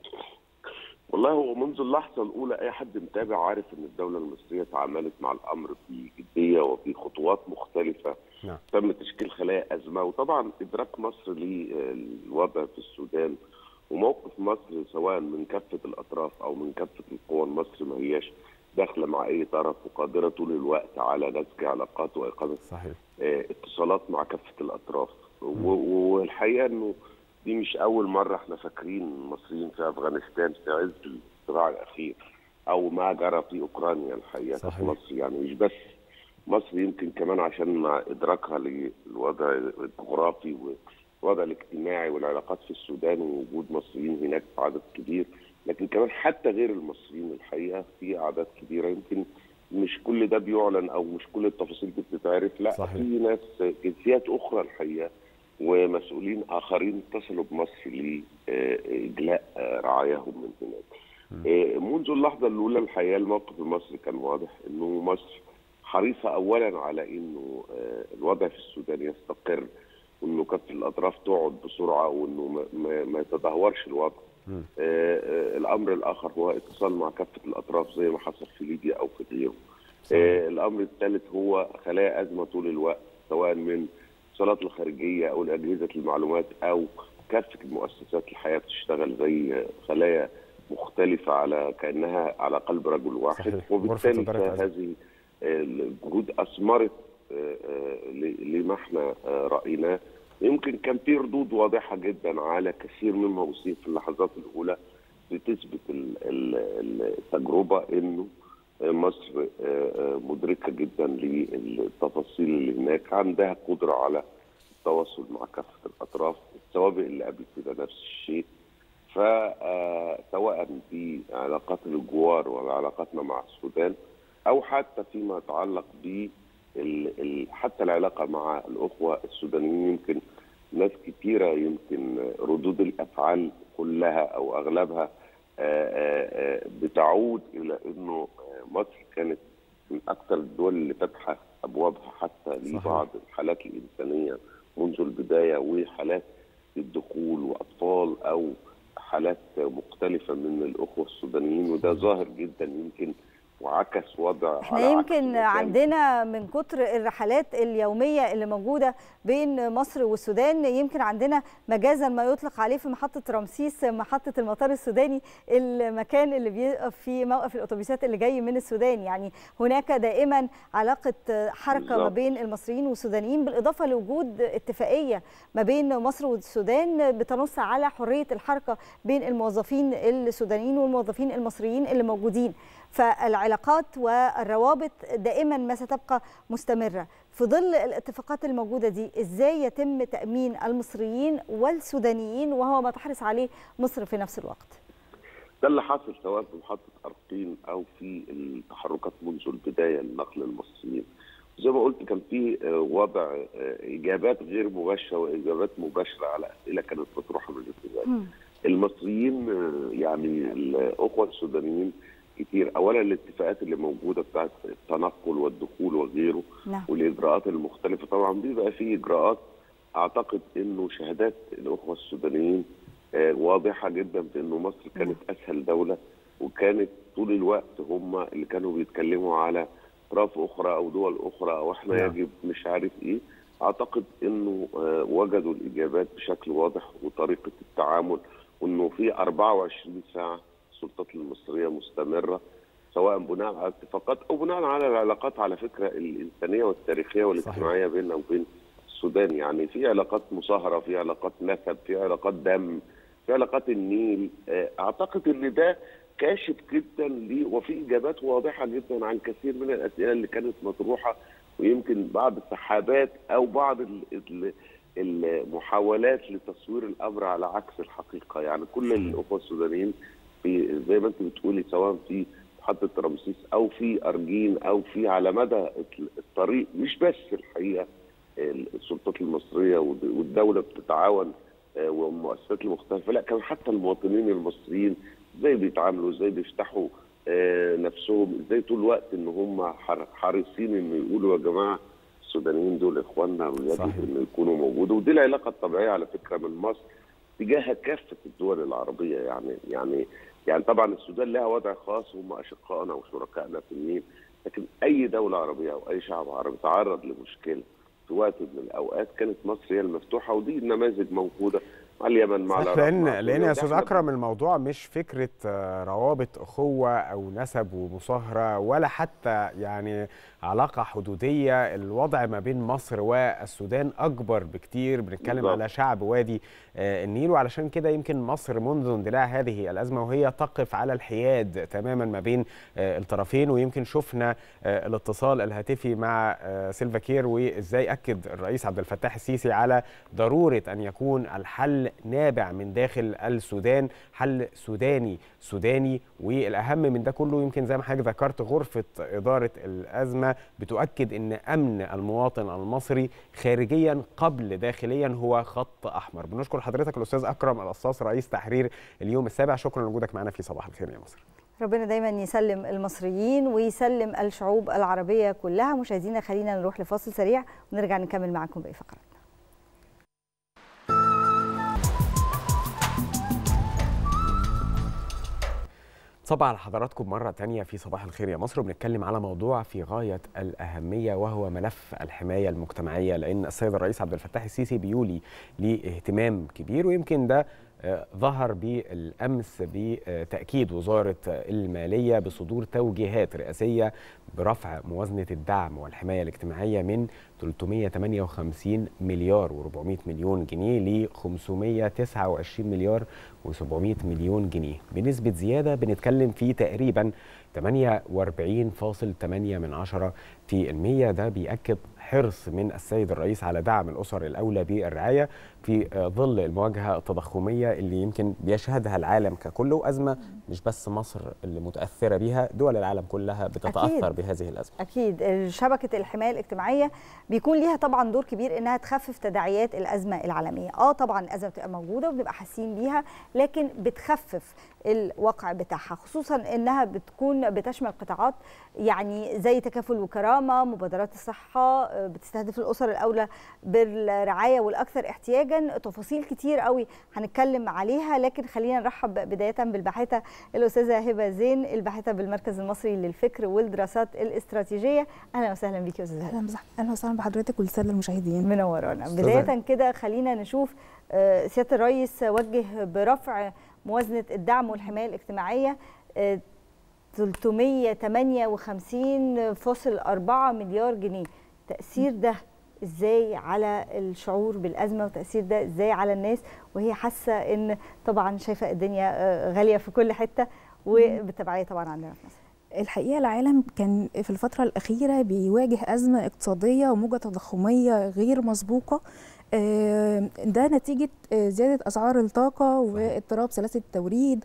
والله هو منذ اللحظه الاولى اي حد متابع عارف ان الدوله المصريه تعاملت مع الامر بجديه وفي خطوات مختلفه. نعم. تم تشكيل خلايا ازمه، وطبعا ادراك مصر للوضع في السودان وموقف مصر سواء من كافه الاطراف او من كافه القوى. مصر ما هياش داخله مع اي طرف وقادره طول الوقت على نسج علاقات واقامه صحيح اه اتصالات مع كافه الاطراف. والحقيقه انه دي مش أول مرة احنا فاكرين المصريين في أفغانستان في عز الصراع الأخير أو ما جرى في أوكرانيا. الحقيقة في مصر يعني مش بس مصر، يمكن كمان عشان مع إدراكها للوضع الجغرافي والوضع الاجتماعي والعلاقات في السودان ووجود مصريين هناك في عدد كبير، لكن كمان حتى غير المصريين الحقيقة في أعداد كبيرة. يمكن مش كل ده بيعلن أو مش كل التفاصيل دي بتتعرف، لا صحيح. في ناس جنسيات أخرى الحقيقة ومسؤولين آخرين اتصلوا بمصر لإجلاء رعاياهم من هناك. منذ اللحظة الأولى الحقيقة الموقف المصري كان واضح إنه مصر حريصة أولا على إنه الوضع في السودان يستقر، وإنه كافة الأطراف تقعد بسرعة، وإنه ما, ما يتدهورش الوضع. الأمر الآخر هو اتصال مع كافة الأطراف زي ما حصل في ليبيا أو في غيره. الأمر الثالث هو خلايا أزمة طول الوقت، سواء من الاتصالات الخارجيه او اجهزه المعلومات او كافه المؤسسات الحياه بتشتغل زي خلايا مختلفه على كانها على قلب رجل واحد. صحيح. وبالتالي هذه الجهود اثمرت لما احنا رايناه. يمكن كان في ردود واضحه جدا على كثير مما أصيب في اللحظات الاولى بتثبت التجربه انه مصر مدركه جدا للتفاصيل اللي هناك، عندها قدره على التواصل مع كافه الاطراف. السوابق اللي قبل كده نفس الشيء. فسواء في علاقات الجوار وعلاقاتنا مع السودان او حتى فيما يتعلق ب حتى العلاقه مع الاخوه السودانيين، يمكن ناس كثيره يمكن ردود الافعال كلها او اغلبها بتعود الى انه مصر كانت من اكثر الدول اللي فاتحه ابوابها حتى لبعض الحالات الانسانيه منذ البدايه، وحالات الدخول واطفال او حالات مختلفه من الاخوه السودانيين، وده ظاهر جدا يمكن وعكس وضع. احنا يمكن عندنا من كتر الرحلات اليوميه اللي موجوده بين مصر والسودان، يمكن عندنا مجازا ما يطلق عليه في محطه رمسيس محطه المطار السوداني، المكان اللي بيقف فيه موقف الاتوبيسات اللي جاي من السودان. يعني هناك دائما علاقه حركه بالزبط. ما بين المصريين والسودانيين، بالاضافه لوجود اتفاقيه ما بين مصر والسودان بتنص على حريه الحركه بين الموظفين السودانيين والموظفين المصريين اللي موجودين. فالعلاقات والروابط دائما ما ستبقى مستمرة. في ظل الاتفاقات الموجودة دي ازاي يتم تأمين المصريين والسودانيين وهو ما تحرص عليه مصر في نفس الوقت؟ ده اللي حصل سواء في محطة أرقين أو في التحركات منذ البداية لنقل المصريين. زي ما قلت كان في وضع إجابات غير مباشرة وإجابات مباشرة على أسئلة كانت مطروحة من الاتفاق. المصريين يعني الأخوة السودانيين كتير، اولا الاتفاقات اللي موجوده بتاعت التنقل والدخول وغيره. نعم. والاجراءات المختلفه طبعا بيبقى في اجراءات اعتقد انه شهادات الاخوه السودانيين واضحه جدا بانه مصر كانت اسهل دوله، وكانت طول الوقت هم اللي كانوا بيتكلموا على اطراف اخرى او دول اخرى او احنا نعم. يجب مش عارف ايه. اعتقد انه وجدوا الاجابات بشكل واضح وطريقه التعامل، وانه في أربعة وعشرين ساعه السلطات المصريه مستمره سواء بناء على اتفاقات او بناء على العلاقات على فكره الانسانيه والتاريخيه والاجتماعيه بيننا وبين السودان. يعني في علاقات مصاهره، في علاقات نسب، في علاقات دم، في علاقات النيل. اعتقد ان ده كاشف جدا ليه، وفي اجابات واضحه جدا عن كثير من الاسئله اللي كانت مطروحه، ويمكن بعض السحابات او بعض المحاولات لتصوير الامر على عكس الحقيقه. يعني كل الاخوه السودانيين في زي ما انت بتقولي سواء في محطه رمسيس او في ارجين او في على مدى الطريق، مش بس الحقيقه السلطات المصريه والدوله بتتعاون والمؤسسات المختلفه، لا كمان حتى المواطنين المصريين ازاي بيتعاملوا، ازاي بيفتحوا نفسهم، ازاي طول الوقت ان هم حريصين ان يقولوا يا جماعه السودانيين دول اخواننا ويجب ان يكونوا موجودين. ودي العلاقه الطبيعيه على فكره من مصر تجاه كافه الدول العربيه. يعني يعني يعني طبعا السودان لها وضع خاص، هم اشقائنا وشركائنا في النيل، لكن اي دوله عربيه او اي شعب عربي تعرض لمشكله في وقت من الاوقات كانت مصر هي المفتوحه، ودي النماذج موجوده مع اليمن مع العراق. لان لان يا استاذ اكرم الموضوع مش فكره روابط اخوه او نسب ومصاهره ولا حتى يعني علاقه حدوديه. الوضع ما بين مصر والسودان اكبر بكتير، بنتكلم بالضبط على شعب وادي النيل، وعلشان كده يمكن مصر منذ اندلاع هذه الازمه وهي تقف على الحياد تماما ما بين الطرفين. ويمكن شفنا الاتصال الهاتفي مع سيلفا كير وازاي اكد الرئيس عبد الفتاح السيسي على ضروره ان يكون الحل نابع من داخل السودان، حل سوداني سوداني. والاهم من ده كله يمكن زي ما حضرتك ذكرت غرفه اداره الازمه بتؤكد ان امن المواطن المصري خارجيا قبل داخليا هو خط احمر. بنشكر حضرتك الاستاذ اكرم القصاص رئيس تحرير اليوم السابع، شكرا لوجودك معنا في صباح الخير يا مصر. ربنا دايما يسلم المصريين ويسلم الشعوب العربيه كلها. مشاهدينا خلينا نروح لفاصل سريع ونرجع نكمل معكم باقي فقراتنا. صباح على حضراتكم مرة تانية في صباح الخير يا مصر، وبنتكلم على موضوع في غاية الأهمية وهو ملف الحماية المجتمعية، لأن السيد الرئيس عبد الفتاح السيسي بيولي لاهتمام كبير، ويمكن ده ظهر بالأمس بتأكيد وزارة المالية بصدور توجيهات رئاسية برفع موازنة الدعم والحماية الاجتماعية من ثلاثمائة وثمانية وخمسين مليار وأربعمائة مليون جنيه ل خمسمائة وتسعة وعشرين مليار وسبعمائة مليون جنيه، بنسبة زيادة بنتكلم في تقريبا ثمانية وأربعين فاصلة ثمانية من عشرة في المية. ده بيأكد حرص من السيد الرئيس على دعم الأسر الأولى بالرعاية في ظل المواجهة التضخمية اللي يمكن بيشهدها العالم ككل، وأزمة مش بس مصر اللي متأثرة بيها، دول العالم كلها بتتأثر أكيد بهذه الأزمة. أكيد شبكة الحماية الاجتماعية بيكون ليها طبعا دور كبير إنها تخفف تداعيات الأزمة العالمية. آه طبعا الأزمة بتبقى موجودة وبنبقى حاسين بيها، لكن بتخفف الواقع بتاعها، خصوصا إنها بتكون بتشمل قطاعات يعني زي تكافل وكرامة، مبادرات الصحة، بتستهدف الأسر الأولى بالرعاية والأكثر احتياجا. تفاصيل كتير قوي هنتكلم عليها، لكن خلينا نرحب بداية بالباحثة الأستاذة هبة زين، الباحثة بالمركز المصري للفكر والدراسات الاستراتيجية. أهلا وسهلا بيكي يا أستاذة هبة. أهلا وسهلا بحضرتك والسادة المشاهدين. منورانا. بداية كده خلينا نشوف سيادة الرئيس وجه برفع موازنة الدعم والحماية الاجتماعية ثلاثمائة وثمانية وخمسين فاصلة أربعة مليار جنيه. تأثير ده ازاي على الشعور بالازمه، وتاثير ده ازاي على الناس وهي حاسه ان طبعا شايفه الدنيا غاليه في كل حته، وبالتبعيه طبعا عندنا في مصر؟ الحقيقه العالم كان في الفتره الاخيره بيواجه ازمه اقتصاديه وموجه تضخميه غير مسبوقه، ده نتيجة زيادة أسعار الطاقة واضطراب سلاسل التوريد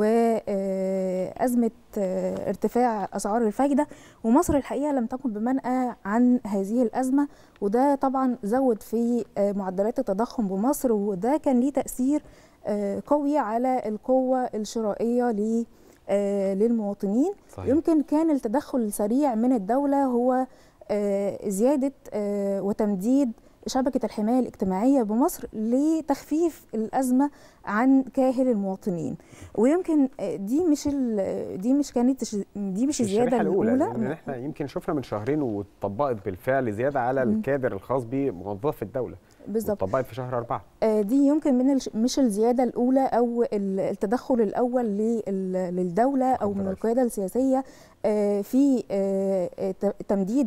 وأزمة ارتفاع أسعار الفايدة، ومصر الحقيقة لم تكن بمنأى عن هذه الأزمة، وده طبعا زود في معدلات التضخم بمصر، وده كان ليه تأثير قوي على القوة الشرائية للمواطنين. صحيح. يمكن كان التدخل السريع من الدولة هو زيادة وتمديد شبكة الحماية الاجتماعية بمصر لتخفيف الأزمة عن كاهل المواطنين. ويمكن دي مش دي مش كانت دي مش الزيادة الأولى, الأولى. احنا يمكن شفنا من شهرين واتطبقت بالفعل زيادة على الكادر الخاص بموظف الدولة بالظبط، اتطبقت في شهر أربعة. دي يمكن من مش الزيادة الأولى أو التدخل الأول للدولة أو من القيادة السياسية في تمديد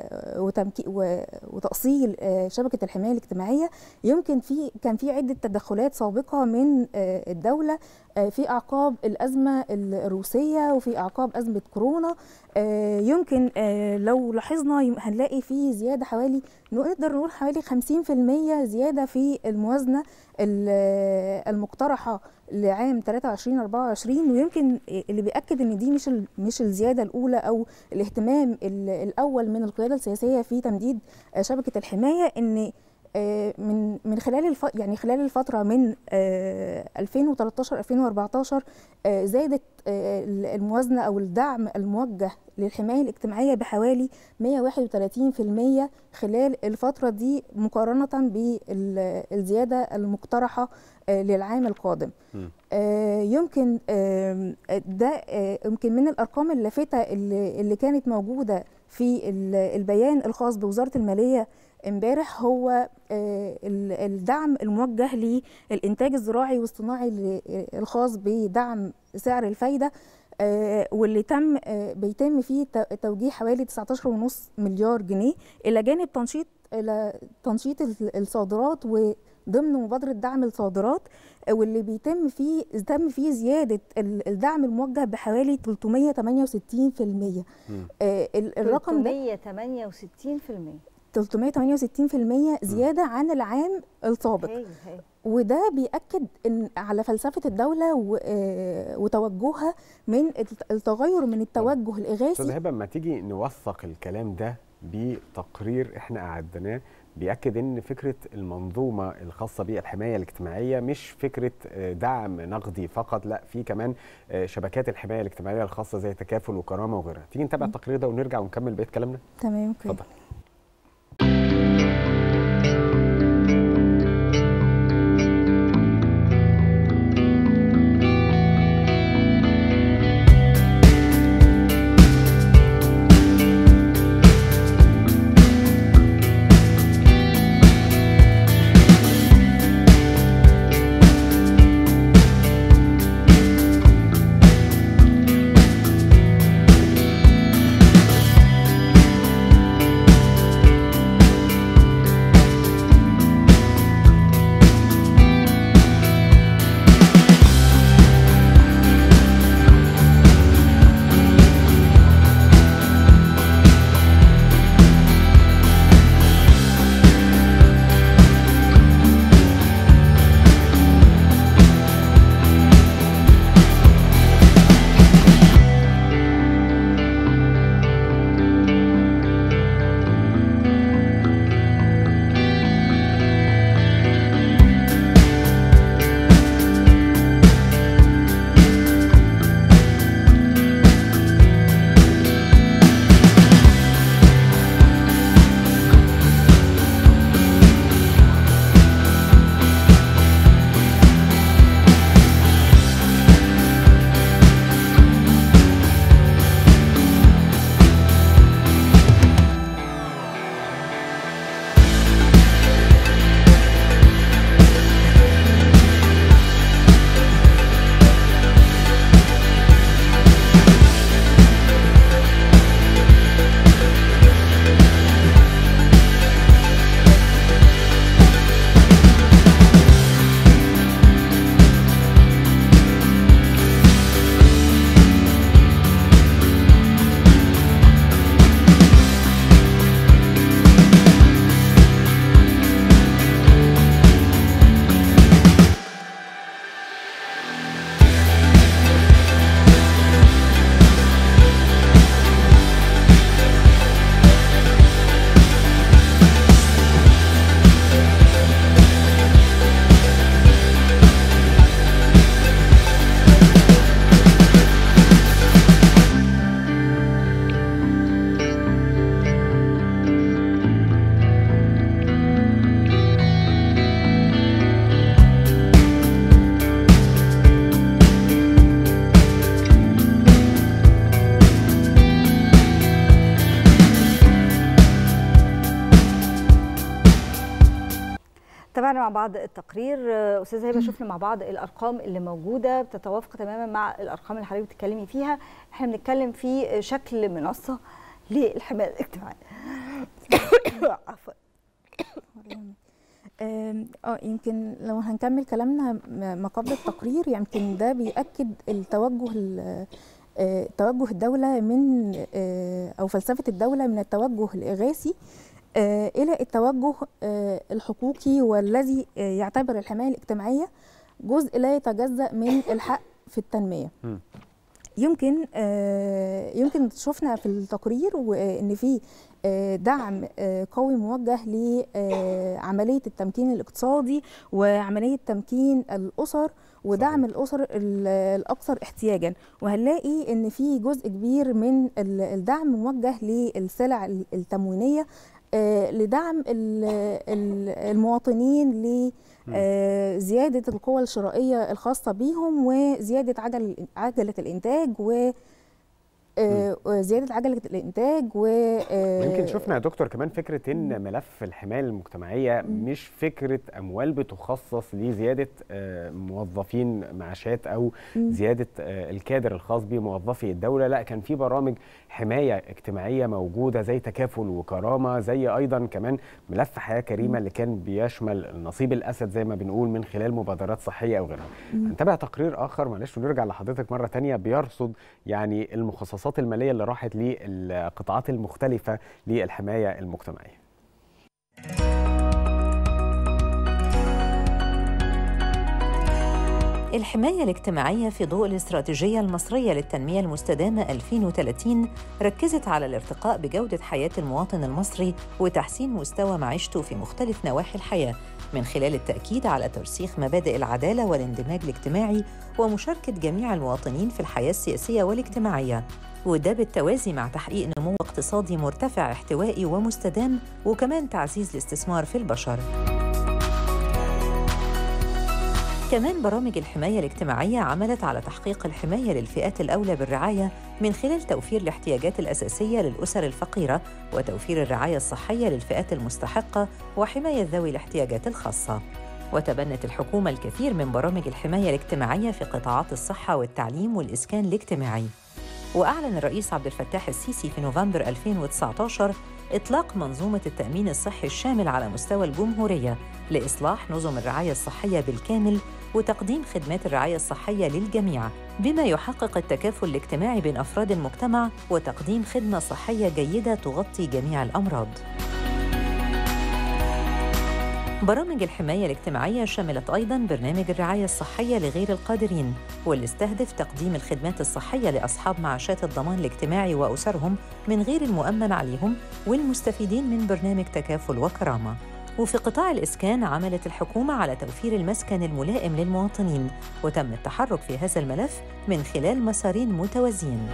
وتأصيل شبكة الحماية الاجتماعية. يمكن في كان في عدة تدخلات سابقة من الدولة في أعقاب الأزمة الروسية وفي أعقاب أزمة كورونا. يمكن لو لاحظنا هنلاقي في زيادة حوالي نقدر نقول حوالي خمسين في المية زيادة في الموازنة المقترحة لعام ثلاثة وعشرين أربعة وعشرين. ويمكن اللي بيأكد ان دي مش مش الزيادة الأولى أو الاهتمام الأول من القيادة السياسية في تمديد شبكة الحماية، ان من من خلال الف يعني خلال الفتره من ألفين وثلاثة عشر ألفين وأربعة عشر زادت الموازنه او الدعم الموجه للحمايه الاجتماعيه بحوالي مئة وواحد وثلاثين في المئة خلال الفتره دي مقارنه بالزياده المقترحه للعام القادم. يمكن ده يمكن من الارقام اللافته اللي كانت موجوده في البيان الخاص بوزاره الماليه امبارح هو الدعم الموجه للإنتاج الزراعي والصناعي الخاص بدعم سعر الفايدة، واللي تم بيتم فيه توجيه حوالي تسعة عشر فاصلة خمسة مليار جنيه إلى جانب تنشيط إلى تنشيط الصادرات وضمن مبادرة دعم الصادرات، واللي بيتم فيه تم فيه زيادة الدعم الموجه بحوالي ثلاثمئة وثمانية وستين في المئة. الرقم ده ثلاثمئة وثمانية وستين في المئة ثلاثمئة وثمانية وستين في المئة زيادة عن العام السابق. هي هي. وده بيأكد إن على فلسفة الدولة وتوجهها من التغير من التوجه الإغاثي. أستاذ هبة، ما تيجي نوثق الكلام ده بتقرير احنا أعدناه بيأكد إن فكرة المنظومة الخاصة بالحماية الاجتماعية مش فكرة دعم نقدي فقط، لا في كمان شبكات الحماية الاجتماعية الخاصة زي تكافل وكرامة وغيرها. تيجي نتابع التقرير ده ونرجع ونكمل بقية كلامنا؟ تمام. اتفضل. مع بعض التقرير. استاذه هبه، شفنا مع بعض الارقام اللي موجوده بتتوافق تماما مع الارقام اللي حضرتك بتتكلمي فيها. احنا بنتكلم في شكل منصه للحمايه الاجتماعيه. عفوا. اه يمكن لو هنكمل كلامنا ما قبل التقرير، يمكن ده بيأكد التوجه توجه الدولة من أو فلسفة الدولة من التوجه الإغاثي إلى التوجه الحقوقي، والذي يعتبر الحماية الاجتماعية جزء لا يتجزأ من الحق في التنمية. يمكن يمكن شفنا في التقرير وإن في دعم قوي موجه لعملية التمكين الاقتصادي وعملية تمكين الأسر ودعم الأسر الأكثر احتياجا، وهنلاقي إن في جزء كبير من الدعم موجه للسلع التموينية لدعم المواطنين لزيادة القوى الشرائية الخاصة بهم وزيادة عجل عجلة الإنتاج و زياده عجله الانتاج. و يمكن شفنا يا دكتور كمان فكره ان ملف الحمايه المجتمعيه مش فكره اموال بتخصص لزياده موظفين معاشات او زياده الكادر الخاص بموظفي الدوله، لا كان في برامج حمايه اجتماعيه موجوده زي تكافل وكرامه، زي ايضا كمان ملف حياه كريمه اللي كان بيشمل نصيب الاسد زي ما بنقول من خلال مبادرات صحيه او غيرها. هنتابع تقرير اخر معلش ونرجع لحضرتك مره ثانيه بيرصد يعني المخصصات الماليه اللي راحت للقطاعات المختلفه للحمايه المجتمعيه. الحماية الاجتماعية في ضوء الاستراتيجية المصرية للتنمية المستدامة ألفين وثلاثين ركزت على الارتقاء بجودة حياة المواطن المصري وتحسين مستوى معيشته في مختلف نواحي الحياة من خلال التأكيد على ترسيخ مبادئ العدالة والاندماج الاجتماعي ومشاركة جميع المواطنين في الحياة السياسية والاجتماعية، وده بالتوازي مع تحقيق نمو اقتصادي مرتفع احتوائي ومستدام وكمان تعزيز الاستثمار في البشر. كمان برامج الحماية الاجتماعية عملت على تحقيق الحماية للفئات الأولى بالرعاية من خلال توفير الاحتياجات الأساسية للأسر الفقيرة وتوفير الرعاية الصحية للفئات المستحقة وحماية ذوي الاحتياجات الخاصة. وتبنت الحكومة الكثير من برامج الحماية الاجتماعية في قطاعات الصحة والتعليم والإسكان الاجتماعي. وأعلن الرئيس عبد الفتاح السيسي في نوفمبر ألفين وتسعة عشر إطلاق منظومة التأمين الصحي الشامل على مستوى الجمهورية لإصلاح نظم الرعاية الصحية بالكامل وتقديم خدمات الرعاية الصحية للجميع، بما يحقق التكافل الاجتماعي بين أفراد المجتمع وتقديم خدمة صحية جيدة تغطي جميع الأمراض. برامج الحماية الاجتماعية شملت أيضاً برنامج الرعاية الصحية لغير القادرين، واللي استهدف تقديم الخدمات الصحية لأصحاب معاشات الضمان الاجتماعي وأسرهم من غير المؤمن عليهم والمستفيدين من برنامج تكافل وكرامة. وفي قطاع الإسكان عملت الحكومة على توفير المسكن الملائم للمواطنين، وتم التحرك في هذا الملف من خلال مسارين متوازيين.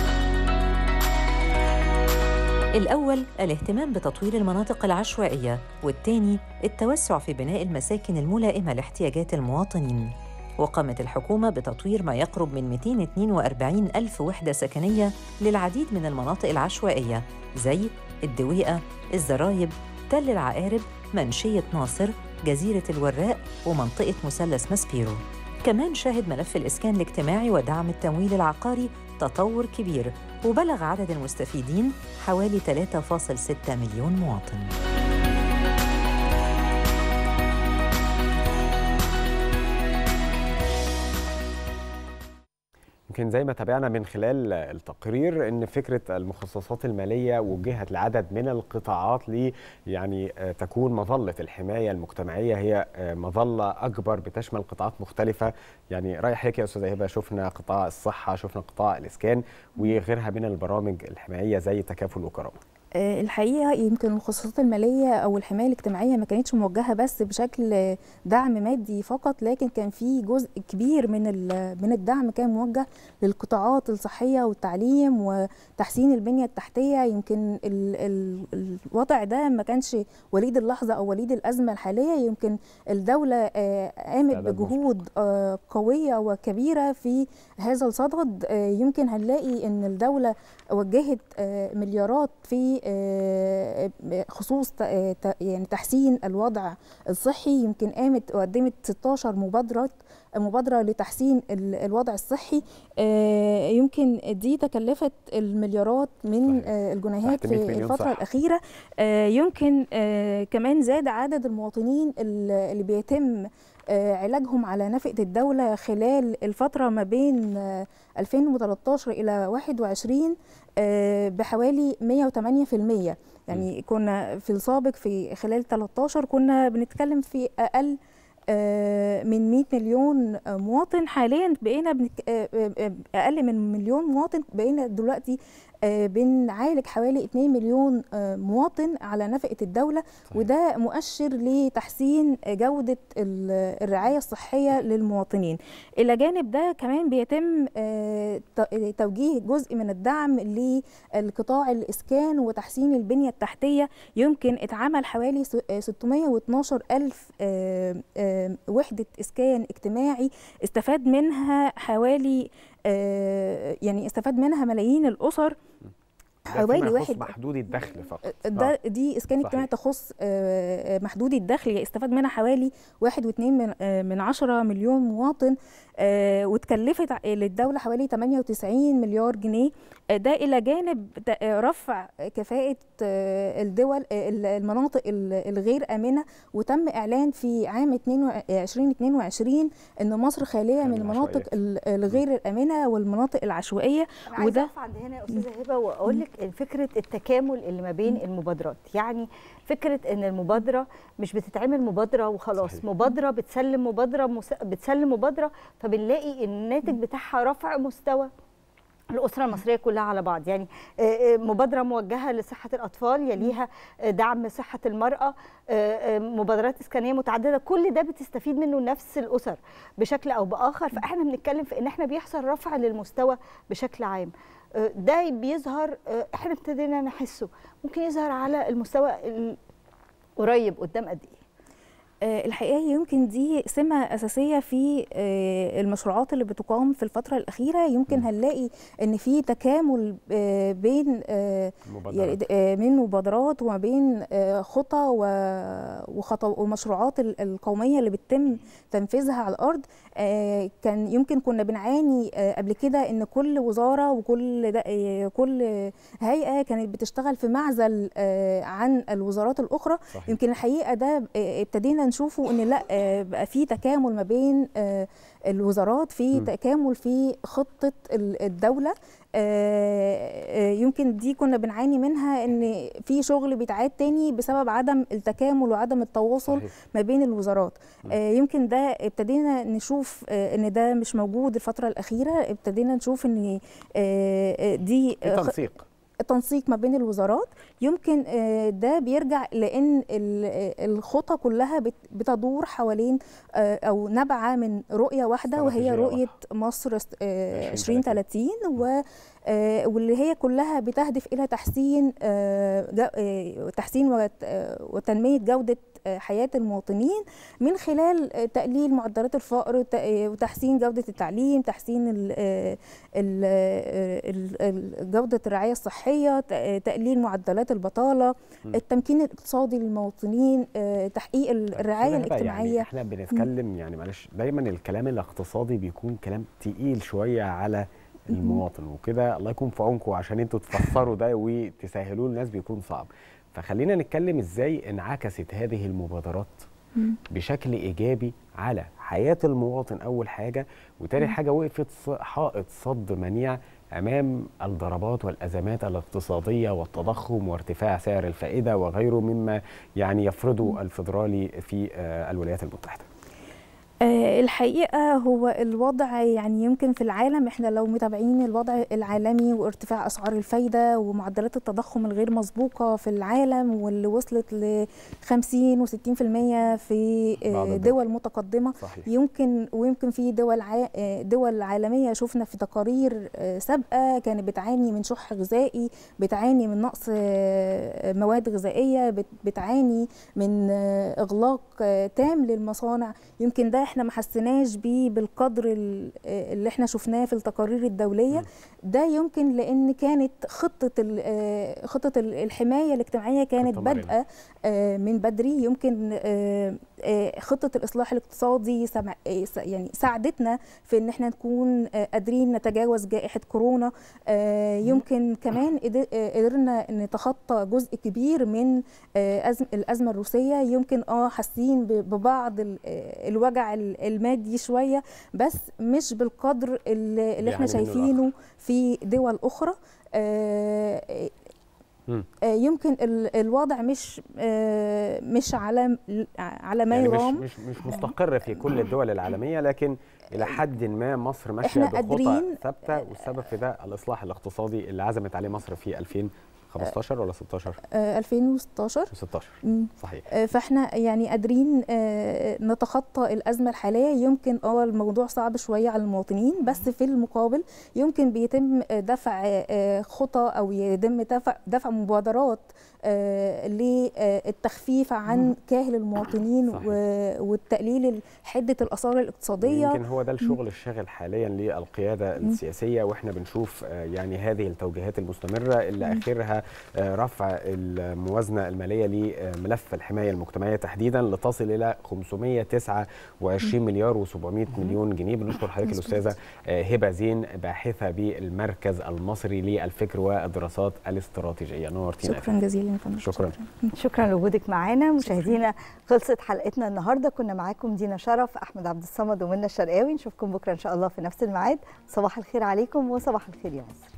الأول الاهتمام بتطوير المناطق العشوائية، والثاني التوسع في بناء المساكن الملائمة لاحتياجات المواطنين. وقامت الحكومة بتطوير ما يقرب من مئتين واثنين وأربعين ألف وحدة سكنية للعديد من المناطق العشوائية زي الدويقة، الزرايب، تل العقارب، منشية ناصر، جزيرة الوراق ومنطقة مثلث ماسبيرو. كمان شهد ملف الإسكان الاجتماعي ودعم التمويل العقاري تطور كبير، وبلغ عدد المستفيدين حوالي ثلاثة فاصلة ستة مليون مواطن. يمكن زي ما تابعنا من خلال التقرير ان فكره المخصصات الماليه وجهت لعدد من القطاعات لي يعني تكون مظله الحمايه المجتمعيه هي مظله اكبر بتشمل قطاعات مختلفه. يعني رايح هيك يا استاذه هبه، شفنا قطاع الصحه، شفنا قطاع الاسكان وغيرها من البرامج الحماييه زي تكافل وكرامه. الحقيقه يمكن المخصصات الماليه او الحمايه الاجتماعيه ما كانتش موجهه بس بشكل دعم مادي فقط، لكن كان في جزء كبير من من الدعم كان موجه للقطاعات الصحيه والتعليم وتحسين البنيه التحتيه. يمكن ال ال الوضع ده ما كانش وليد اللحظه او وليد الازمه الحاليه، يمكن الدوله قامت بجهود قويه وكبيره في هذا الصدد. يمكن هنلاقي ان الدوله وجهت مليارات في في خصوص يعني تحسين الوضع الصحي. يمكن قامت وقدمت ستاشر مبادرة مبادرة لتحسين الوضع الصحي، يمكن دي تكلفت المليارات من الجنيهات في الفترة صح. الأخيرة. يمكن كمان زاد عدد المواطنين اللي بيتم علاجهم على نفقة الدولة خلال الفترة ما بين ألفين وتلتاشر إلى واحد وعشرين بحوالي مية وتمانية في المية. يعني كنا في السابق في خلال تلتاشر كنا بنتكلم في أقل من مية مليون مواطن، حاليا بقينا أقل من مليون مواطن، بقينا دلوقتي بنعالج حوالي اتنين مليون مواطن على نفقة الدولة. صحيح. وده مؤشر لتحسين جودة الرعاية الصحية للمواطنين. إلى جانب ده كمان بيتم توجيه جزء من الدعم للقطاع الإسكان وتحسين البنية التحتية. يمكن اتعمل حوالي ستمية واتناشر ألف وحدة إسكان اجتماعي استفاد منها حوالي يعني استفاد منها ملايين الأسر. حوالي واحد محدود الدخل فقط. ده دي اسكان اجتماعي تخص محدود الدخل استفاد منها حوالي واحد واتنين من, من عشرة مليون مواطن، واتكلفت للدولة حوالي تمانية وتسعين مليار جنيه. ده إلى جانب رفع كفاءة الدول المناطق الغير آمنة. وتم إعلان في عام ألفين واتنين وعشرين أن مصر خالية من المناطق الغير الآمنة والمناطق العشوائية. وده عايزة عند هنا يا أستاذة هبة وأقول لك فكرة التكامل اللي ما بين المبادرات. يعني فكرة ان المبادرة مش بتتعمل مبادرة وخلاص. صحيح. مبادرة بتسلم مبادرة مس... بتسلم مبادرة، فبنلاقي الناتج بتاعها رفع مستوى الأسرة المصرية كلها على بعض. يعني مبادرة موجهة لصحة الأطفال، يليها دعم صحة المرأة، مبادرات إسكانية متعددة، كل ده بتستفيد منه نفس الأسر بشكل أو بآخر. فإحنا بنتكلم في إن إحنا بيحصل رفع للمستوى بشكل عام. ده بيظهر، إحنا ابتدينا نحسه، ممكن يظهر على المستوى القريب قدام قد إيه؟ الحقيقة يمكن دي سمة أساسية في المشروعات اللي بتقام في الفترة الأخيرة. يمكن هنلاقي أن في تكامل بين مبادرات. من مبادرات وما بين خطى ومشروعات القومية اللي بتتم تنفيذها على الأرض. كان يمكن كنا بنعاني قبل كده أن كل وزارة وكل كل هيئة كانت بتشتغل في معزل عن الوزارات الأخرى. صحيح. يمكن الحقيقة ده ابتدينا نشوفوا ان لا بقى في تكامل ما بين الوزارات، في تكامل في خطة الدولة. يمكن دي كنا بنعاني منها ان في شغل بيتعاد تاني بسبب عدم التكامل وعدم التواصل. صحيح. ما بين الوزارات. يمكن ده ابتدينا نشوف ان ده مش موجود الفترة الأخيرة. ابتدينا نشوف ان دي تنسيق التنسيق ما بين الوزارات. يمكن ده بيرجع لان الخطة كلها بتدور حوالين او نبعة من رؤية واحدة، وهي رؤية مصر عشرين ثلاثين، واللي هي كلها بتهدف الى تحسين تحسين وتنمية جودة حياة المواطنين من خلال تقليل معدلات الفقر وتحسين جودة التعليم، تحسين جودة الرعاية الصحية، تقليل معدلات البطالة، التمكين الاقتصادي للمواطنين، تحقيق الرعاية الاجتماعية. يعني احنا بنتكلم يعني معلش دايما الكلام الاقتصادي بيكون كلام تقيل شوية على المواطن وكده. الله يكون في عونكم عشان انتوا تفسروا ده وتسهلوه للناس، بيكون صعب. فخلينا نتكلم ازاي انعكست هذه المبادرات بشكل ايجابي على حياة المواطن اول حاجة، وتاني حاجة وقفت حائط صد منيع امام الضربات والازمات الاقتصادية والتضخم وارتفاع سعر الفائدة وغيره مما يعني يفرضه الفيدرالي في الولايات المتحدة. الحقيقة هو الوضع يعني يمكن في العالم، احنا لو متابعين الوضع العالمي وارتفاع أسعار الفايدة ومعدلات التضخم الغير مسبوقة في العالم واللي وصلت ل خمسين وستين في المية في دول متقدمة. صحيح. يمكن ويمكن في دول دول عالمية شفنا في تقارير سابقة كانت بتعاني من شح غذائي، بتعاني من نقص مواد غذائية، بتعاني من إغلاق تام للمصانع. يمكن ده احنا ما حسيناش بيه بالقدر اللي احنا شفناه في التقارير الدوليه. ده يمكن لان كانت خطه خطه الحمايه الاجتماعيه كانت بادئه من بدري. يمكن خطه الاصلاح الاقتصادي يعني ساعدتنا في ان احنا نكون قادرين نتجاوز جائحه كورونا. يمكن كمان قدرنا نتخطى جزء كبير من الازمه الروسيه. يمكن اه حاسين ببعض الوجع المادي شويه، بس مش بالقدر اللي, اللي احنا شايفينه في دول اخرى. آه يمكن الوضع مش مش على على ما يعني يرام، مش مش مستقر في كل الدول العالميه، لكن الى حد ما مصر ماشيه بخطى ثابته، والسبب في ده الاصلاح الاقتصادي اللي عزمت عليه مصر في ألفين وخمستاشر ولا ستاشر؟ ألفين وستاشر ستاشر صحيح. فاحنا يعني قادرين نتخطى الازمه الحاليه. يمكن اه الموضوع صعب شويه على المواطنين، بس في المقابل يمكن بيتم دفع خطى او يتم دفع دفع مبادرات للتخفيف عن كاهل المواطنين والتقليل حده الاثار الاقتصاديه. يمكن هو ده الشغل الشاغل حاليا للقياده السياسيه، واحنا بنشوف يعني هذه التوجيهات المستمره اللي اخرها رفع الموازنه الماليه لملف الحمايه المجتمعيه تحديدا لتصل الى خمسمائة وتسعة وعشرين مليار وسبعمائة مليون جنيه. بنشكر حضرتك الاستاذه هبه زين، باحثه بالمركز المصري للفكر والدراسات الاستراتيجيه. نورتينا. شكرا جزيلا. شكرا شكرا لوجودك معانا. مشاهدينا خلصت حلقتنا النهارده، كنا معاكم دينا شرف، احمد عبد الصمد، ومنى الشرقاوي. نشوفكم بكره ان شاء الله في نفس الميعاد. صباح الخير عليكم وصباح الخير يا مصر.